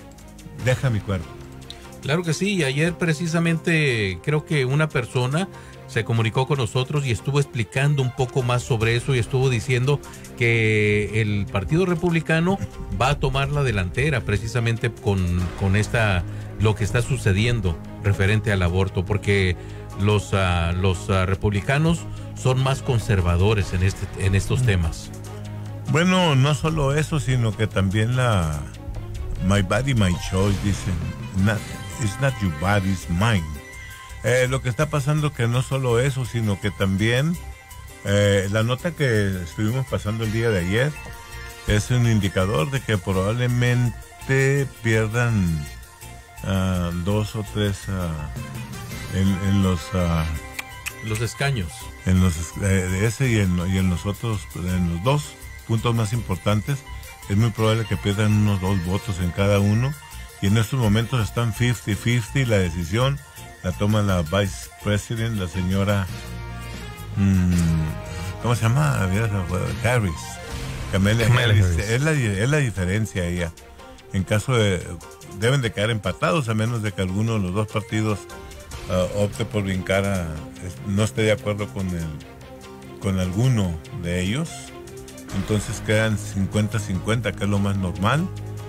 deja mi cuerpo. Claro que sí, y ayer precisamente creo que una persona se comunicó con nosotros y estuvo explicando un poco más sobre eso y estuvo diciendo que el Partido Republicano va a tomar la delantera precisamente con, con esta, lo que está sucediendo referente al aborto, porque los, uh, los uh, republicanos son más conservadores en, este, en estos temas. Bueno, no solo eso, sino que también la my body, my choice, dicen, not, it's not your body, it's mine. Eh, lo que está pasando que no solo eso, sino que también eh, la nota que estuvimos pasando el día de ayer es un indicador de que probablemente pierdan uh, dos o tres uh, en, en los uh, los escaños, en los eh, de ese y en, y en los otros, en los dos puntos más importantes. Es muy probable que pierdan unos dos votos en cada uno, y en estos momentos están cincuenta cincuenta. La decisión la toma la Vice President, la señora mmm, ¿cómo se llama? Harris, Kamala Harris. Es la, es la diferencia ella. En caso de, deben de quedar empatados, a menos de que alguno de los dos partidos uh, opte por brincar a, no esté de acuerdo con el, con alguno de ellos. Entonces quedan cincuenta cincuenta, que es lo más normal,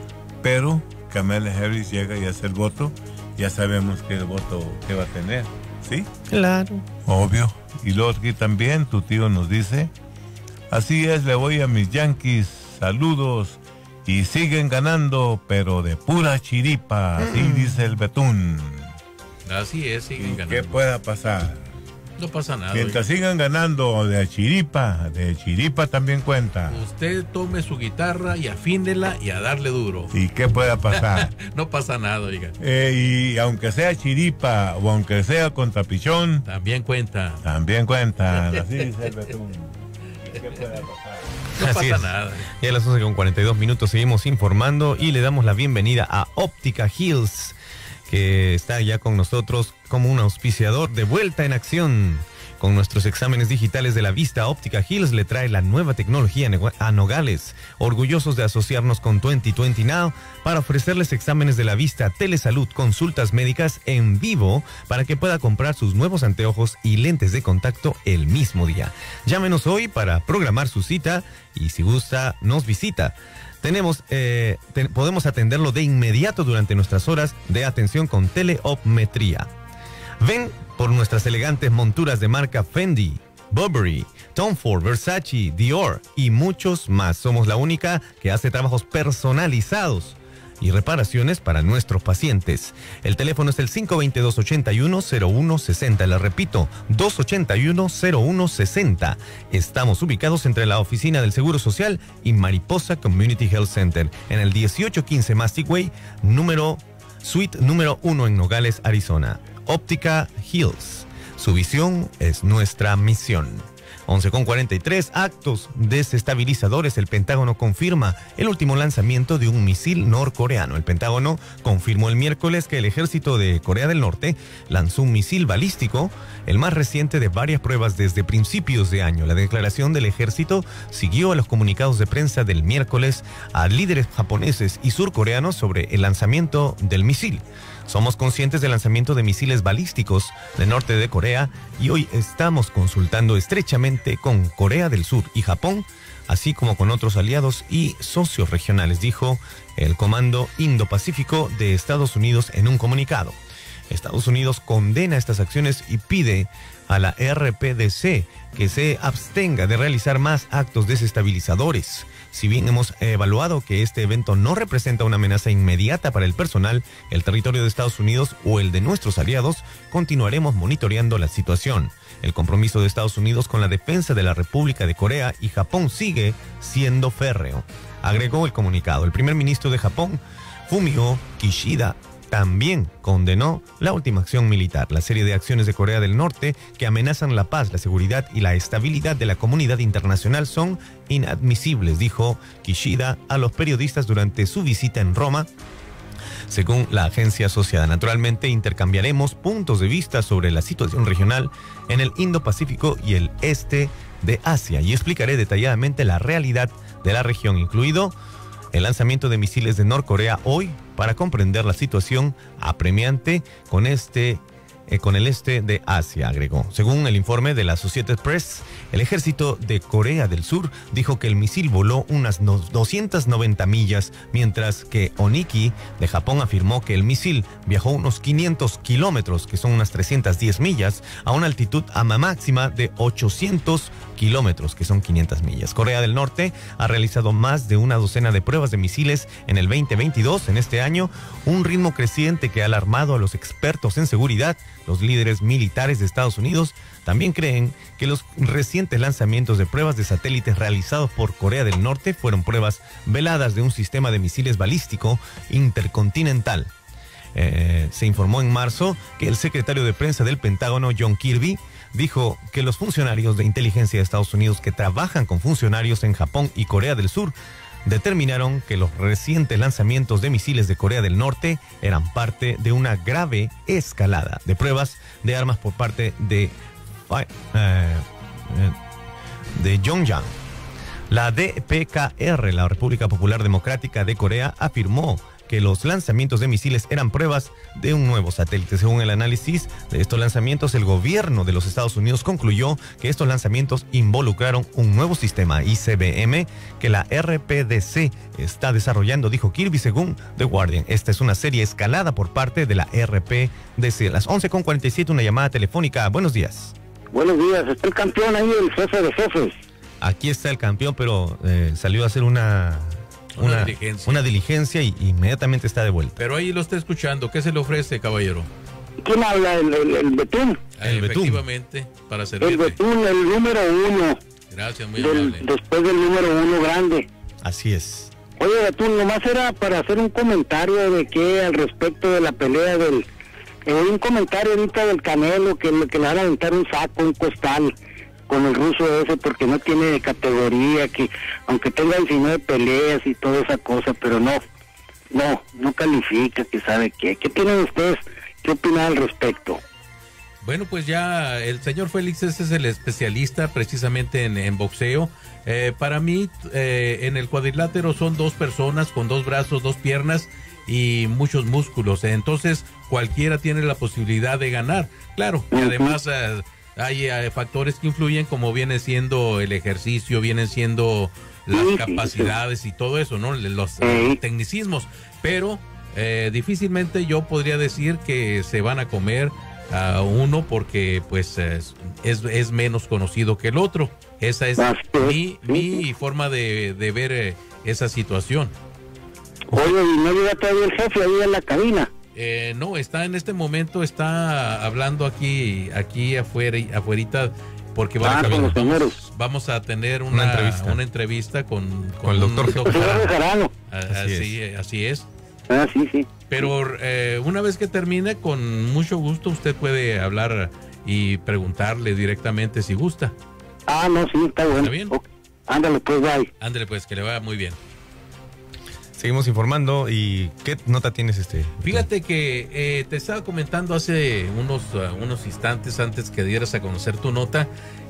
pero Kamala Harris llega y hace el voto. Ya sabemos qué voto que va a tener, ¿sí? Claro. Obvio. Y luego aquí también tu tío nos dice, así es, le voy a mis Yankees, saludos, y siguen ganando, pero de pura chiripa, así dice el Betún. Así es, siguen ganando. ¿Qué pueda pasar? No pasa nada. Mientras oiga. sigan ganando de chiripa, de chiripa también cuenta. Usted tome su guitarra y afínela y a darle duro. ¿Y qué pueda pasar? No pasa nada, oiga. Eh, y aunque sea chiripa o aunque sea contra pichón, también cuenta. También cuenta. Así dice el Betún. ¿Y qué pueda pasar? No Así pasa es. nada. Y a las once con cuarenta y dos minutos seguimos informando y le damos la bienvenida a Óptica Hills, que está ya con nosotros como un auspiciador de vuelta en acción. Con nuestros exámenes digitales de la vista, Óptica Hills le trae la nueva tecnología a Nogales. Orgullosos de asociarnos con veinte veinte Now para ofrecerles exámenes de la vista, telesalud, consultas médicas en vivo para que pueda comprar sus nuevos anteojos y lentes de contacto el mismo día. Llámenos hoy para programar su cita y si gusta, nos visita. Tenemos, eh, te, podemos atenderlo de inmediato durante nuestras horas de atención con teleopmetría. Ven por nuestras elegantes monturas de marca Fendi, Burberry, Tom Ford, Versace, Dior y muchos más. Somos la única que hace trabajos personalizados y reparaciones para nuestros pacientes. El teléfono es el cinco dos dos, ocho uno, cero uno seis cero. Le repito, dos ocho uno, cero uno seis cero. Estamos ubicados entre la oficina del Seguro Social y Mariposa Community Health Center en el dieciocho quince Mastic Way, número, suite número uno en Nogales, Arizona. Óptica Hills. Su visión es nuestra misión. once con cuarenta y tres, actos desestabilizadores. El Pentágono confirma el último lanzamiento de un misil norcoreano. El Pentágono confirmó el miércoles que el ejército de Corea del Norte lanzó un misil balístico, el más reciente de varias pruebas desde principios de año. La declaración del ejército siguió a los comunicados de prensa del miércoles a líderes japoneses y surcoreanos sobre el lanzamiento del misil. Somos conscientes del lanzamiento de misiles balísticos del norte de Corea y hoy estamos consultando estrechamente con Corea del Sur y Japón, así como con otros aliados y socios regionales, dijo el Comando Indo-Pacífico de Estados Unidos en un comunicado. Estados Unidos condena estas acciones y pide a la R P D C que se abstenga de realizar más actos desestabilizadores. Si bien hemos evaluado que este evento no representa una amenaza inmediata para el personal, el territorio de Estados Unidos o el de nuestros aliados, continuaremos monitoreando la situación. El compromiso de Estados Unidos con la defensa de la República de Corea y Japón sigue siendo férreo, agregó el comunicado. El primer ministro de Japón, Fumio Kishida, también condenó la última acción militar. La serie de acciones de Corea del Norte que amenazan la paz, la seguridad y la estabilidad de la comunidad internacional son inadmisibles, dijo Kishida a los periodistas durante su visita en Roma. Según la agencia asociada, naturalmente intercambiaremos puntos de vista sobre la situación regional en el Indo-Pacífico y el este de Asia y explicaré detalladamente la realidad de la región, incluido el lanzamiento de misiles de Norcorea hoy, para comprender la situación apremiante con este eh, con el este de Asia, agregó. Según el informe de la Associated Press, el ejército de Corea del Sur dijo que el misil voló unas doscientas noventa millas, mientras que Oniki de Japón afirmó que el misil viajó unos quinientos kilómetros, que son unas trescientas diez millas, a una altitud a máxima de ochocientos kilómetros, que son quinientas millas. Corea del Norte ha realizado más de una docena de pruebas de misiles en el veinte veintidós, en este año, un ritmo creciente que ha alarmado a los expertos en seguridad. Los líderes militares de Estados Unidos también creen que los recientes lanzamientos de pruebas de satélites realizados por Corea del Norte fueron pruebas veladas de un sistema de misiles balístico intercontinental. Eh, se informó en marzo que el secretario de prensa del Pentágono, John Kirby, dijo que los funcionarios de inteligencia de Estados Unidos que trabajan con funcionarios en Japón y Corea del Sur determinaron que los recientes lanzamientos de misiles de Corea del Norte eran parte de una grave escalada de pruebas de armas por parte de, eh, de Pyongyang. La D P K R, la República Popular Democrática de Corea, afirmó que los lanzamientos de misiles eran pruebas de un nuevo satélite. Según el análisis de estos lanzamientos, el gobierno de los Estados Unidos concluyó que estos lanzamientos involucraron un nuevo sistema I C B M que la R P D C está desarrollando, dijo Kirby, según The Guardian. Esta es una serie escalada por parte de la R P D C. A las once con cuarenta y siete, una llamada telefónica. Buenos días. Buenos días. ¿Está el campeón ahí, el jefe de jefes? Aquí está el campeón, pero eh, salió a hacer una... Una, una diligencia. Una diligencia y inmediatamente está de vuelta. Pero ahí lo está escuchando. ¿Qué se le ofrece, caballero? ¿Quién habla? El, el, el Betún. Ah, el efectivamente, Betún. Para servirle. El Betún, el número uno. Gracias, muy del, amable. Después del número uno grande. Así es. Oye, Betún, nomás era para hacer un comentario de que al respecto de la pelea del... Eh, un comentario ahorita del Canelo, que, que le van a aventar un saco, un costal con el ruso ese, porque no tiene categoría, que aunque tenga diecinueve peleas y toda esa cosa, pero no, no, no califica, que sabe qué. ¿Qué tienen ustedes? ¿Qué opinan al respecto? Bueno, pues ya el señor Félix ese es el especialista precisamente en, en boxeo. Eh, para mí, eh, en el cuadrilátero son dos personas con dos brazos, dos piernas y muchos músculos. Entonces, cualquiera tiene la posibilidad de ganar. Claro, y además... Eh, Hay eh, factores que influyen, como viene siendo el ejercicio, vienen siendo las sí, capacidades sí, sí. y todo eso, ¿no? Los sí. tecnicismos. Pero eh, difícilmente yo podría decir que se van a comer a uno porque pues es, es, es menos conocido que el otro. Esa es mi, mi forma de, de ver eh, esa situación. Oye, ¿y no llega todavía el jefe ahí en la cabina? Eh, no, está en este momento, está hablando aquí, aquí afuera, afuerita, porque ah, vamos, vamos, vamos a tener una, una entrevista, una entrevista con, con, con el doctor, doctor Jarano. Así, así, es. así es. Ah, sí, sí. Pero eh, una vez que termine, con mucho gusto usted puede hablar y preguntarle directamente si gusta. Ah, no, sí, está bueno. ¿Está bien? Okay. Ándale, pues, bye. Ándale, pues, que le vaya muy bien. Seguimos informando. ¿Y qué nota tienes, este? Fíjate que eh, te estaba comentando hace unos, uh, unos instantes antes que dieras a conocer tu nota,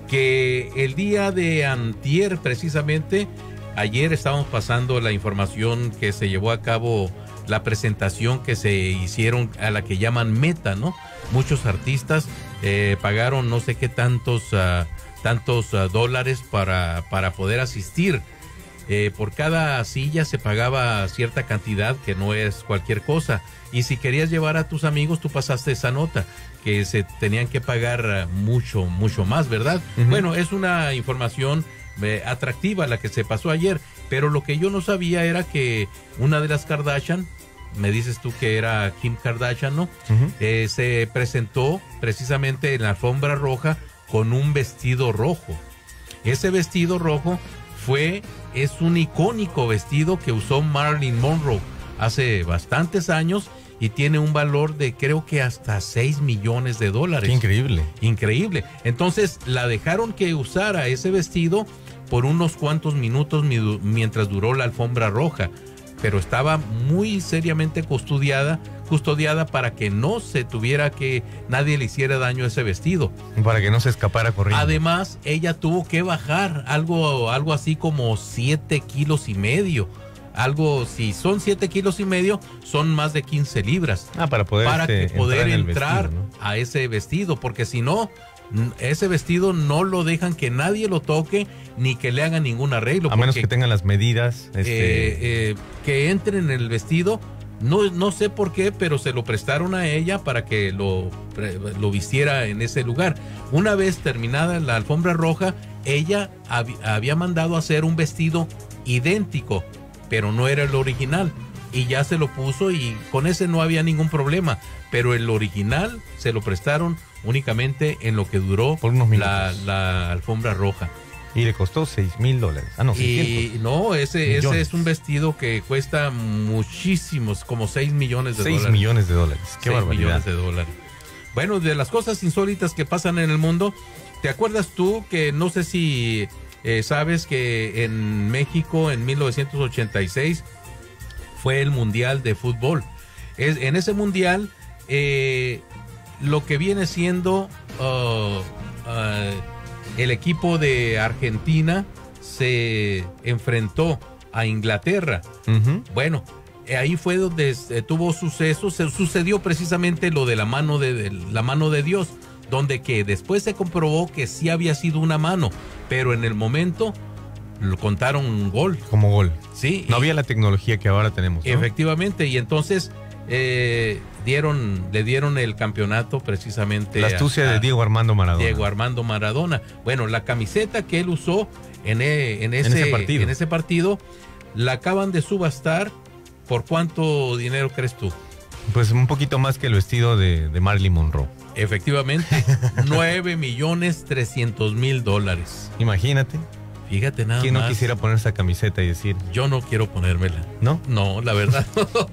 que el día de antier, precisamente, ayer estábamos pasando la información que se llevó a cabo, la presentación que se hicieron a la que llaman Meta, ¿no? Muchos artistas eh, pagaron no sé qué tantos, uh, tantos uh, dólares para, para poder asistir. Eh, por cada silla se pagaba cierta cantidad, que no es cualquier cosa. Y si querías llevar a tus amigos, tú pasaste esa nota, que se tenían que pagar mucho, mucho más, ¿verdad? Uh-huh. Bueno, es una información eh, atractiva la que se pasó ayer, pero lo que yo no sabía era que una de las Kardashian, me dices tú que era Kim Kardashian, ¿no? Uh-huh. Eh, se presentó precisamente en la alfombra roja con un vestido rojo. Ese vestido rojo fue, es un icónico vestido que usó Marilyn Monroe hace bastantes años y tiene un valor de creo que hasta seis millones de dólares. Qué increíble. Increíble. Entonces la dejaron que usara ese vestido por unos cuantos minutos mientras duró la alfombra roja, pero estaba muy seriamente custodiada, custodiada para que no se tuviera que, nadie le hiciera daño a ese vestido. Para que no se escapara corriendo. Además, ella tuvo que bajar algo, algo así como siete kilos y medio. Algo, si son siete kilos y medio, son más de quince libras. Ah, para poder, para este, que poder entrar, entrar vestido, ¿no? a ese vestido, porque si no, ese vestido no lo dejan que nadie lo toque ni que le hagan ningún arreglo. A menos que tengan las medidas. Este... Eh, eh, que entre en el vestido, no, no sé por qué, pero se lo prestaron a ella para que lo, lo vistiera en ese lugar. Una vez terminada la alfombra roja, ella hab, había mandado hacer un vestido idéntico, pero no era el original. Y ya se lo puso y con ese no había ningún problema. Pero el original se lo prestaron únicamente en lo que duró por unos la, la alfombra roja. Y le costó seis mil dólares. Ah, no, seiscientos. Y no, ese, ese es un vestido que cuesta muchísimos, como seis millones de dólares. seis millones de dólares. Qué barbaridad. millones de dólares. Bueno, de las cosas insólitas que pasan en el mundo, ¿te acuerdas tú que no sé si eh, sabes que en México en mil novecientos ochenta y seis fue el Mundial de Fútbol? Es, en ese Mundial, eh, lo que viene siendo uh, uh, el equipo de Argentina se enfrentó a Inglaterra. Uh-huh. Bueno, ahí fue donde eh, tuvo suceso, se sucedió precisamente lo de la mano de, de la mano de Dios, donde que después se comprobó que sí había sido una mano, pero en el momento lo contaron un gol. Como gol. Sí. No y, había la tecnología que ahora tenemos, ¿no? Efectivamente, y entonces eh, dieron, le dieron el campeonato precisamente la astucia a, a de Diego Armando Maradona. Diego Armando Maradona. Bueno, la camiseta que él usó en, en, ese, en, ese, partido. en ese partido la acaban de subastar. ¿Por cuánto dinero crees tú? Pues un poquito más que el vestido de, de Marilyn Monroe. Efectivamente, nueve millones trescientos mil dólares. Imagínate. Fíjate nada más. ¿Quién no quisiera poner esa camiseta y decir? Yo no quiero ponérmela. ¿No? No, la verdad.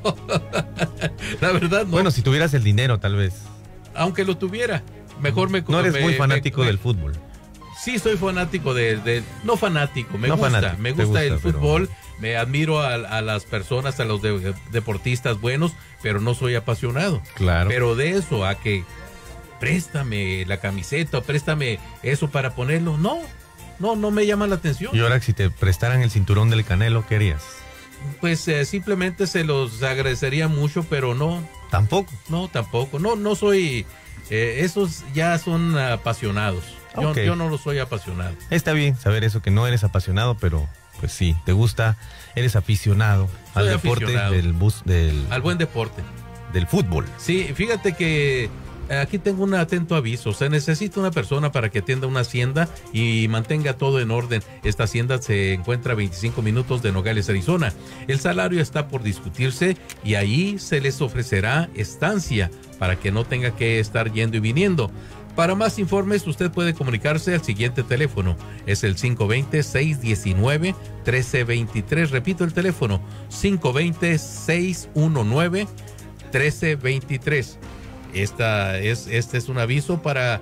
La verdad no. Bueno, si tuvieras el dinero, tal vez. Aunque lo tuviera, mejor me... No eres me, muy fanático me, del fútbol. Sí, soy fanático de... de no fanático, me no gusta. Fanático, me gusta, gusta el pero... fútbol, me admiro a, a las personas, a los de, deportistas buenos, pero no soy apasionado. Claro. Pero de eso a que préstame la camiseta, préstame eso para ponerlo, no. No, no me llama la atención. Y ahora, si te prestaran el cinturón del Canelo, ¿qué harías? Pues eh, simplemente se los agradecería mucho, pero no. ¿Tampoco? No, tampoco. No, no soy... Eh, esos ya son apasionados. Yo, okay. yo no lo soy apasionado. Está bien saber eso, que no eres apasionado, pero pues sí, te gusta, eres aficionado soy al deporte aficionado. del bus, del... Al buen deporte. Del fútbol. Sí, fíjate que... Aquí tengo un atento aviso. Se necesita una persona para que atienda una hacienda y mantenga todo en orden. Esta hacienda se encuentra a veinticinco minutos de Nogales, Arizona. El salario está por discutirse y ahí se les ofrecerá estancia para que no tenga que estar yendo y viniendo. Para más informes, usted puede comunicarse al siguiente teléfono. Es el cinco dos cero, seis uno nueve, uno tres dos tres. Repito el teléfono, cinco dos cero, seis uno nueve, uno tres dos tres. Esta es, este es un aviso para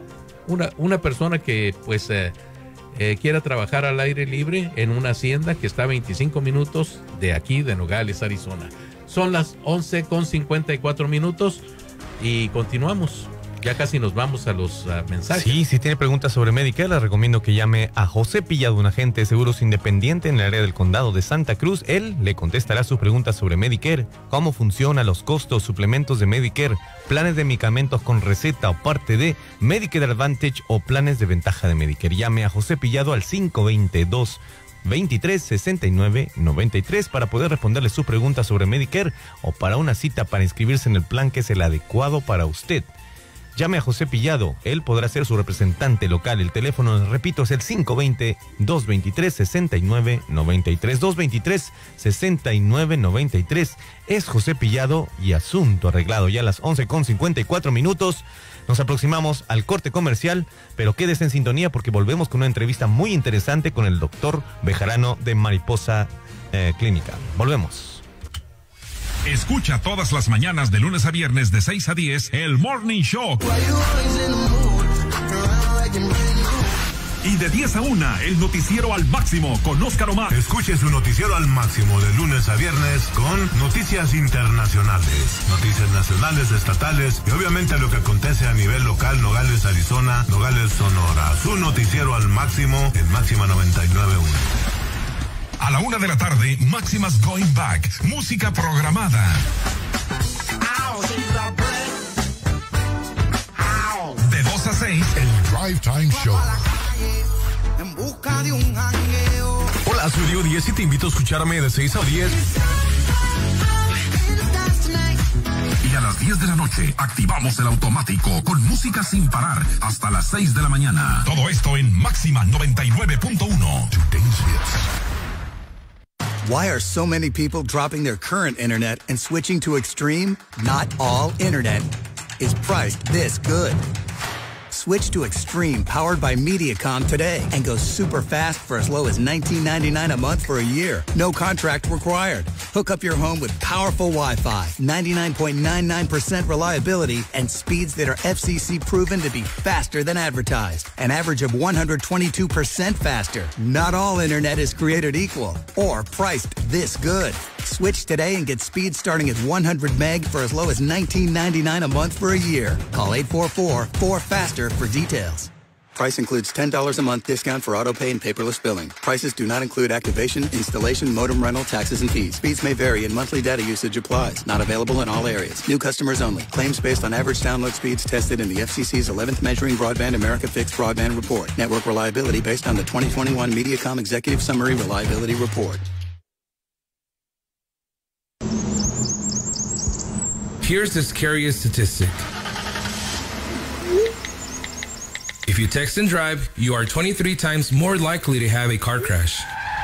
una, una persona que pues eh, eh, quiera trabajar al aire libre en una hacienda que está a veinticinco minutos de aquí, de Nogales, Arizona. Son las once con cincuenta y cuatro minutos y continuamos. Ya casi nos vamos a los uh, mensajes. Sí, si tiene preguntas sobre Medicare, les recomiendo que llame a José Pillado, un agente de seguros independiente en el área del condado de Santa Cruz. Él le contestará sus preguntas sobre Medicare, cómo funciona, los costos, suplementos de Medicare, planes de medicamentos con receta o parte de Medicare Advantage o planes de ventaja de Medicare. Llame a José Pillado al cinco veintidós veintitrés sesenta y nueve noventa y tres para poder responderle sus preguntas sobre Medicare o para una cita para inscribirse en el plan que es el adecuado para usted. Llame a José Pillado, él podrá ser su representante local. El teléfono, repito, es el cinco veinte, dos veintitrés, sesenta y nueve noventa y tres. dos veintitrés, sesenta y nueve noventa y tres. Es José Pillado y asunto arreglado. Ya a las once con cincuenta y cuatro minutos nos aproximamos al corte comercial, pero quédese en sintonía porque volvemos con una entrevista muy interesante con el doctor Bejarano de Mariposa eh, Clínica. Volvemos. Escucha todas las mañanas de lunes a viernes de seis a diez el Morning Show. Y de diez a una, el noticiero al máximo con Óscar Omar. Escuche su noticiero al máximo de lunes a viernes con noticias internacionales, noticias nacionales, estatales y obviamente lo que acontece a nivel local, Nogales, Arizona, Nogales, Sonora. Su noticiero al máximo en Máxima noventa y nueve punto uno. A la una de la tarde, Máximas Going Back, música programada. De dos a seis, el Drive Time Show. Hola, soy Diego diez y te invito a escucharme de seis a diez. Y a las diez de la noche, activamos el automático con música sin parar hasta las seis de la mañana. Todo esto en Máxima noventa y nueve punto uno. Today's Hits. Why are so many people dropping their current internet and switching to Extreme? Not all internet is priced this good. Switch to Extreme, powered by Mediacom today, and go super fast for as low as nineteen ninety-nine a month for a year. No contract required. Hook up your home with powerful Wi-Fi, ninety-nine point nine nine percent reliability, and speeds that are F C C proven to be faster than advertised. An average of one hundred twenty-two percent faster. Not all internet is created equal or priced this good. Switch today and get speed starting at one hundred meg for as low as nineteen ninety-nine a month for a year. Call eight four four, four faster for details. Price includes ten dollars a month discount for auto pay and paperless billing. Prices do not include activation, installation, modem rental, taxes, and fees. Speeds may vary and monthly data usage applies. Not available in all areas. New customers only. Claims based on average download speeds tested in the F C C's eleventh Measuring Broadband America Fixed Broadband Report. Network reliability based on the twenty twenty-one Mediacom Executive Summary Reliability Report. Here's the scariest statistic. If you text and drive, you are twenty-three times more likely to have a car crash.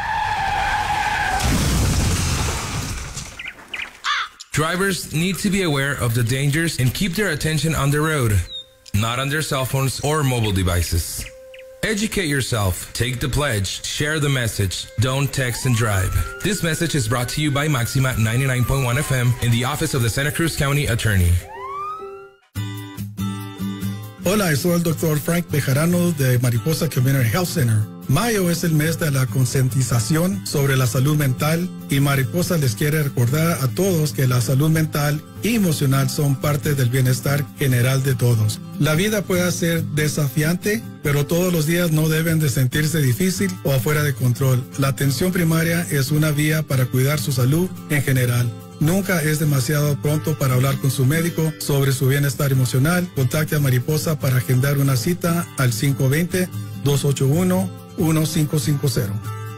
Drivers need to be aware of the dangers and keep their attention on the road, not on their cell phones or mobile devices. Educate yourself, take the pledge, share the message, don't text and drive. This message is brought to you by Maxima ninety-nine point one F M in the office of the Santa Cruz County Attorney. Hola, soy el doctor Frank Bejarano de Mariposa Community Health Center. Mayo es el mes de la concientización sobre la salud mental y Mariposa les quiere recordar a todos que la salud mental y emocional son parte del bienestar general de todos. La vida puede ser desafiante, pero todos los días no deben de sentirse difícil o afuera de control. La atención primaria es una vía para cuidar su salud en general. Nunca es demasiado pronto para hablar con su médico sobre su bienestar emocional. Contacte a Mariposa para agendar una cita al cinco dos cero, dos ocho uno, uno cinco cinco cero.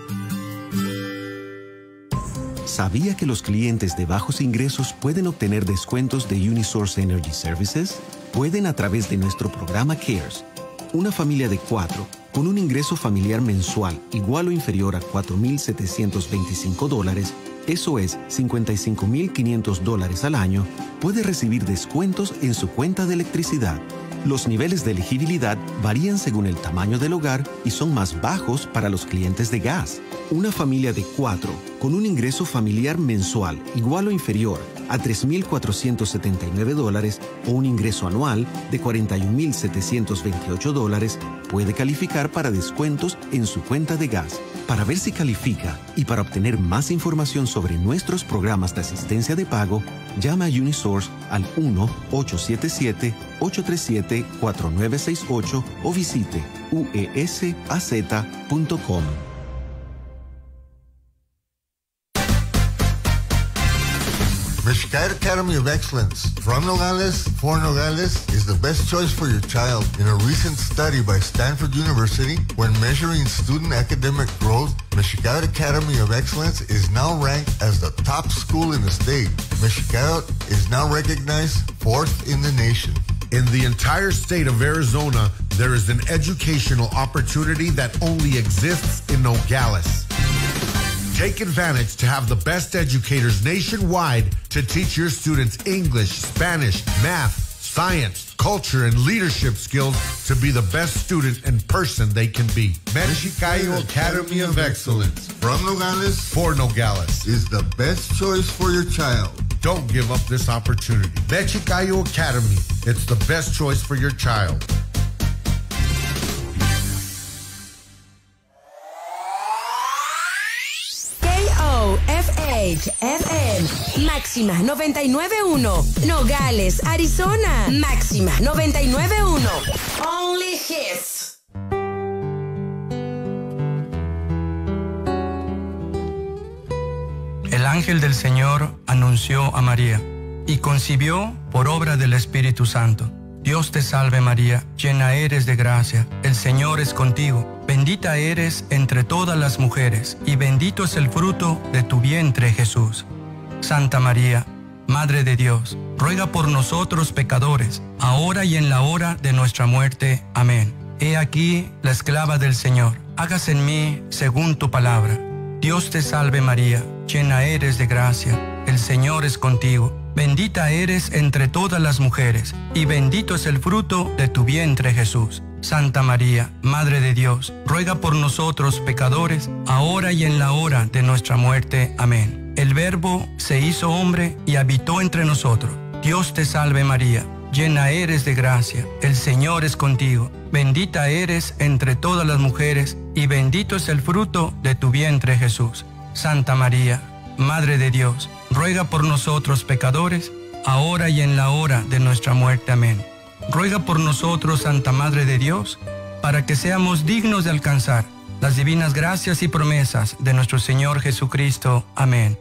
¿Sabía que los clientes de bajos ingresos pueden obtener descuentos de Unisource Energy Services? Pueden a través de nuestro programa CARES. Una familia de cuatro con un ingreso familiar mensual igual o inferior a cuatro mil setecientos veinticinco dólares, eso es cincuenta y cinco mil quinientos dólares al año, puede recibir descuentos en su cuenta de electricidad. Los niveles de elegibilidad varían según el tamaño del hogar y son más bajos para los clientes de gas. Una familia de cuatro con un ingreso familiar mensual igual o inferior a tres mil cuatrocientos setenta y nueve dólares o un ingreso anual de cuarenta y un mil setecientos veintiocho dólares, puede calificar para descuentos en su cuenta de gas. Para ver si califica y para obtener más información sobre nuestros programas de asistencia de pago, llama a Unisource al uno ocho siete siete, ocho tres siete, cuatro nueve seis ocho o visite u e s a z punto com. Mexicali Academy of Excellence from Nogales, for Nogales, is the best choice for your child. In a recent study by Stanford University, when measuring student academic growth, Mexicali Academy of Excellence is now ranked as the top school in the state. Mexicali is now recognized fourth in the nation. In the entire state of Arizona, there is an educational opportunity that only exists in Nogales. Take advantage to have the best educators nationwide to teach your students English, Spanish, math, science, culture, and leadership skills to be the best student and person they can be. Mexicali Academy of Excellence from Nogales, for Nogales, is the best choice for your child. Don't give up this opportunity. Mexicali Academy, it's the best choice for your child. F H F M Máxima noventa y nueve punto uno Nogales, Arizona. Máxima noventa y nueve punto uno Only Hits. El ángel del Señor anunció a María y concibió por obra del Espíritu Santo. Dios te salve María, llena eres de gracia, el Señor es contigo. Bendita eres entre todas las mujeres, y bendito es el fruto de tu vientre, Jesús. Santa María, Madre de Dios, ruega por nosotros pecadores, ahora y en la hora de nuestra muerte. Amén. He aquí la esclava del Señor, hágase en mí según tu palabra. Dios te salve María, llena eres de gracia, el Señor es contigo. Bendita eres entre todas las mujeres, y bendito es el fruto de tu vientre, Jesús. Santa María, Madre de Dios, ruega por nosotros pecadores, ahora y en la hora de nuestra muerte. Amén. El Verbo se hizo hombre y habitó entre nosotros. Dios te salve María, llena eres de gracia, el Señor es contigo. Bendita eres entre todas las mujeres, y bendito es el fruto de tu vientre, Jesús. Santa María, Madre de Dios, ruega por nosotros pecadores, ahora y en la hora de nuestra muerte. Amén. Ruega por nosotros, Santa Madre de Dios, para que seamos dignos de alcanzar las divinas gracias y promesas de nuestro Señor Jesucristo. Amén.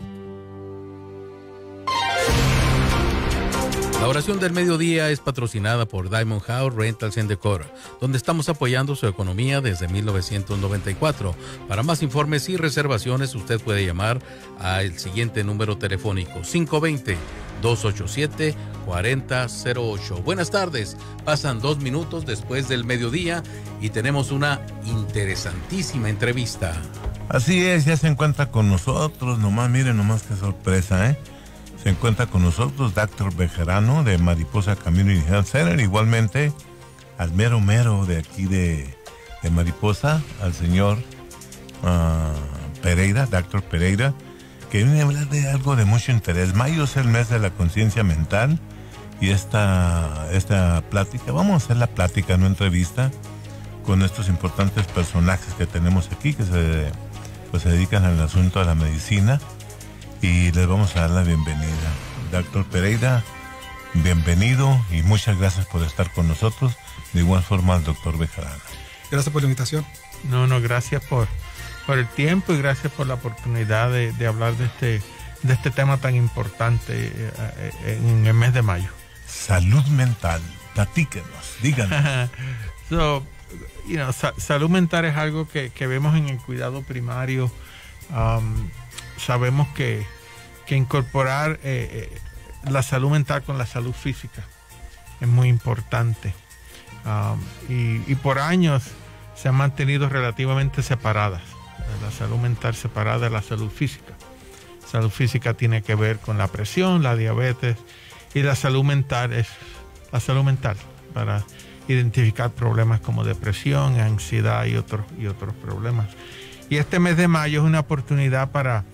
La oración del mediodía es patrocinada por Diamond House Rentals and Decor, donde estamos apoyando su economía desde mil novecientos noventa y cuatro. Para más informes y reservaciones, usted puede llamar al siguiente número telefónico: cinco dos cero, dos ocho siete, cuatro cero cero ocho. Buenas tardes, pasan dos minutos después del mediodía y tenemos una interesantísima entrevista. Así es, ya se encuentra con nosotros, nomás, miren nomás qué sorpresa, ¿eh? Se encuentra con nosotros doctor Bejarano de Mariposa Community Health Center, igualmente al mero mero de aquí de, de Mariposa, al señor uh, Pereira, doctor Pereira, que viene a hablar de algo de mucho interés. Mayo es el mes de la conciencia mental y esta, esta plática, vamos a hacer la plática, no entrevista, con estos importantes personajes que tenemos aquí, que se, pues, se dedican al asunto de la medicina. Y les vamos a dar la bienvenida. doctor Pereira, bienvenido y muchas gracias por estar con nosotros. De igual forma al doctor Bejarano. Gracias por la invitación. No, no, gracias por, por el tiempo y gracias por la oportunidad de, de hablar de este, de este tema tan importante eh, en el mes de mayo. Salud mental, platíquenos, díganos. so, you know, sa- salud mental es algo que, que vemos en el cuidado primario. Um, Sabemos que, que incorporar eh, eh, la salud mental con la salud física es muy importante. Um, y, y por años se han mantenido relativamente separadas. La salud mental separada de la salud física. Salud física tiene que ver con la presión, la diabetes, y la salud mental es la salud mental para identificar problemas como depresión, ansiedad y otros, y otros problemas. Y este mes de mayo es una oportunidad para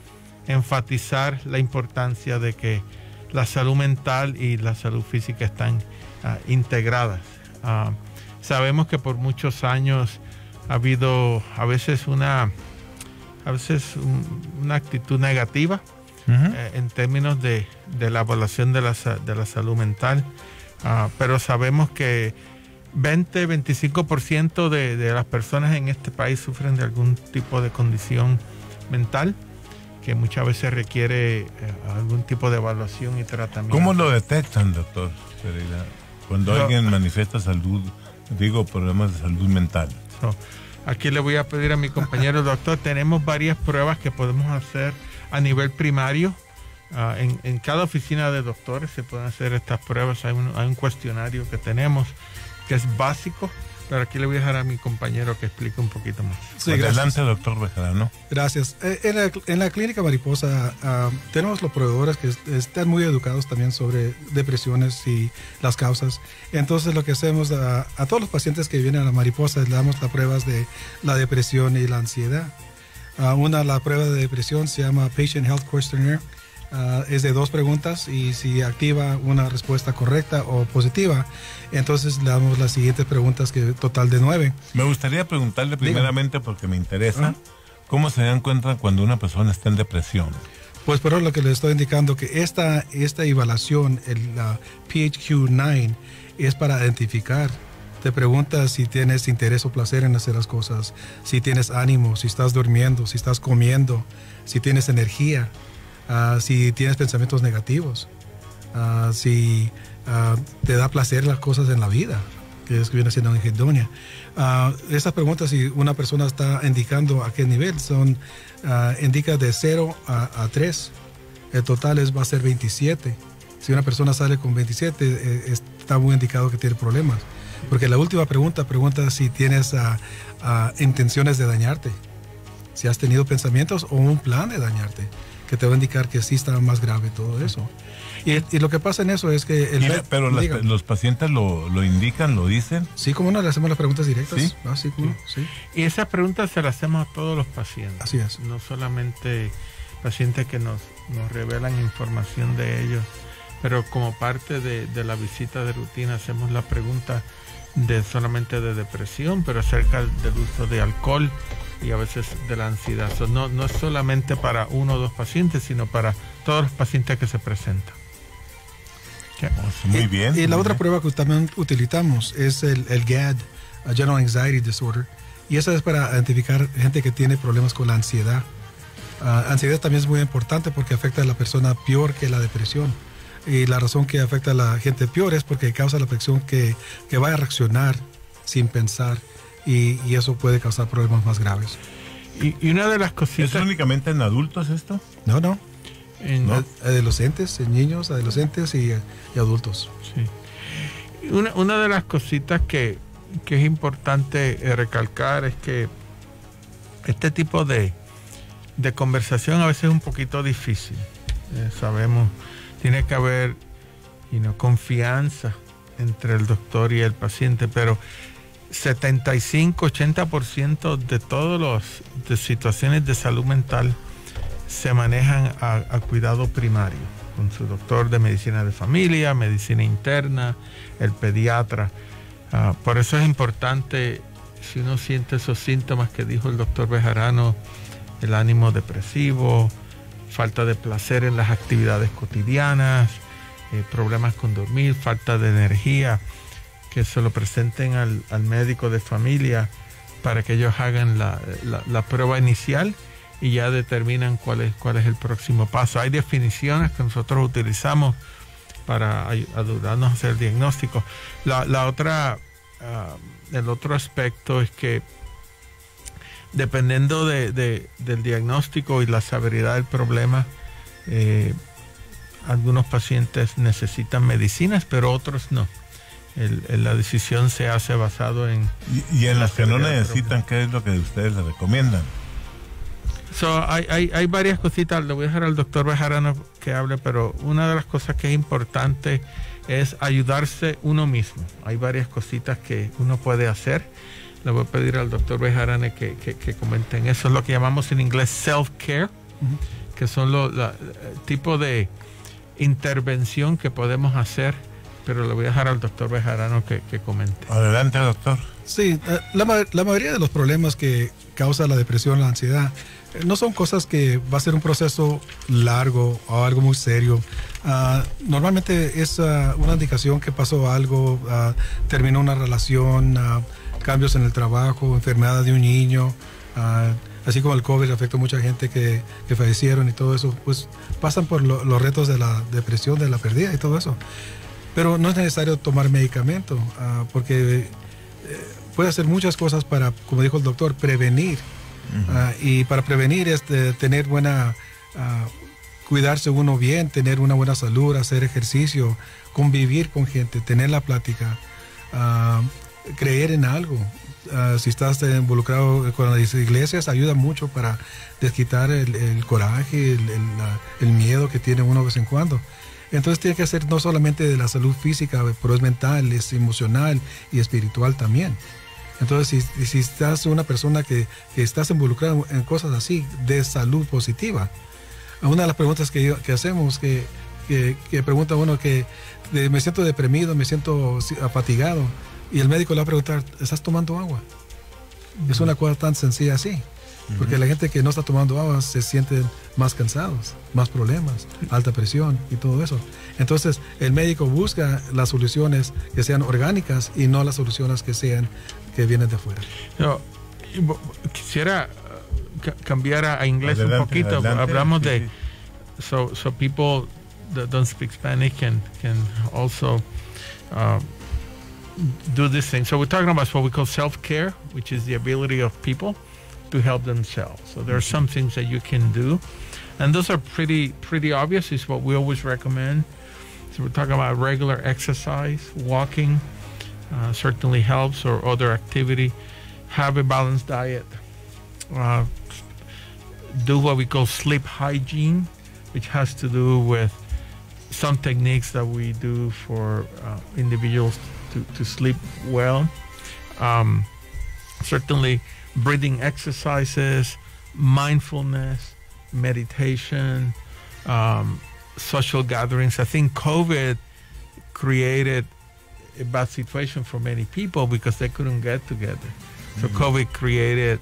enfatizar la importancia de que la salud mental y la salud física están uh, integradas. Uh, sabemos que por muchos años ha habido a veces una, a veces un, una actitud negativa uh-huh. eh, en términos de, de la evaluación de la, de la salud mental, uh, pero sabemos que veinte, veinticinco por ciento de, de las personas en este país sufren de algún tipo de condición mental que muchas veces requiere eh, algún tipo de evaluación y tratamiento. ¿Cómo lo detectan, doctor Pereira, cuando so, alguien manifiesta salud, digo, problemas de salud mental? So, aquí le voy a pedir a mi compañero doctor, tenemos varias pruebas que podemos hacer a nivel primario. Uh, en, en cada oficina de doctores se pueden hacer estas pruebas. Hay un, hay un cuestionario que tenemos que es básico, pero aquí le voy a dejar a mi compañero que explique un poquito más. Sí, adelante, doctor Bejarano. Gracias. Eh, en, la, en la clínica Mariposa uh, tenemos los proveedores que est están muy educados también sobre depresiones y las causas. Entonces lo que hacemos a, a todos los pacientes que vienen a la Mariposa le damos las pruebas de la depresión y la ansiedad. Uh, una, la prueba de depresión se llama Patient Health Questionnaire. Uh, es de dos preguntas y si activa una respuesta correcta o positiva, entonces le damos las siguientes preguntas, que total de nueve. Me gustaría preguntarle primeramente, Dígame. porque me interesa, ¿Ah? ¿cómo se dan cuenta cuando una persona está en depresión? Pues por lo que le estoy indicando, que esta, esta evaluación, el la P H Q nueve, es para identificar. Te preguntas si tienes interés o placer en hacer las cosas, si tienes ánimo, si estás durmiendo, si estás comiendo, si tienes energía. Uh, si tienes pensamientos negativos, uh, si uh, te da placer las cosas en la vida, que es que viene siendo anhedonia. Uh, estas preguntas, si una persona está indicando a qué nivel, son uh, indica de cero a, a tres. El total es, va a ser veintisiete. Si una persona sale con veintisiete, eh, está muy indicado que tiene problemas. Porque la última pregunta pregunta si tienes uh, uh, intenciones de dañarte, si has tenido pensamientos o un plan de dañarte, que te va a indicar que sí está más grave todo eso. Y, y lo que pasa en eso es que... El Mira, pero las, los pacientes lo, lo indican, lo dicen. Sí, como no, le hacemos las preguntas directas. Sí, ah, sí, como, sí. sí. Y esas preguntas se las hacemos a todos los pacientes. Así es. No solamente pacientes que nos, nos revelan información de ellos, pero como parte de, de la visita de rutina hacemos la pregunta de solamente de depresión, pero acerca del uso de alcohol y a veces de la ansiedad. So, no, no es solamente para uno o dos pacientes, sino para todos los pacientes que se presentan. Okay. Oh, muy bien. Y, y la muy otra bien. prueba que también utilizamos es el, el G A D, uh, General Anxiety Disorder, y esa es para identificar gente que tiene problemas con la ansiedad. Uh, ansiedad también es muy importante porque afecta a la persona peor que la depresión. Y la razón que afecta a la gente peor es porque causa la afección que, que va a reaccionar sin pensar. Y, y eso puede causar problemas más graves. Y, y una de las cositas... ¿Es únicamente en adultos esto? No, no. En ¿No? Adolescentes, en niños, adolescentes y, y adultos. Sí. Una, una de las cositas que, que es importante eh, recalcar es que este tipo de, de conversación a veces es un poquito difícil. Eh, sabemos, tiene que haber you know, confianza entre el doctor y el paciente, pero setenta y cinco, ochenta por ciento de todas las situaciones de salud mental se manejan a, a cuidado primario, con su doctor de medicina de familia, medicina interna, el pediatra. Uh, por eso es importante, si uno siente esos síntomas que dijo el doctor Bejarano, el ánimo depresivo, falta de placer en las actividades cotidianas, eh, problemas con dormir, falta de energía, que se lo presenten al, al médico de familia para que ellos hagan la, la, la prueba inicial y ya determinan cuál es, cuál es el próximo paso. Hay definiciones que nosotros utilizamos para ayudarnos a hacer el diagnóstico. La, la otra, uh, el otro aspecto es que dependiendo de, de, del diagnóstico y la severidad del problema, eh, algunos pacientes necesitan medicinas, pero otros no. El, el, la decisión se hace basado en... Y, y en las que no necesitan, ¿qué es lo que ustedes les recomiendan? So, hay, hay, hay varias cositas, le voy a dejar al doctor Bejarano que hable, pero una de las cosas que es importante es ayudarse uno mismo. Hay varias cositas que uno puede hacer. Le voy a pedir al doctor Bejarano que, que, que comenten eso. Es lo que llamamos en inglés self-care, uh-huh. que son los la, tipo de intervención que podemos hacer, pero le voy a dejar al doctor Bejarano que, que comente. Adelante, doctor. Sí, la, la mayoría de los problemas que causa la depresión, la ansiedad, no son cosas que va a ser un proceso largo o algo muy serio. Uh, normalmente es uh, una indicación que pasó algo, uh, terminó una relación, uh, cambios en el trabajo, enfermedad de un niño, uh, así como el COVID afectó a mucha gente que, que fallecieron y todo eso, pues pasan por lo, los retos de la depresión, de la pérdida y todo eso. Pero no es necesario tomar medicamento, uh, porque eh, puede hacer muchas cosas para, como dijo el doctor, prevenir. Uh-huh. Uh, y para prevenir es de tener buena, uh, cuidarse uno bien, tener una buena salud, hacer ejercicio, convivir con gente, tener la plática, uh, creer en algo. Uh, si estás involucrado con las iglesias, ayuda mucho para desquitar el, el coraje, el, el, la, el miedo que tiene uno de vez en cuando. Entonces tiene que ser no solamente de la salud física, pero es mental, es emocional y espiritual también. Entonces, si, si estás una persona que, que estás involucrado en cosas así, de salud positiva, una de las preguntas que, que hacemos, que, que, que pregunta uno que de, me siento deprimido, me siento fatigado, y el médico le va a preguntar, ¿estás tomando agua? Uh-huh. Es una cosa tan sencilla así, uh-huh. porque la gente que no está tomando agua se sienten más cansados, más problemas, alta presión y todo eso. Entonces, el médico busca las soluciones que sean orgánicas y no las soluciones que sean que vienen de afuera. No, quisiera uh, cambiar a, a inglés adelante, un poquito. Adelante. Hablamos sí, de sí. so so people that don't speak Spanish can can also uh, do this thing. So we're talking about what we call self-care, which is the ability of people to help themselves. So there are some things that you can do, and those are pretty pretty obvious. Is what we always recommend. So we're talking about regular exercise, walking. Uh, certainly helps, or other activity. Have a balanced diet. Uh, do what we call sleep hygiene, which has to do with some techniques that we do for uh, individuals to, to sleep well. Um, certainly breathing exercises, mindfulness, meditation, um, social gatherings. I think COVID created a bad situation for many people because they couldn't get together. So mm-hmm. COVID created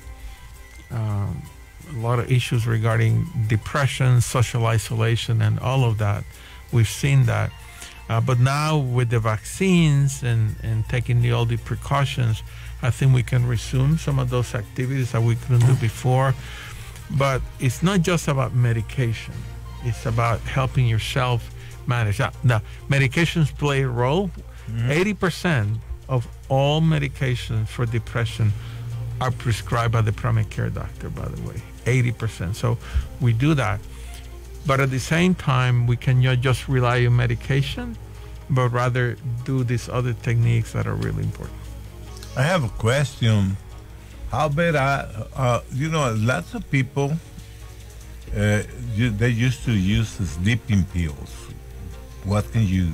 um, a lot of issues regarding depression, social isolation, and all of that. We've seen that. Uh, but now with the vaccines and, and taking the, all the precautions, I think we can resume some of those activities that we couldn't do before. But it's not just about medication. It's about helping yourself manage. Now, now medications play a role. Mm-hmm. eighty percent of all medications for depression are prescribed by the primary care doctor, by the way. eighty percent. So we do that. But at the same time, we cannot just rely on medication, but rather do these other techniques that are really important. I have a question. How about, uh, uh, you know, lots of people, uh, you, they used to use sleeping pills. What can you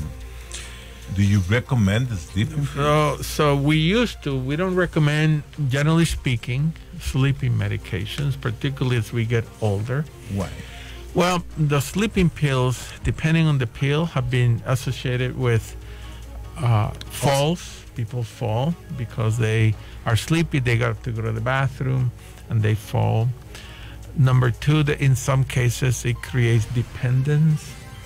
Do you recommend the sleeping pills? So, so we used to. We don't recommend, generally speaking, sleeping medications, particularly as we get older. Why? Well, the sleeping pills, depending on the pill, have been associated with uh, falls. People fall because they are sleepy. They got to go to the bathroom and they fall. Number two, that in some cases it creates dependence.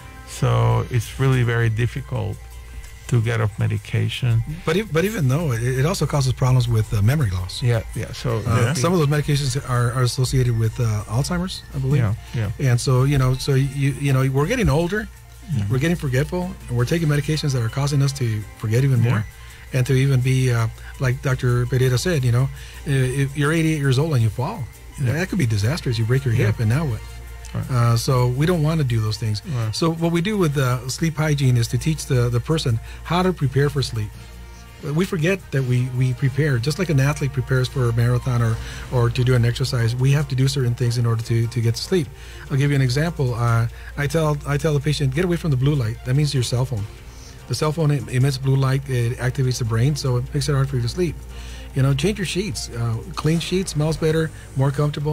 So it's really very difficult to get off medication. But if, but even though it, it also causes problems with uh, memory loss. Yeah, yeah. So uh, yeah. some of those medications are, are associated with uh, Alzheimer's, I believe. Yeah, yeah. And so you know, so you you know, we're getting older, mm-hmm. we're getting forgetful, and we're taking medications that are causing us to forget even more, yeah. and to even be uh, like Doctor Pereira said. You know, if you're eighty-eight years old and you fall, yeah. that could be disastrous. You break your hip, yeah. and now what? Right. Uh, so we don't want to do those things. Right. So what we do with uh, sleep hygiene is to teach the, the person how to prepare for sleep. We forget that we, we prepare, just like an athlete prepares for a marathon or, or to do an exercise. We have to do certain things in order to, to get to sleep. I'll give you an example. Uh, I tell I tell the patient, get away from the blue light. That means your cell phone. The cell phone emits blue light. It activates the brain, so it makes it hard for you to sleep. You know, change your sheets. Uh, clean sheets smells better, more comfortable.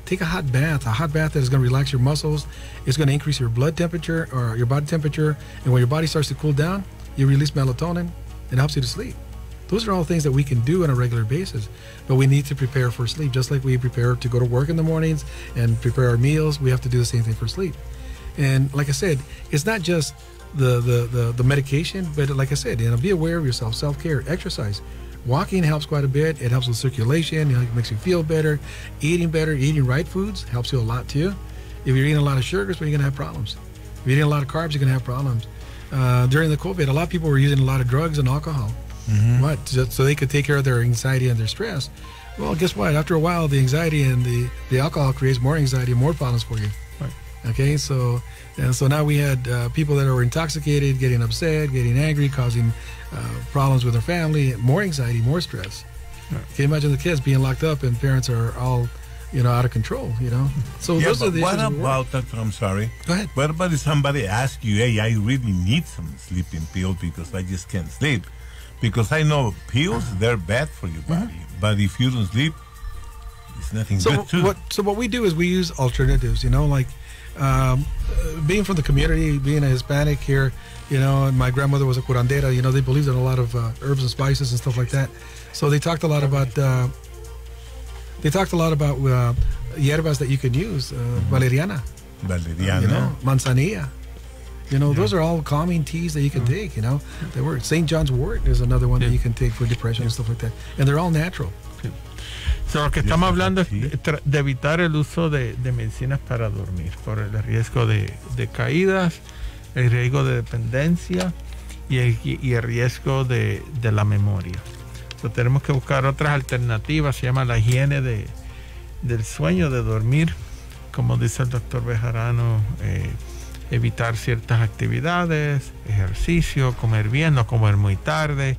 take a hot bath. A hot bath that is going to relax your muscles. It's going to increase your blood temperature or your body temperature. And when your body starts to cool down, you release melatonin. It helps you to sleep. Those are all things that we can do on a regular basis. But we need to prepare for sleep. Just like we prepare to go to work in the mornings and prepare our meals, we have to do the same thing for sleep. And like I said, it's not just the, the, the, the medication, but like I said, you know, be aware of yourself, self-care, exercise. Walking helps quite a bit. It helps with circulation. It makes you feel better. Eating better, eating right foods helps you a lot too. If you're eating a lot of sugars, well, you're going to have problems. If you're eating a lot of carbs, you're going to have problems. Uh, during the COVID, a lot of people were using a lot of drugs and alcohol. Mm-hmm. What? So, so they could take care of their anxiety and their stress. Well, guess what? After a while, the anxiety and the, the alcohol creates more anxiety and more problems for you. Right. Okay, so and so now we had uh, people that were intoxicated, getting upset, getting angry, causing uh, problems with their family, more anxiety, more stress. Right. Can you imagine the kids being locked up and parents are all, you know, out of control, you know? So yeah, those but are the what issues. about that? I'm sorry. Go ahead. What about if somebody asks you, hey, I really need some sleeping pills because I just can't sleep? Because I know pills, they're bad for your body. Mm-hmm. But if you don't sleep, it's nothing so good too. What, so what we do is we use alternatives, you know, like um, uh, being from the community, being a Hispanic here, you know, and my grandmother was a curandera, you know, they believed in a lot of uh, herbs and spices and stuff like that. So they talked a lot about, uh, they talked a lot about uh, hierbas that you can use, uh, mm-hmm. valeriana. Valeriana. Uh, you know, manzanilla. You know, yeah. Those are all calming teas that you can mm-hmm. take, you know. They work. Saint John's wort is another one yeah. that you can take for depression yeah. and stuff like that. And they're all natural. Sí. So, lo que estamos hablando es de, de evitar el uso de, de medicinas para dormir, por el riesgo de, de caídas, el riesgo de dependencia y el, y el riesgo de, de la memoria. So, tenemos que buscar otras alternativas, se llama la higiene de, del sueño, de dormir, como dice el doctor Bejarano, eh, evitar ciertas actividades, ejercicio, comer bien, no comer muy tarde,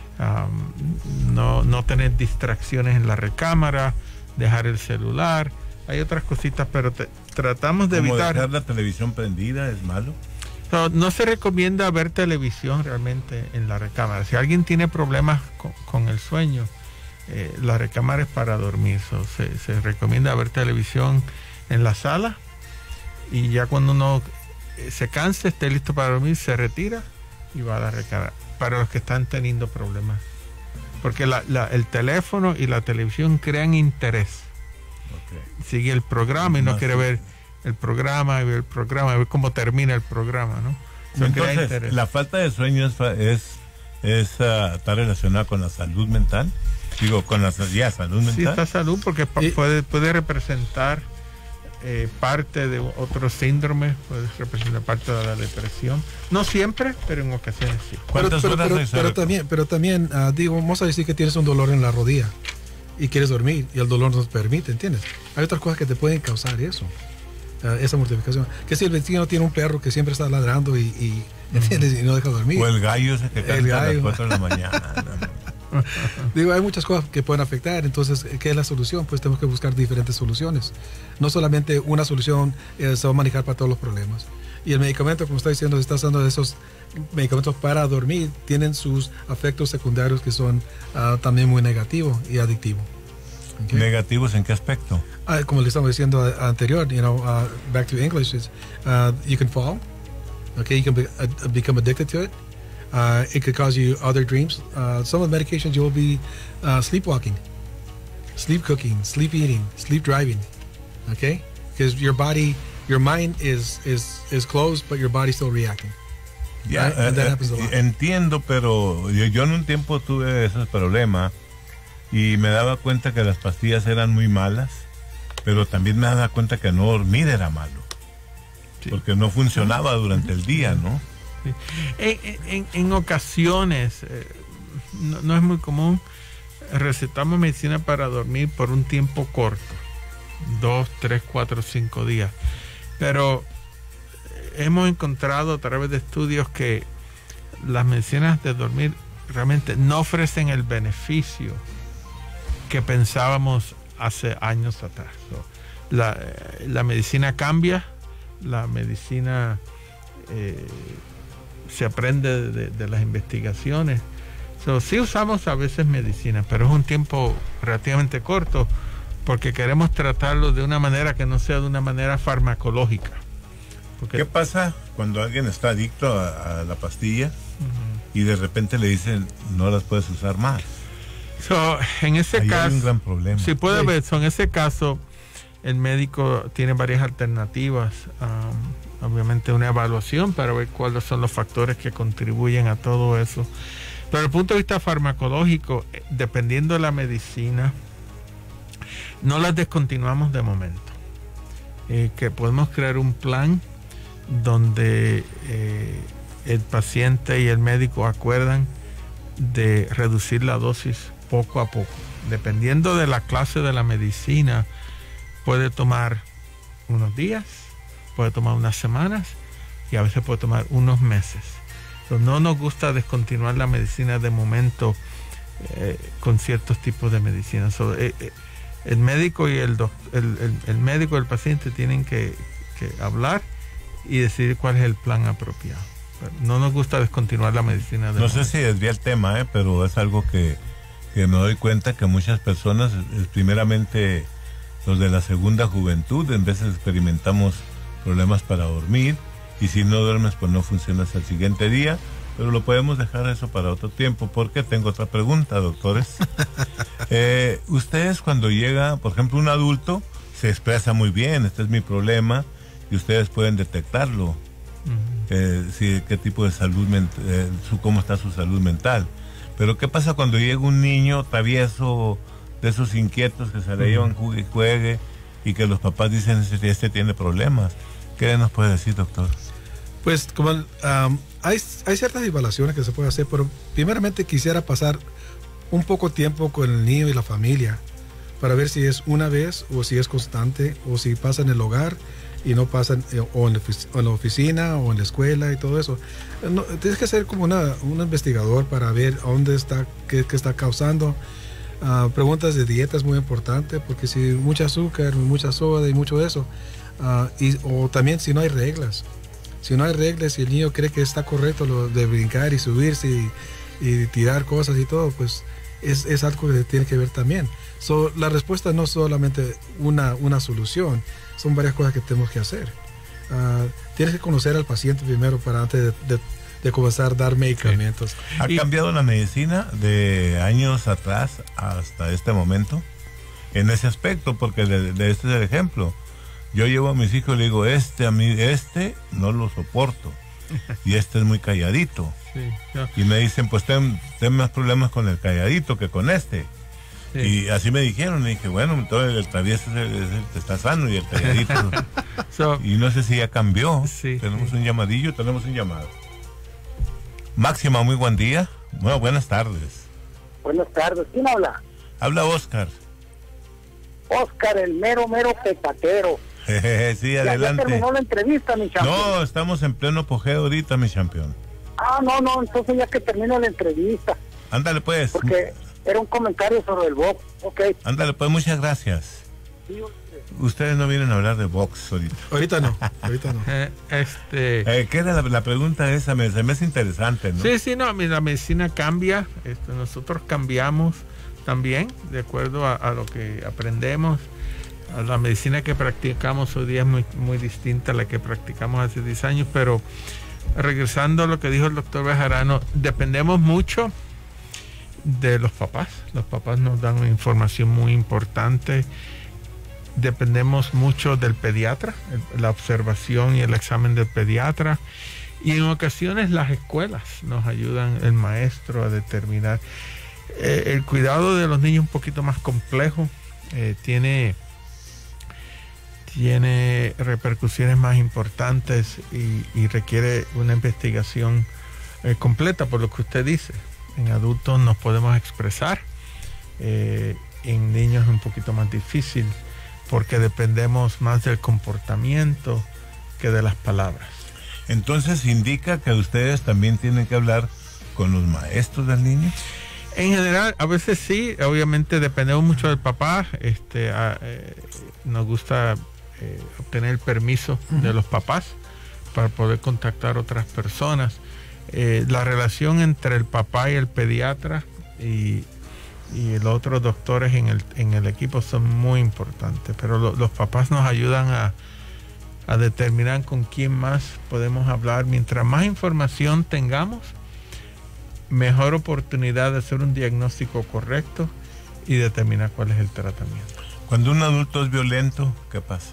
um, no, no tener distracciones en la recámara, dejar el celular. Hay otras cositas, pero te, tratamos de ¿Cómo evitar... dejar la televisión prendida es malo? No, no se recomienda ver televisión realmente en la recámara. Si alguien tiene problemas con, con el sueño, eh, la recámara es para dormir. So, se, se recomienda ver televisión en la sala y ya cuando uno se canse, esté listo para dormir, se retira y va a la recámara. Para los que están teniendo problemas. Porque la, la, el teléfono y la televisión crean interés. Okay. Sigue el programa y no quiere ver el programa y ver el programa, ver cómo termina el programa, ¿no? So, entonces, la falta de sueño es, es, es uh, está relacionada con la salud mental. Digo, con la ya, salud mental. Sí, está salud porque y, puede, puede representar eh, parte de otro síndrome, puede representar parte de la depresión. No siempre, pero en ocasiones sí. Pero, pero, pero, pero también, pero también uh, digo, vamos a decir que tienes un dolor en la rodilla y quieres dormir y el dolor no te permite, ¿entiendes? Hay otras cosas que te pueden causar eso. Uh, esa mortificación. Que si el vecino tiene un perro que siempre está ladrando y, y, ¿entiendes? Y no deja dormir. O el gallo ese que canta a las cuatro de la mañana. Digo, hay muchas cosas que pueden afectar. Entonces, ¿qué es la solución? Pues tenemos que buscar diferentes soluciones. No solamente una solución eh, se va a manejar para todos los problemas. Y el medicamento, como está diciendo, se está usando de esos medicamentos para dormir, tienen sus efectos secundarios que son uh, también muy negativos y adictivos. Okay. ¿Negativos en qué aspecto? Uh, como le estamos diciendo uh, anterior, you know, uh, back to English, is, uh, you can fall, okay, you can be, uh, become addicted to it. Uh, it could cause you other dreams. Uh, some of the medications you will be uh, sleepwalking, sleep cooking, sleep eating, sleep driving, okay? Because your body, your mind is is is closed, but your body's still reacting. Yeah, right? And that uh, happens a lot. Entiendo, pero yo, yo en un tiempo tuve esos problemas. Y me daba cuenta que las pastillas eran muy malas, pero también me daba cuenta que no dormir era malo, sí. Porque no funcionaba durante el día, ¿no? Sí. En, en, en ocasiones, eh, no, no es muy común, recetamos medicina para dormir por un tiempo corto, dos, tres, cuatro, cinco días, pero hemos encontrado a través de estudios que las medicinas de dormir realmente no ofrecen el beneficio que pensábamos hace años atrás. So, la, la medicina cambia, la medicina eh, se aprende de, de las investigaciones. So, sí usamos a veces medicina, pero es un tiempo relativamente corto porque queremos tratarlo de una manera que no sea de una manera farmacológica. Porque ¿qué pasa cuando alguien está adicto a, a la pastilla uh-huh. y de repente le dicen no las puedes usar más? So, en ese Ahí caso, hay un gran problema. Si puede sí. ver, so, en ese caso, el médico tiene varias alternativas. Um, obviamente una evaluación para ver cuáles son los factores que contribuyen a todo eso. Pero desde el punto de vista farmacológico, dependiendo de la medicina, no las descontinuamos de momento. Eh, que podemos crear un plan donde eh, el paciente y el médico acuerdan de reducir la dosis poco a poco. Dependiendo de la clase de la medicina, puede tomar unos días, puede tomar unas semanas y a veces puede tomar unos meses. Entonces, no nos gusta descontinuar la medicina de momento eh, con ciertos tipos de medicina. So, eh, eh, el médico y el, doc, el, el, el médico y el paciente tienen que, que hablar y decidir cuál es el plan apropiado. No nos gusta descontinuar la medicina de no momento. sé si desvía el tema, eh, pero es algo que, que me doy cuenta que muchas personas, primeramente los de la segunda juventud, en veces experimentamos problemas para dormir y si no duermes pues no funciona hasta el siguiente día, pero lo podemos dejar eso para otro tiempo porque tengo otra pregunta, doctores. eh, ustedes cuando llega, por ejemplo, un adulto se expresa muy bien, este es mi problema y ustedes pueden detectarlo. Uh-huh. eh, si, qué tipo de salud mental, eh, su, cómo está su salud mental, pero qué pasa cuando llega un niño travieso, de esos inquietos que se le llevan juegue y juegue y que los papás dicen este, este tiene problemas. ¿Qué nos puede decir, doctor? Pues como um, hay, hay ciertas evaluaciones que se puede hacer, pero primeramente quisiera pasar un poco tiempo con el niño y la familia para ver si es una vez o si es constante o si pasa en el hogar y no pasa en, o en la, en la oficina o en la escuela y todo eso. No, tienes que ser como una, un investigador para ver a dónde está, qué, qué está causando. Uh, preguntas de dieta es muy importante porque si mucha azúcar, mucha soda y mucho de eso, uh, y, o también si no hay reglas. Si no hay reglas y el niño cree que está correcto lo de brincar y subirse y, y tirar cosas y todo, pues es, es algo que tiene que ver también. So, la respuesta no es solamente una, una solución, son varias cosas que tenemos que hacer. Uh, tienes que conocer al paciente primero para antes de, de, de comenzar a dar medicamentos. Sí. ¿Ha y, cambiado la medicina de años atrás hasta este momento? En ese aspecto, porque de, de este es el ejemplo. Yo llevo a mis hijos y le digo, este a mí, este no lo soporto. Y este es muy calladito. Sí, no. Y me dicen, pues ten, ten más problemas con el calladito que con este. Sí. Y así me dijeron, y dije, bueno, entonces el travieso es el, es el que está sano y el calladito. so, y no sé si ya cambió. Sí, tenemos sí. un llamadillo, tenemos un llamado. Máxima, muy buen día. Bueno, buenas tardes. Buenas tardes, ¿quién habla? Habla Oscar. Oscar, el mero, mero pecatero. Sí, adelante. ¿Ya terminó la entrevista, mi campeón? No, estamos en pleno apogeo ahorita, mi campeón. Ah, no, no, entonces ya que termino la entrevista. Ándale, pues. Porque era un comentario sobre el box, ok. Ándale, pues, muchas gracias. Sí, ustedes no vienen a hablar de box ahorita. Ahorita no, ahorita no. Eh, este... Eh, ¿Qué era la, la pregunta esa? Me, se me hace interesante, ¿no? Sí, sí, no, la medicina cambia, este, nosotros cambiamos también, de acuerdo a, a lo que aprendemos. La medicina que practicamos hoy día es muy, muy distinta a la que practicamos hace diez años, pero regresando a lo que dijo el doctor Bejarano, dependemos mucho de los papás. Los papás nos dan una información muy importante. Dependemos mucho del pediatra, el, la observación y el examen del pediatra. Y en ocasiones las escuelas nos ayudan, el maestro, a determinar. Eh, el cuidado de los niños es un poquito más complejo. Eh, tiene... tiene repercusiones más importantes y, y requiere una investigación eh, completa, por lo que usted dice. En adultos nos podemos expresar, eh, en niños es un poquito más difícil porque dependemos más del comportamiento que de las palabras. Entonces indica que ustedes también tienen que hablar con los maestros del niño. En general, a veces sí, obviamente dependemos mucho del papá. Este, a, eh, nos gusta Eh, obtener el permiso uh-huh. de los papás para poder contactar a otras personas. Eh, la relación entre el papá y el pediatra y, y los otros doctores en el, en el equipo son muy importantes, pero lo, los papás nos ayudan a, a determinar con quién más podemos hablar. Mientras más información tengamos, mejor oportunidad de hacer un diagnóstico correcto y determinar cuál es el tratamiento. Cuando un adulto es violento, ¿qué pasa?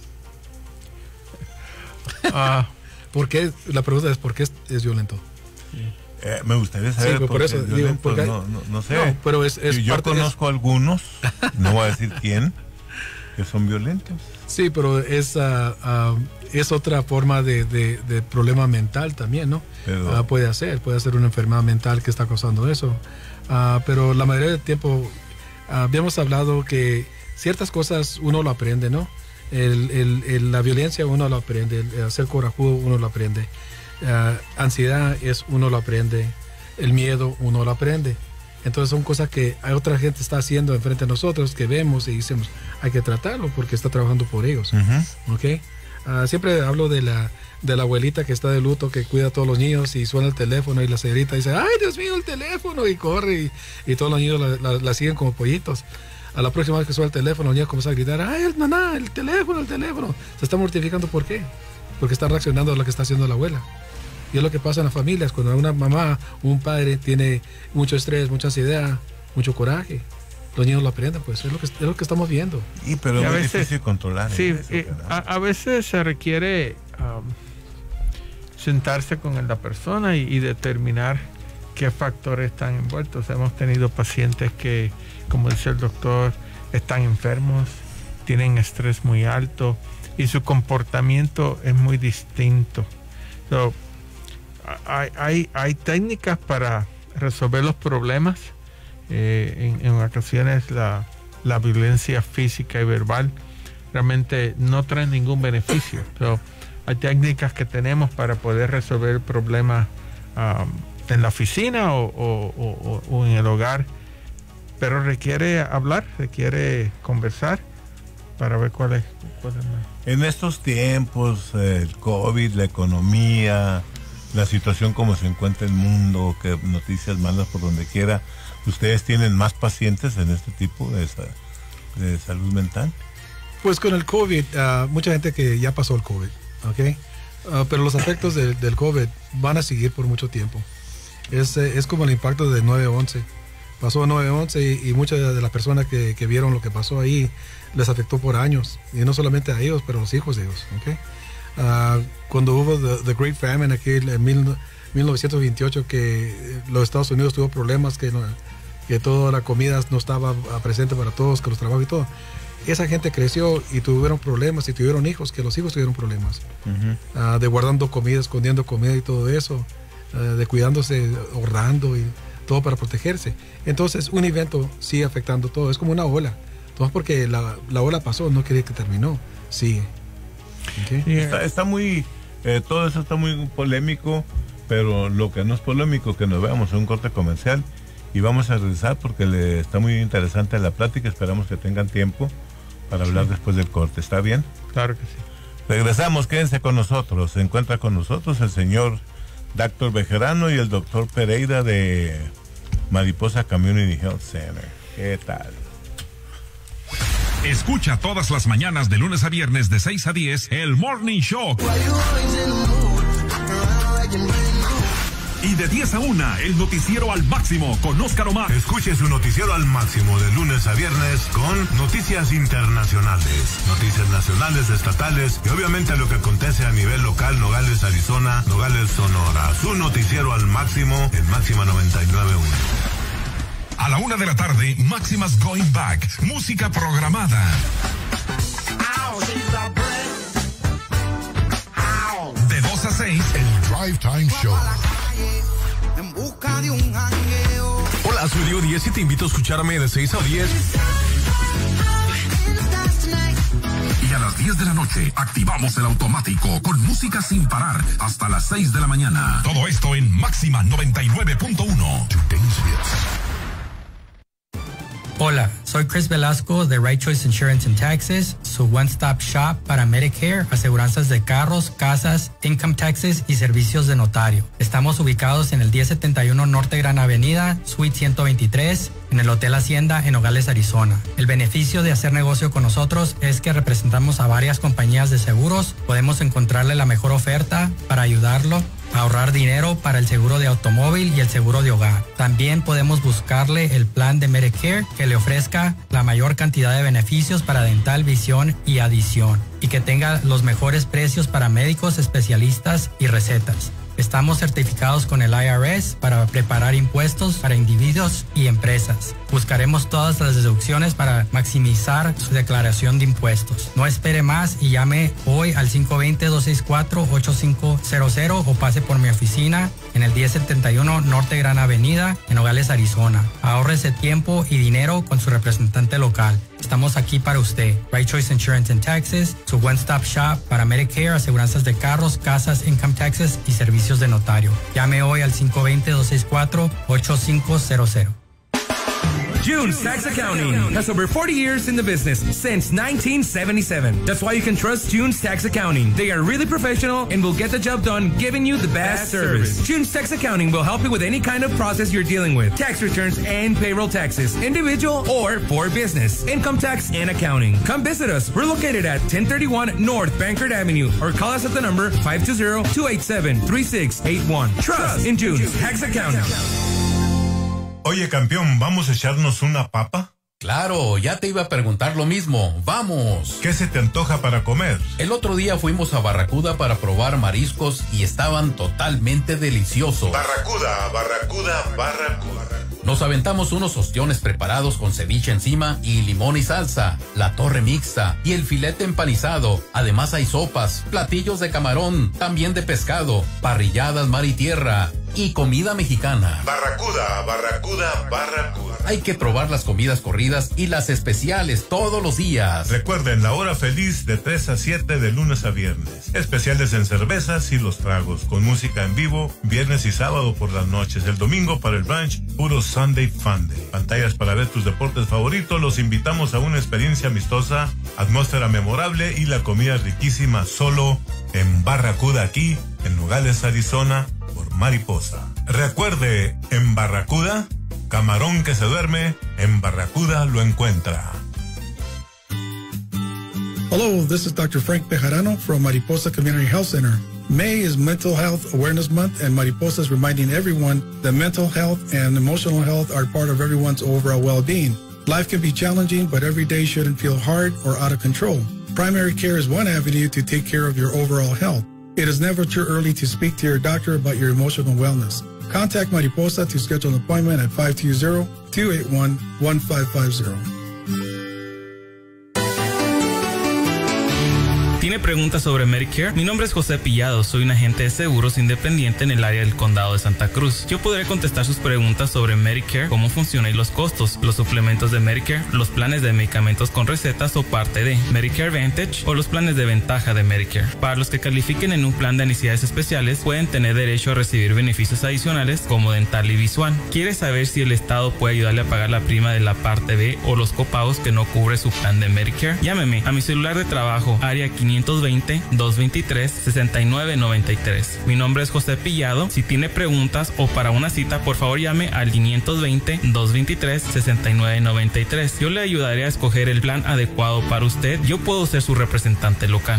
Ah, ¿por qué? La pregunta es ¿por qué es, es violento? Sí. Eh, me gustaría saber sí, por eso es digo, porque hay, no, no, no sé. No, pero es, es yo parte, conozco es, algunos, no voy a decir quién, que son violentos. Sí, pero es, uh, uh, es otra forma de, de, de problema mental también, ¿no? Pero, uh, puede ser, puede ser una enfermedad mental que está causando eso. Uh, pero la mayoría del tiempo uh, habíamos hablado que ciertas cosas uno lo aprende, ¿no? El, el, el, la violencia uno lo aprende, el, el ser corajudo uno lo aprende, uh, ansiedad es uno lo aprende, el miedo uno lo aprende. Entonces son cosas que hay otra gente está haciendo enfrente de nosotros que vemos y decimos hay que tratarlo porque está trabajando por ellos. Uh-huh. ¿Okay? Uh, siempre hablo de la, de la abuelita que está de luto, que cuida a todos los niños y suena el teléfono y la señorita dice ay Dios mío el teléfono y corre y, y todos los niños la, la, la siguen como pollitos. A la próxima vez que suena el teléfono, los niños comienzan a gritar, ¡ay, el naná, el teléfono, el teléfono! Se está mortificando, ¿por qué? Porque está reaccionando a lo que está haciendo la abuela. Y es lo que pasa en las familias, cuando una mamá o un padre tiene mucho estrés, mucha ansiedad, mucho coraje, los niños lo aprenden, pues es lo que, es lo que estamos viendo. Y pero es muy difícil controlar. Sí, eso, eh, a, a veces se requiere um, sentarse con la persona y, y determinar qué factores están envueltos. Hemos tenido pacientes que, como dice el doctor, están enfermos, tienen estrés muy alto y su comportamiento es muy distinto. So, hay, hay, hay técnicas para resolver los problemas. Eh, en, en ocasiones la, la violencia física y verbal realmente no trae ningún beneficio. So, hay técnicas que tenemos para poder resolver el problema um, en la oficina o, o, o, o en el hogar, pero requiere hablar, requiere conversar para ver cuál es, cuál es más. En estos tiempos, el COVID, la economía, la situación como se encuentra el mundo, que noticias malas por donde quiera, ¿ustedes tienen más pacientes en este tipo de, de salud mental? Pues con el COVID, uh, mucha gente que ya pasó el COVID, ¿ok? Uh, pero los efectos de, del COVID van a seguir por mucho tiempo. Es, es como el impacto de nueve once. Pasó nueve once y, y muchas de las personas que, que vieron lo que pasó ahí les afectó por años. Y no solamente a ellos, pero a los hijos de ellos. ¿Okay? Uh, cuando hubo the, the Great Famine aquí en mil, mil novecientos veintiocho, que los Estados Unidos tuvo problemas, que, no, que toda la comida no estaba presente para todos, que los trabajos y todo. Esa gente creció y tuvieron problemas y tuvieron hijos, que los hijos tuvieron problemas. Uh-huh. Uh, de guardando comida, escondiendo comida y todo eso. De cuidándose, ahorrando y todo para protegerse. Entonces un evento sigue afectando todo, es como una ola. Entonces porque la, la ola pasó, no quiere que terminó, sigue. Okay. Sí, está, está muy, eh, todo eso está muy polémico, pero lo que no es polémico, que nos veamos en un corte comercial y vamos a regresar porque le, está muy interesante la plática, esperamos que tengan tiempo para hablar sí. después del corte, ¿está bien? Claro que sí. Regresamos, quédense con nosotros, se encuentra con nosotros el señor doctor Bejarano y el doctor Pereira de Mariposa Community Health Center. ¿Qué tal? Escucha todas las mañanas de lunes a viernes de seis a diez el Morning Show. Y de diez a una, el noticiero al máximo con Óscar Omar. Escuche su noticiero al máximo de lunes a viernes con noticias internacionales, noticias nacionales, estatales y obviamente lo que acontece a nivel local, Nogales, Arizona, Nogales, Sonora. Su noticiero al máximo en Máxima noventa y nueve punto uno. A la una de la tarde, Máximas Going Back, música programada. De dos a seis, el Drive Time Show. En busca de un jangueo. Hola, soy Diego Díez y te invito a escucharme de seis a diez. Y a las diez de la noche activamos el automático con música sin parar hasta las seis de la mañana. Todo esto en Máxima noventa y nueve punto uno. Hola, soy Soy Chris Velasco de Right Choice Insurance and Taxes, su one-stop shop para Medicare, aseguranzas de carros, casas, income taxes y servicios de notario. Estamos ubicados en el diez setenta y uno Norte Gran Avenida, Suite ciento veintitrés, en el Hotel Hacienda en Nogales, Arizona. El beneficio de hacer negocio con nosotros es que representamos a varias compañías de seguros, podemos encontrarle la mejor oferta para ayudarlo a ahorrar dinero para el seguro de automóvil y el seguro de hogar. También podemos buscarle el plan de Medicare que le ofrezca la mayor cantidad de beneficios para dental, visión y adición, y que tenga los mejores precios para médicos, especialistas y recetas. Estamos certificados con el I R S para preparar impuestos para individuos y empresas. Buscaremos todas las deducciones para maximizar su declaración de impuestos. No espere más y llame hoy al cinco dos cero, dos seis cuatro, ocho cinco cero cero o pase por mi oficina en el diez setenta y uno Norte Gran Avenida en Nogales, Arizona. Ahórrese tiempo y dinero con su representante local. Estamos aquí para usted. Right Choice Insurance and Taxes, su one-stop shop para Medicare, aseguranzas de carros, casas, income taxes y servicios de notario. Llame hoy al cinco dos cero, dos seis cuatro, ocho cinco cero cero. June's Tax Accounting has over forty years in the business, since nineteen seventy-seven. That's why you can trust June's Tax Accounting. They are really professional and will get the job done, giving you the best service. June's Tax Accounting will help you with any kind of process you're dealing with. Tax returns and payroll taxes, individual or for business, income tax and accounting. Come visit us. We're located at ten thirty-one North Bankert Avenue, or call us at the number five two zero, two eight seven, three six eight one. Trust in June's Tax Accounting. Oye, campeón, ¿vamos a echarnos una papa? Claro, ya te iba a preguntar lo mismo. ¡Vamos! ¿Qué se te antoja para comer? El otro día fuimos a Barracuda para probar mariscos y estaban totalmente deliciosos. Barracuda, Barracuda, Barracuda. Nos aventamos unos ostiones preparados con ceviche encima y limón y salsa, la torre mixta y el filete empanizado. Además hay sopas, platillos de camarón, también de pescado, parrilladas mar y tierra y comida mexicana. Barracuda, Barracuda, Barracuda. Hay que probar las comidas corridas y las especiales todos los días. Recuerden, la hora feliz de tres a siete de lunes a viernes. Especiales en cervezas y los tragos, con música en vivo, viernes y sábado por las noches. El domingo para el brunch, puro Sunday Funday. Pantallas para ver tus deportes favoritos. Los invitamos a una experiencia amistosa, atmósfera memorable y la comida riquísima solo en Barracuda, aquí en Nogales, Arizona, por Mariposa. Recuerde, en Barracuda, camarón que se duerme, en Barracuda lo encuentra. Hello, this is Doctor Frank Bejarano from Mariposa Community Health Center. May is Mental Health Awareness Month, and Mariposa is reminding everyone that mental health and emotional health are part of everyone's overall well-being. Life can be challenging, but every day shouldn't feel hard or out of control. Primary care is one avenue to take care of your overall health. It is never too early to speak to your doctor about your emotional wellness. Contact Mariposa to schedule an appointment at five two zero, two eight one, one five five zero. ¿Tiene preguntas sobre Medicare? Mi nombre es José Pillado, soy un agente de seguros independiente en el área del condado de Santa Cruz. Yo podré contestar sus preguntas sobre Medicare, cómo funciona y los costos, los suplementos de Medicare, los planes de medicamentos con recetas o parte de Medicare Advantage o los planes de ventaja de Medicare. Para los que califiquen en un plan de necesidades especiales, pueden tener derecho a recibir beneficios adicionales como dental y visual. ¿Quiere saber si el Estado puede ayudarle a pagar la prima de la parte B o los copagos que no cubre su plan de Medicare? Llámeme a mi celular de trabajo, área quinientos veinte, doscientos veintitrés, sesenta y nueve noventa y tres. Mi nombre es José Pillado. Si tiene preguntas o para una cita, por favor llame al quinientos veinte, doscientos veintitrés, sesenta y nueve noventa y tres. Yo le ayudaré a escoger el plan adecuado para usted. Yo puedo ser su representante local.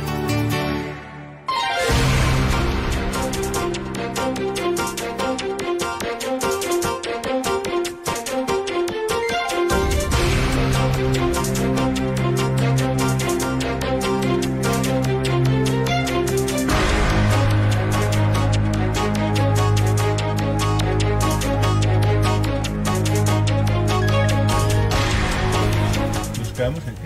¿Buscamos el qué?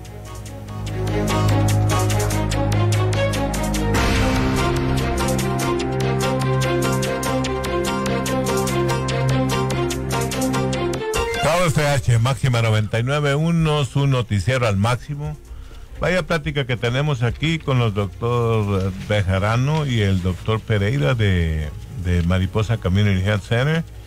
K F H Máxima noventa y nueve punto uno, su noticiero al máximo. Vaya plática que tenemos aquí con los doctor Bejarano y el doctor Pereira de, de Mariposa Community Health Center.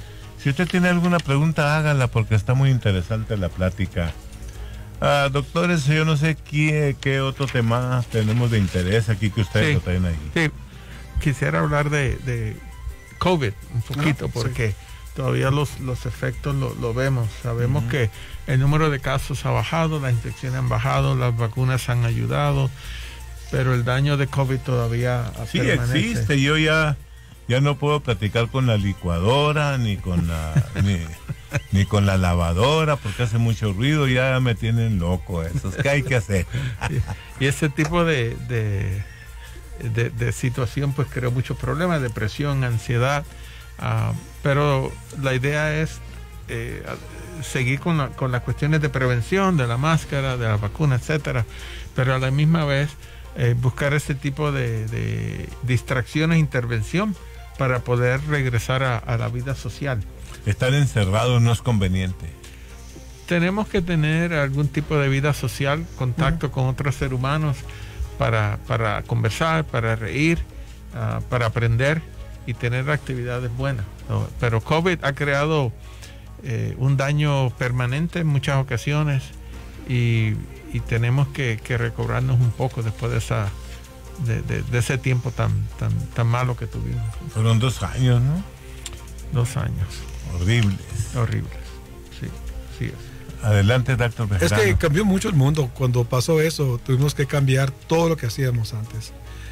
Si usted tiene alguna pregunta, hágala porque está muy interesante la plática. Ah, doctores, yo no sé qué, qué otro tema tenemos de interés aquí que ustedes Sí, lo traen ahí. sí. Quisiera hablar de, de COVID un poquito, Ah, porque sí. todavía los, los efectos lo, lo vemos. Sabemos Ujú. que el número de casos ha bajado, las infecciones han bajado, las vacunas han ayudado, pero el daño de COVID todavía Sí, permanece. existe. Yo ya, ya no puedo platicar con la licuadora, ni con la, ni, ni con la lavadora, porque hace mucho ruido. Ya me tienen loco esos. ¿Qué hay que hacer? Y ese tipo de, de, de, de situación pues creó muchos problemas, depresión, ansiedad, uh, pero la idea es eh, seguir con, la, con las cuestiones de prevención, de la máscara, de la vacuna, etcétera, pero a la misma vez eh, buscar ese tipo de, de distracciones e intervención para poder regresar a, a la vida social. Estar encerrado no es conveniente. Tenemos que tener algún tipo de vida social, contacto con otros seres humanos para, para conversar, para reír, uh, para aprender y tener actividades buenas, ¿no? Pero COVID ha creado eh, un daño permanente en muchas ocasiones y, y tenemos que, que recobrarnos un poco después de esa de, de, de ese tiempo tan, tan, tan malo que tuvimos. Fueron dos años, ¿no? Dos años. Horribles. Horribles, sí, sí es. Adelante, doctor Es Bejarano. que cambió mucho el mundo. Cuando pasó eso, tuvimos que cambiar todo lo que hacíamos antes.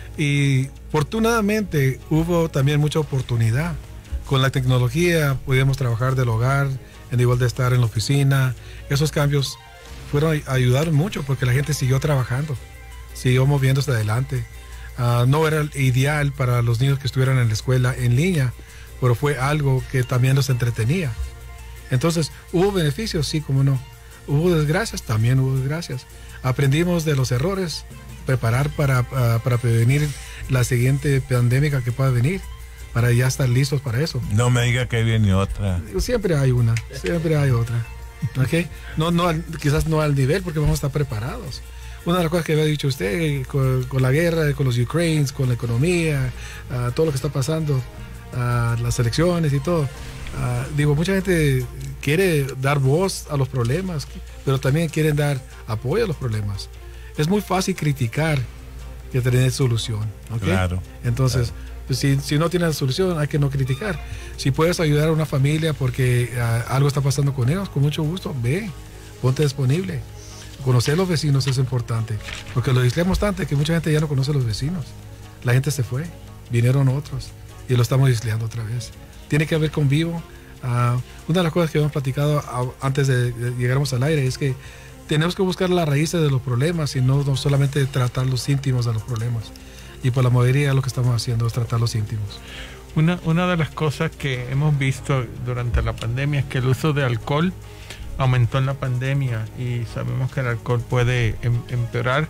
Y afortunadamente hubo también mucha oportunidad. Con la tecnología podíamos trabajar del hogar, en igual de estar en la oficina. Esos cambios fueron ayudaron mucho porque la gente siguió trabajando, siguió moviéndose adelante. Uh, no era ideal para los niños que estuvieran en la escuela en línea, pero fue algo que también los entretenía. Entonces, ¿hubo beneficios? Sí, como no. ¿Hubo desgracias? También hubo desgracias. Aprendimos de los errores, preparar para, uh, para prevenir la siguiente pandemia que pueda venir, para ya estar listos para eso. No me diga que viene otra. Siempre hay una, siempre hay otra. ¿Okay? No, no, al- quizás no al nivel, porque vamos a estar preparados. Una de las cosas que había dicho usted, con, con la guerra, con los Ukraines, con la economía, uh, todo lo que está pasando, uh, las elecciones y todo. Uh, digo, mucha gente quiere dar voz a los problemas, pero también quieren dar apoyo a los problemas. Es muy fácil criticar que tener solución. ¿Okay? Claro. Entonces, claro. pues, si, si no tienes solución, hay que no criticar. Si puedes ayudar a una familia porque uh, algo está pasando con ellos, con mucho gusto, ve, ponte disponible. Conocer a los vecinos es importante, porque lo aislamos tanto que mucha gente ya no conoce a los vecinos. La gente se fue, vinieron otros y lo estamos aislando otra vez. Tiene que haber convivo. Uh, una de las cosas que hemos platicado uh, antes de, de llegáramos al aire es que tenemos que buscar las raíces de los problemas y no, no solamente tratar los síntomas de los problemas. Y por la mayoría lo que estamos haciendo es tratar los síntomas. Una, una de las cosas que hemos visto durante la pandemia es que el uso de alcohol aumentó en la pandemia y sabemos que el alcohol puede em, empeorar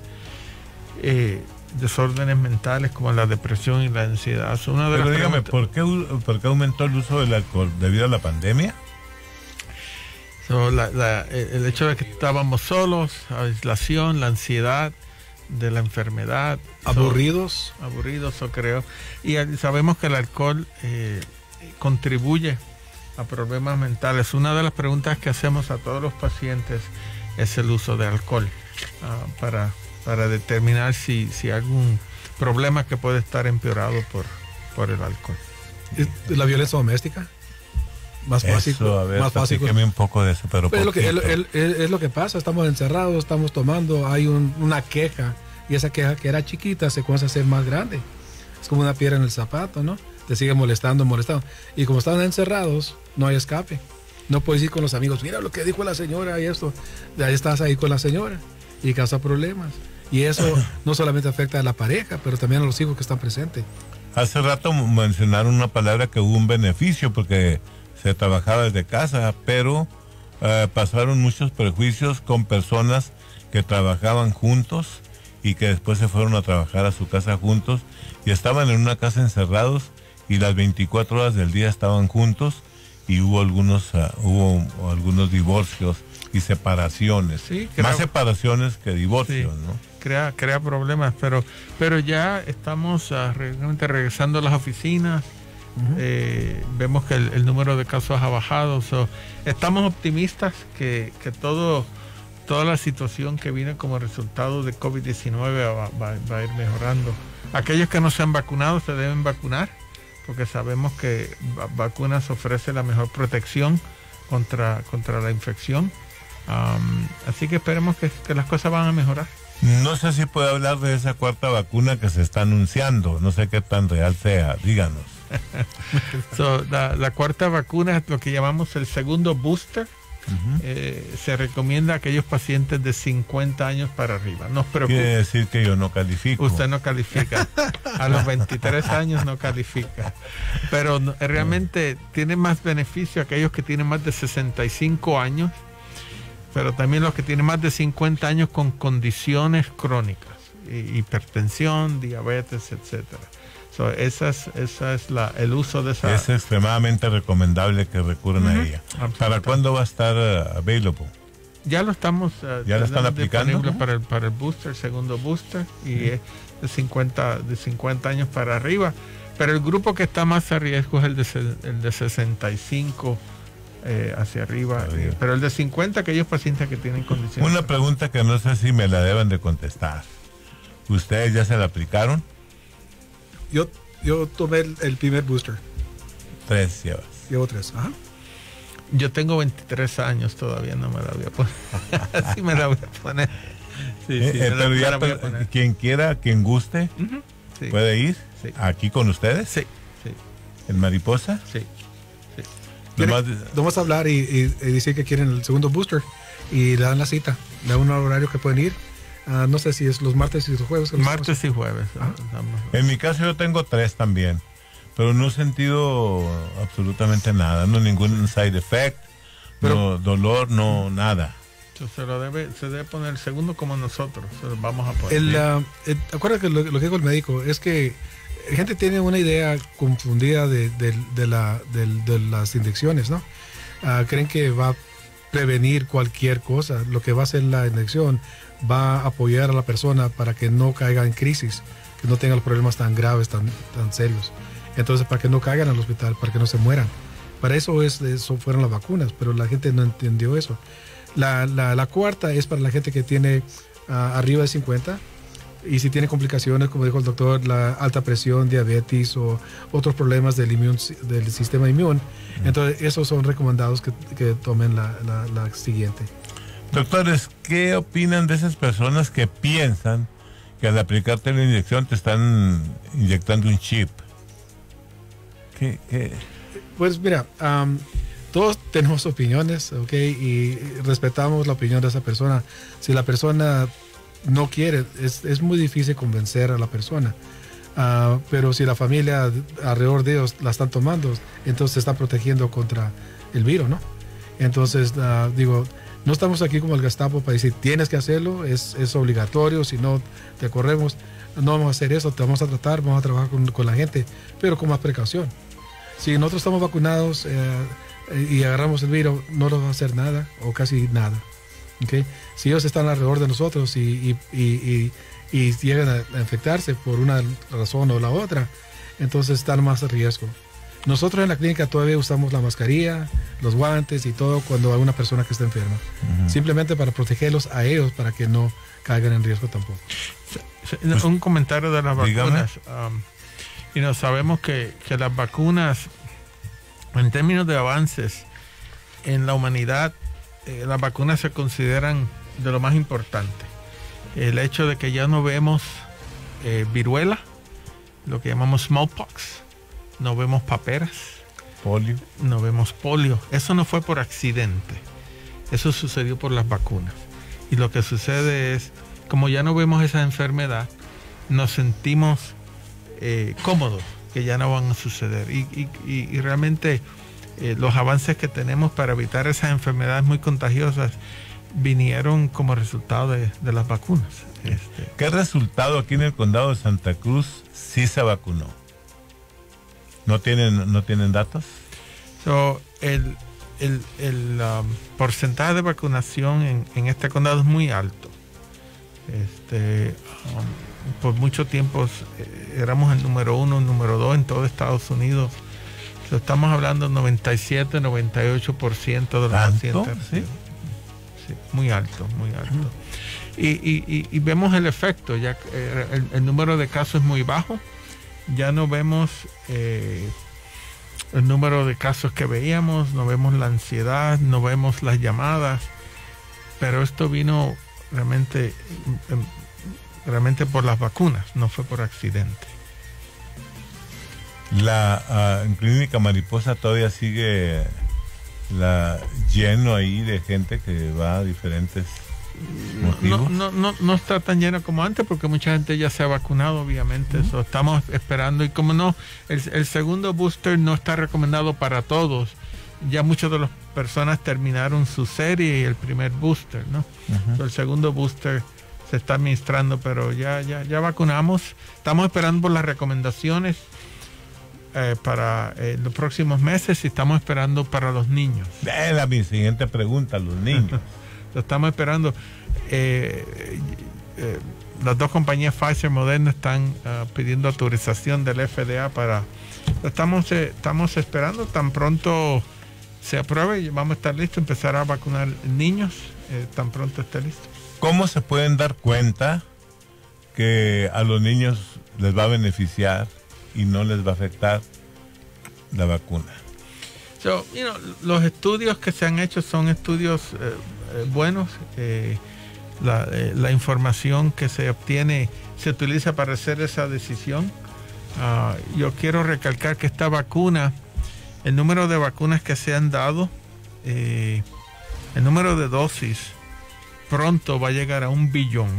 eh, desórdenes mentales como la depresión y la ansiedad. So, una de Pero las dígame, preguntas- ¿por qué, u- ¿por qué aumentó el uso del alcohol? ¿Debido a la pandemia? so, la- la- el hecho de que estábamos solos, aislación, la ansiedad de la enfermedad. so, Aburridos. aburridos, yo creo. Y el- sabemos que el alcohol eh, contribuye a problemas mentales. Una de las preguntas que hacemos a todos los pacientes es el uso de alcohol ah, para, para determinar si, si hay algún problema que puede estar empeorado por, por el alcohol. La violencia doméstica. Más fácil. Eso, a ver, más fácil. platíqueme un poco de eso, pero Pues es, lo que, es, poquito. lo- es- es lo que pasa, estamos encerrados, estamos tomando, hay un- una queja y esa queja que era chiquita se comienza a hacer más grande. Es como una piedra en el zapato, ¿no? Te sigue molestando, molestando. Y como están encerrados, no hay escape. No puedes ir con los amigos, mira lo que dijo la señora y esto. De ahí estás ahí con la señora y causa problemas. Y eso no solamente afecta a la pareja, pero también a los hijos que están presentes. Hace rato mencionaron una palabra que hubo un beneficio porque se trabajaba desde casa, pero eh, pasaron muchos prejuicios con personas que trabajaban juntos y que después se fueron a trabajar a su casa juntos y estaban en una casa encerrados y las veinticuatro horas del día estaban juntos y hubo algunos uh, hubo algunos divorcios y separaciones. Sí, Más creo- separaciones que divorcios, Sí. ¿no? Crea, crea problemas, pero, pero ya estamos ah, realmente regresando a las oficinas, Uh-huh. eh, vemos que el, el número de casos ha bajado. So, estamos optimistas que, que todo, toda la situación que viene como resultado de COVID diecinueve va, va, va a ir mejorando. Aquellos que no se han vacunado se deben vacunar, porque sabemos que vacunas ofrece la mejor protección contra, contra la infección. Um, así que esperemos que, que las cosas van a mejorar. No sé si puede hablar de esa cuarta vacuna que se está anunciando. No sé qué tan real sea. Díganos. so, la, la cuarta vacuna es lo que llamamos el segundo booster. Uh-huh. eh, se recomienda a aquellos pacientes de cincuenta años para arriba. No os preocupe. Quiere decir que yo no califico. Usted no califica. A los veintitrés años no califica. Pero no, realmente uh-huh. tiene más beneficio aquellos que tienen más de sesenta y cinco años, pero también los que tienen más de cincuenta años con condiciones crónicas, hipertensión, diabetes, etcétera. So, esa es, esa es la, el uso de esa. Es extremadamente recomendable que recurran uh-huh. a ella. ¿Para cuándo va a estar uh, available? Ya lo estamos uh, ya lo están aplicando uh-huh. para el para el booster, el segundo booster, y uh-huh. es de cincuenta de cincuenta años para arriba. Pero el grupo que está más a riesgo es el de el de sesenta y cinco eh, hacia arriba, eh, pero el de cincuenta, aquellos pacientes que tienen condiciones. Una pregunta que no sé si me la deben de contestar. ¿Ustedes ya se la aplicaron? Yo, yo tomé el, el primer booster. Tres llevas. Llevo tres, ajá. Yo tengo veintitrés años, todavía no me la voy a poner. Sí me la voy a poner. Sí, eh, sí, eh, me pero la, ya, me la voy a poner. Quien quiera, quien guste, uh-huh. sí. puede ir sí. aquí con ustedes. Sí, sí. ¿En Mariposa? Sí. sí. Nomás, vamos a hablar y, y, y decir que quieren el segundo booster y le dan la cita, le dan un horario que pueden ir. Uh, no sé si es los martes y los jueves. Martes y jueves. Ah. En mi caso yo tengo tres también, pero no he sentido absolutamente nada, no ningún side effect, pero, no dolor, no nada. Se lo debe, se debe poner el segundo como nosotros, se lo vamos a poner. El, uh, el, acuérdate que lo, lo que dijo el médico es que la gente tiene una idea confundida de, de, de, la, de, de las inyecciones, ¿no? Uh, creen que va a prevenir cualquier cosa. Lo que va a hacer la inyección va a apoyar a la persona para que no caiga en crisis, que no tenga los problemas tan graves, tan, tan serios. Entonces, para que no caigan al hospital, para que no se mueran. Para eso, es, eso fueron las vacunas, pero la gente no entendió eso. La, la, la cuarta es para la gente que tiene uh, arriba de cincuenta, y si tiene complicaciones, como dijo el doctor, la alta presión, diabetes o otros problemas del, inmun, del sistema inmune. Mm. Entonces, esos son recomendados que, que tomen la, la, la siguiente. Doctores, ¿qué opinan de esas personas que piensan que al aplicarte la inyección te están inyectando un chip? ¿Qué, qué? Pues mira, um, todos tenemos opiniones, ¿ok? Y respetamos la opinión de esa persona. Si la persona no quiere, es, es muy difícil convencer a la persona. Uh, pero si la familia alrededor de ellos la están tomando, entonces se están protegiendo contra el virus, ¿no? Entonces, uh, digo... No estamos aquí como el Gestapo para decir tienes que hacerlo, es, es obligatorio, si no te corremos. No vamos a hacer eso, te vamos a tratar, vamos a trabajar con, con la gente, pero con más precaución. Si nosotros estamos vacunados eh, y agarramos el virus, no nos va a hacer nada o casi nada. ¿Okay? Si ellos están alrededor de nosotros y, y, y, y, y llegan a, a infectarse por una razón o la otra, entonces están más a riesgo. Nosotros en la clínica todavía usamos la mascarilla, los guantes y todo cuando hay una persona que está enferma. Uh-huh. Simplemente para protegerlos a ellos, para que no caigan en riesgo tampoco. Pues, un comentario de las vacunas. Um, y no sabemos que, que las vacunas, en términos de avances en la humanidad, eh, las vacunas se consideran de lo más importante. El hecho de que ya no vemos eh, viruela, lo que llamamos smallpox, no vemos paperas, polio, no vemos polio. Eso no fue por accidente, eso sucedió por las vacunas. Y lo que sucede es, como ya no vemos esa enfermedad, nos sentimos eh, cómodos, que ya no van a suceder. Y, y, y, y realmente eh, los avances que tenemos para evitar esas enfermedades muy contagiosas vinieron como resultado de, de las vacunas. Este. ¿Qué resultado aquí en el condado de Santa Cruz sí se vacunó? ¿No tienen, no tienen datos? So, el el, el um, porcentaje de vacunación en, en este condado es muy alto. Este, um, por mucho tiempo eh, éramos el número uno, el número dos en todo Estados Unidos Estamos hablando noventa y siete, noventa y ocho por ciento de los ¿Tanto? pacientes. ¿Sí? Sí, muy alto, muy alto. Uh-huh. y, y, y, y vemos el efecto, ya eh, el, el número de casos es muy bajo. Ya no vemos eh, el número de casos que veíamos, no vemos la ansiedad, no vemos las llamadas, pero esto vino realmente, realmente por las vacunas, no fue por accidente. La uh, en Clínica Mariposa todavía sigue la lleno ahí de gente que va a diferentes motivos. No, no, no, no está tan lleno como antes porque mucha gente ya se ha vacunado, obviamente. Uh-huh. So, estamos esperando, y como no, el, el segundo booster no está recomendado para todos. Ya muchas de las personas terminaron su serie y el primer booster, ¿no? Uh-huh. So, el segundo booster se está administrando, pero ya, ya, ya vacunamos. Estamos esperando por las recomendaciones Eh, para eh, los próximos meses y estamos esperando para los niños. Era mi siguiente pregunta, los niños. Lo estamos esperando. Eh, eh, las dos compañías Pfizer y Moderna están uh, pidiendo autorización del F D A para... Estamos, eh, estamos esperando, tan pronto se apruebe y vamos a estar listos, empezar a vacunar niños, eh, tan pronto esté listo. ¿Cómo se pueden dar cuenta que a los niños les va a beneficiar y no les va a afectar la vacuna? So, you know, los estudios que se han hecho son estudios eh, eh, buenos. Eh, la, eh, la información que se obtiene se utiliza para hacer esa decisión. Uh, yo quiero recalcar que esta vacuna, el número de vacunas que se han dado, eh, el número de dosis, pronto va a llegar a un billón.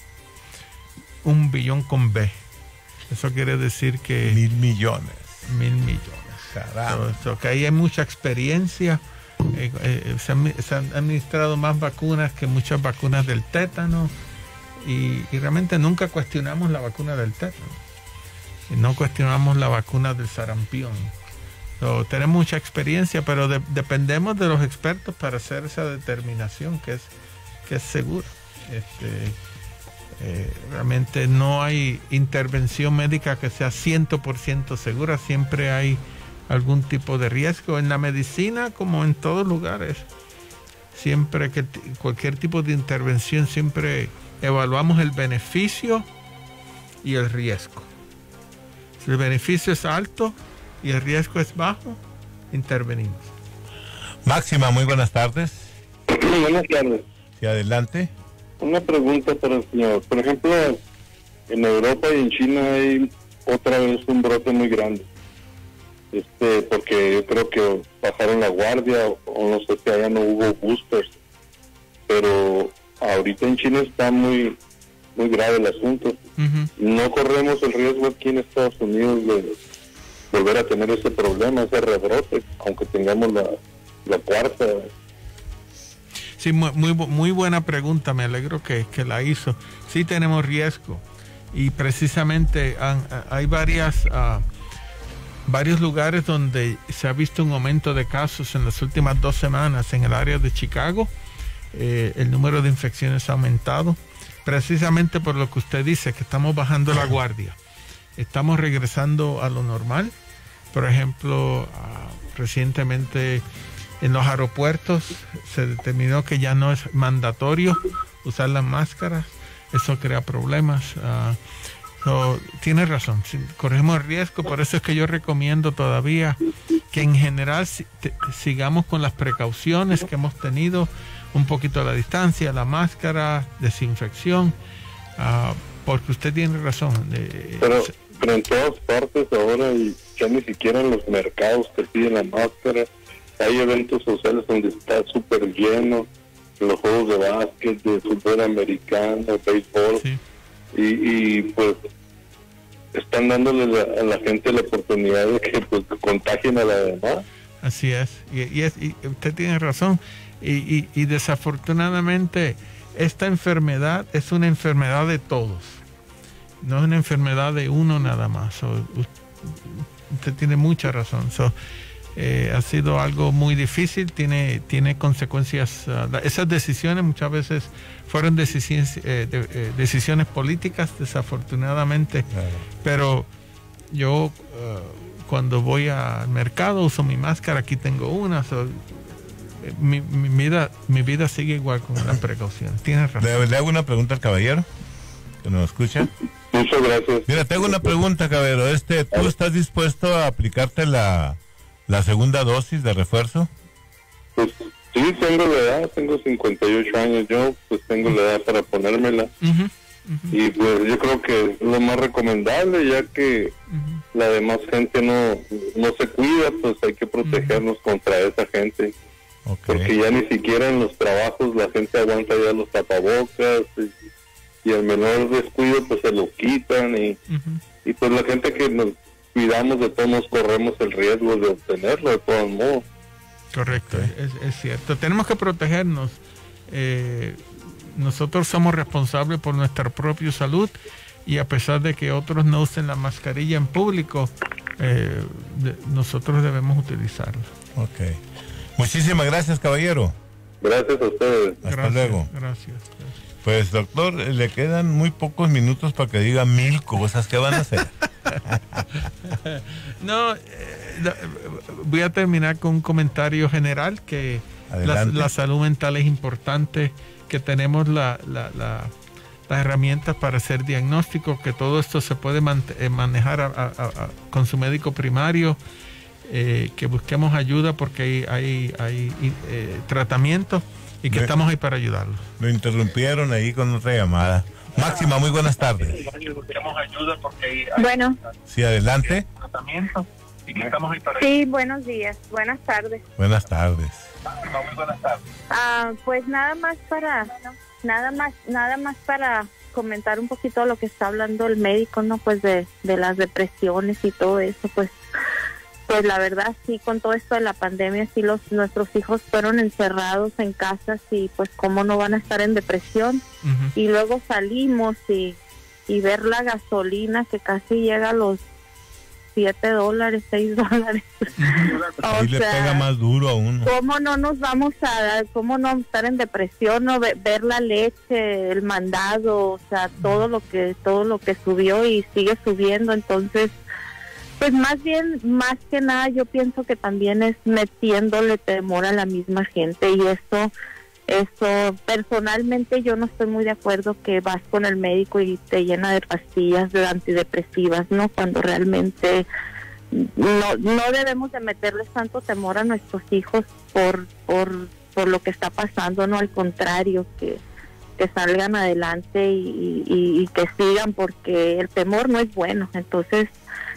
Un billón con B. Eso quiere decir que... Mil millones. Mil millones. Caramba. So, so que ahí hay mucha experiencia. Eh, eh, se, han, se han administrado más vacunas que muchas vacunas del tétano. Y, y realmente nunca cuestionamos la vacuna del tétano. Y no cuestionamos la vacuna del sarampión. So, tenemos mucha experiencia, pero de, dependemos de los expertos para hacer esa determinación que es, que es segura. Este... Eh, realmente no hay intervención médica que sea cien por ciento segura, siempre hay algún tipo de riesgo. En la medicina, como en todos lugares, siempre que t- cualquier tipo de intervención, siempre evaluamos el beneficio y el riesgo. Si el beneficio es alto y el riesgo es bajo, intervenimos. Máxima, muy buenas tardes. Buenas tardes. Sí, adelante. Una pregunta para el señor. Por ejemplo, en Europa y en China hay otra vez un brote muy grande. Este, porque yo creo que bajaron la guardia o, o no sé si allá no hubo boosters. Pero ahorita en China está muy muy grave el asunto. Uh-huh. No corremos el riesgo aquí en Estados Unidos de volver a tener ese problema, ese rebrote, aunque tengamos la, la cuarta. Sí, muy, muy, muy buena pregunta, me alegro que, que la hizo. Sí tenemos riesgo y precisamente han, hay varias, uh, varios lugares donde se ha visto un aumento de casos en las últimas dos semanas. En el área de Chicago, eh, el número de infecciones ha aumentado, precisamente por lo que usted dice, que estamos bajando la guardia. Estamos regresando a lo normal. Por ejemplo, uh, recientemente... en los aeropuertos se determinó que ya no es mandatorio usar las máscaras. Eso crea problemas. Uh, so, tiene razón, si, corremos el riesgo. Por eso es que yo recomiendo todavía que en general si, te, sigamos con las precauciones que hemos tenido. Un poquito la distancia, la máscara, desinfección. Uh, porque usted tiene razón. Eh, pero, pero en todas partes ahora, y ya ni siquiera en los mercados te piden la máscara. Hay eventos sociales donde está súper lleno, los juegos de básquet, de fútbol americano, béisbol, sí. y, y pues están dándole la, a la gente la oportunidad de que pues, contagien a la demás. Así es, y, y, es, y usted tiene razón, y, y, y desafortunadamente esta enfermedad es una enfermedad de todos, no es una enfermedad de uno nada más. So, usted tiene mucha razón. So, Eh, ha sido algo muy difícil, tiene, tiene consecuencias. Uh, esas decisiones muchas veces fueron decisiones, eh, de, eh, decisiones políticas, desafortunadamente, claro. Pero yo uh, cuando voy al mercado uso mi máscara, aquí tengo una. So, mi, mi, vida, mi vida sigue igual con una precaución. Tienes razón. ¿Le, le hago una pregunta al caballero que nos escucha? Muchas gracias. Mira, te hago una pregunta, caballero. Este, ¿tú estás dispuesto a aplicarte la, la segunda dosis de refuerzo? Pues sí, tengo la edad, tengo cincuenta y ocho años yo, pues tengo la edad para ponérmela. Uh-huh, uh-huh. Y pues yo creo que es lo más recomendable, ya que uh-huh. la demás gente no, no se cuida, pues hay que protegernos uh-huh. contra esa gente. Okay. Porque ya ni siquiera en los trabajos la gente aguanta ya los tapabocas y, y el menor descuido pues se lo quitan y, uh-huh. y pues la gente que nos cuidamos de todos nos corremos el riesgo de obtenerlo de todos modos. Correcto, okay. es, es cierto. Tenemos que protegernos. Eh, nosotros somos responsables por nuestra propia salud y a pesar de que otros no usen la mascarilla en público, eh, de, nosotros debemos utilizarla. Ok. Muchísimas gracias, caballero. Gracias a ustedes. Hasta gracias, luego. Gracias, gracias. Pues, doctor, le quedan muy pocos minutos para que diga mil cosas. ¿Qué van a hacer? No, eh, voy a terminar con un comentario general que la, la salud mental es importante, que tenemos la, la, la, las herramientas para hacer diagnósticos, que todo esto se puede man, eh, manejar a, a, a, con su médico primario, eh, que busquemos ayuda porque hay, hay, hay eh, tratamiento y que Me, estamos ahí para ayudarlos. Lo interrumpieron ahí con otra llamada. Máxima, muy buenas tardes. Bueno. Sí, adelante. Sí, buenos días, buenas tardes. Buenas tardes. Ah, pues nada más para, nada más, nada más para comentar un poquito lo que está hablando el médico, ¿no? Pues de, de las depresiones y todo eso, pues, pues la verdad sí, con todo esto de la pandemia, sí los nuestros hijos fueron encerrados en casas y pues cómo no van a estar en depresión. Uh-huh. Y luego salimos y, y ver la gasolina que casi llega a los siete dólares, seis dólares. Ahí le sea, pega más duro a uno. ¿Cómo no nos vamos a, cómo no estar en depresión, no ver, ver la leche, el mandado, o sea, todo lo que, todo lo que subió y sigue subiendo? Entonces, pues más bien, más que nada, yo pienso que también es metiéndole temor a la misma gente y eso, eso, personalmente yo no estoy muy de acuerdo que vas con el médico y te llena de pastillas de antidepresivas, ¿no? Cuando realmente no, no debemos de meterles tanto temor a nuestros hijos por, por, por lo que está pasando, ¿no? Al contrario, que, que salgan adelante y, y, y que sigan, porque el temor no es bueno. Entonces,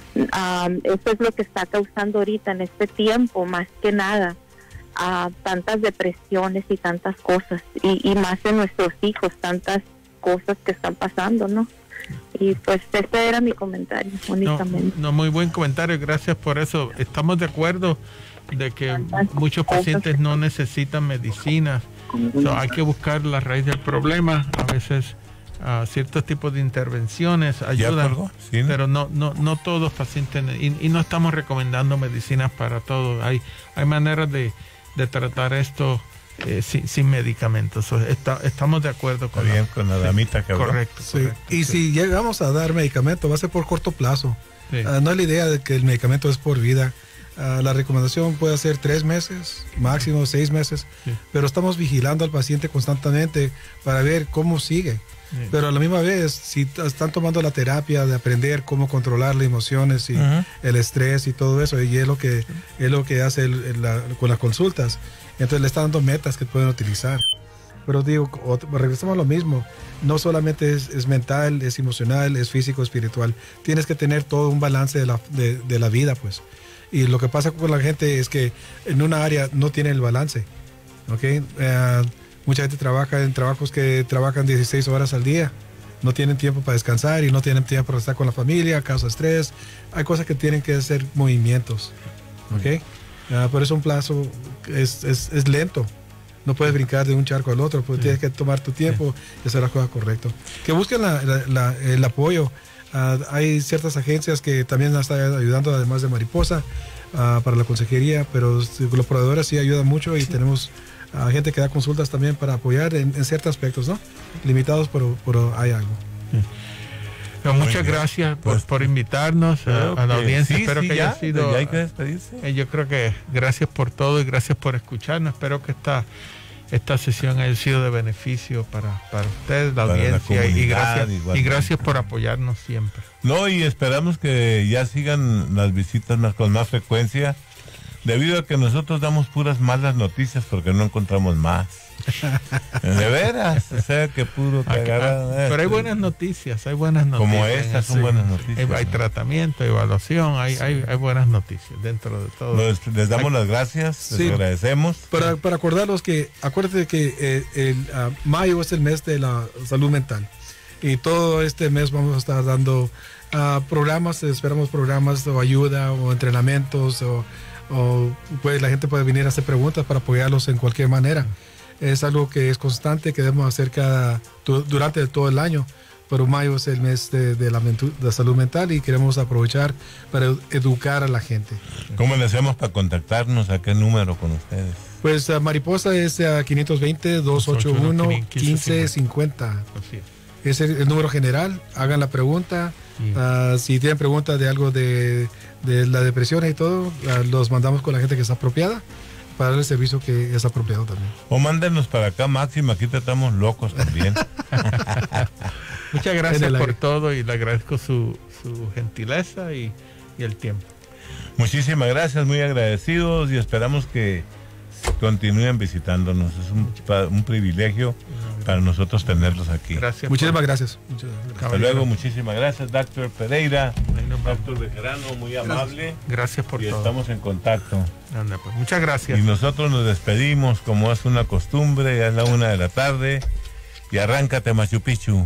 Um, eso es lo que está causando ahorita en este tiempo, más que nada, uh, tantas depresiones y tantas cosas, y, y más en nuestros hijos, tantas cosas que están pasando, ¿no? Y pues ese era mi comentario, únicamente. No, no, muy buen comentario, gracias por eso. Estamos de acuerdo de que muchos pacientes no necesitan medicina, so, hay que buscar la raíz del problema. A veces Uh, ciertos tipos de intervenciones ayudan, ¿sí? Pero no no no todos los pacientes, y, y no estamos recomendando medicinas para todo. Hay hay maneras de, de tratar esto eh, sin, sin medicamentos. So, está, estamos de acuerdo con, bien, la, con la damita que habló. Correcto, sí. correcto. Y sí. si llegamos a dar medicamento, va a ser por corto plazo. Sí. Uh, no es la idea de que el medicamento es por vida. Uh, la recomendación puede ser tres meses, máximo seis meses, sí. Pero estamos vigilando al paciente constantemente para ver cómo sigue. Sí. Pero a la misma vez, si están tomando la terapia de aprender cómo controlar las emociones y uh-huh. el estrés y todo eso, y es lo que es lo que hace el, el, la, con las consultas, entonces le están dando metas que pueden utilizar. Pero digo, regresamos a lo mismo, no solamente es, es mental, es emocional, es físico, espiritual, tienes que tener todo un balance de la, de, de la vida, pues. Y lo que pasa con la gente es que en una área no tiene el balance, ¿ok? Uh, Mucha gente trabaja en trabajos que trabajan dieciséis horas al día. No tienen tiempo para descansar y no tienen tiempo para estar con la familia, causa estrés. Hay cosas que tienen que hacer movimientos. ¿Ok? Uh, por eso un plazo es, es, es lento. No puedes brincar de un charco al otro, pues sí. Tienes que tomar tu tiempo y hacer las cosas correctas. Que busquen la, la, la, el apoyo. Uh, hay ciertas agencias que también están ayudando, además de Mariposa, uh, para la consejería, pero los proveedores sí ayudan mucho y sí. Tenemos a gente que da consultas también para apoyar en, en ciertos aspectos, ¿no? Limitados, pero, pero hay algo. Pero muchas gracias por, pues, por invitarnos a, a la audiencia. Sí, espero sí, que ya, haya sido. ya hay que despedirse. Eh, yo creo que gracias por todo y gracias por escucharnos. Espero que esta, esta sesión haya sido de beneficio para, para ustedes, la Para audiencia. la y, gracias, igualmente. y gracias por apoyarnos siempre. No, y esperamos que ya sigan las visitas más, con más frecuencia, debido a que nosotros damos puras malas noticias porque no encontramos más. De veras, o sea que puro cagar. Pero hay buenas noticias, hay buenas noticias. Como estas son sí. buenas noticias. Hay, hay ¿no? tratamiento, evaluación, hay, sí. hay, hay buenas noticias dentro de todo. Les, les damos hay, las gracias, sí. les agradecemos. Para, para acordarlos que, acuérdate que eh, el uh, mayo es el mes de la salud mental. Y todo este mes vamos a estar dando uh, programas, esperamos programas o ayuda o entrenamientos o, o pues, la gente puede venir a hacer preguntas para apoyarlos en cualquier manera. Es algo que es constante, que debemos hacer cada, durante todo el año, pero mayo es el mes de, de, la, de salud mental y queremos aprovechar para educar a la gente. ¿Cómo le hacemos para contactarnos? ¿A qué número con ustedes? Pues uh, Mariposa es uh, quinientos veinte, doscientos ochenta y uno, quince cincuenta. Es el, el número general. Hagan la pregunta. Sí. Uh, si tienen preguntas de algo de, de la depresión y todo, uh, los mandamos con la gente que está apropiada para dar el servicio que es apropiado también. O mándenos para acá, Máxima, aquí te estamos locos también. Muchas gracias por todo y le agradezco su, su gentileza y, y el tiempo. Muchísimas gracias, muy agradecidos y esperamos que continúen visitándonos. Es un, un privilegio para nosotros tenerlos aquí. Gracias. Muchísimas gracias. Hasta Caballero. Luego, muchísimas gracias, doctor Pereira, doctor Bejarano, muy amable. Gracias por y todo. Estamos en contacto. Anda, pues, muchas gracias. Y nosotros nos despedimos como es una costumbre, ya es la una de la tarde. Y arráncate, Machu Picchu.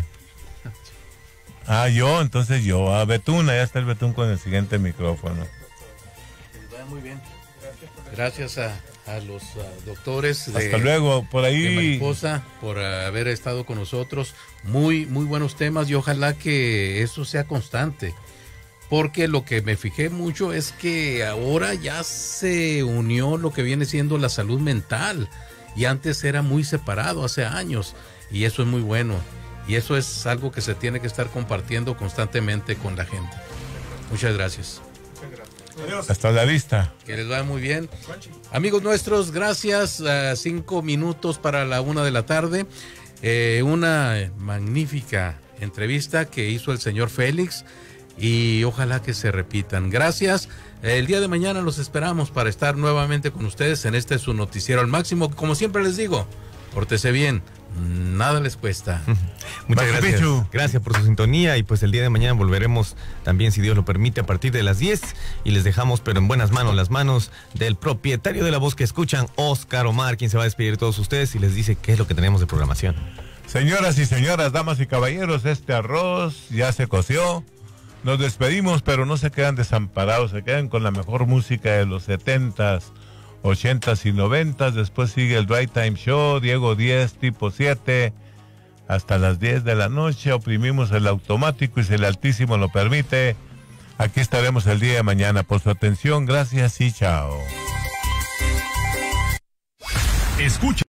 Ah, yo, entonces yo. A Betún, allá está el Betún con el siguiente micrófono. Muy bien. Gracias a... a los uh, doctores de, Hasta luego, por ahí. de Mariposa por uh, haber estado con nosotros. Muy, muy buenos temas y ojalá que eso sea constante. Porque lo que me fijé mucho es que ahora ya se unió lo que viene siendo la salud mental. Y antes era muy separado, hace años. Y eso es muy bueno. Y eso es algo que se tiene que estar compartiendo constantemente con la gente. Muchas gracias. Adiós. Hasta la vista. Que les vaya muy bien. Amigos nuestros, gracias. Uh, cinco minutos para la una de la tarde. Eh, una magnífica entrevista que hizo el señor Félix y ojalá que se repitan. Gracias. El día de mañana los esperamos para estar nuevamente con ustedes en este su noticiero al máximo. Como siempre les digo, pórtese bien. Nada les cuesta. Muchas gracias. Gracias por su sintonía y pues el día de mañana volveremos también, si Dios lo permite, a partir de las diez y les dejamos, pero en buenas manos, las manos del propietario de la voz que escuchan, Oscar Omar, quien se va a despedir de todos ustedes y les dice qué es lo que tenemos de programación. Señoras y señoras, damas y caballeros, este arroz ya se coció. Nos despedimos, pero no se quedan desamparados, se quedan con la mejor música de los setentas, ochentas y noventas. Después sigue el Drive Time Show, Diego diez, tipo siete, hasta las diez de la noche. Oprimimos el automático y si el Altísimo lo permite, aquí estaremos el día de mañana. Por su atención, gracias y chao. Escucha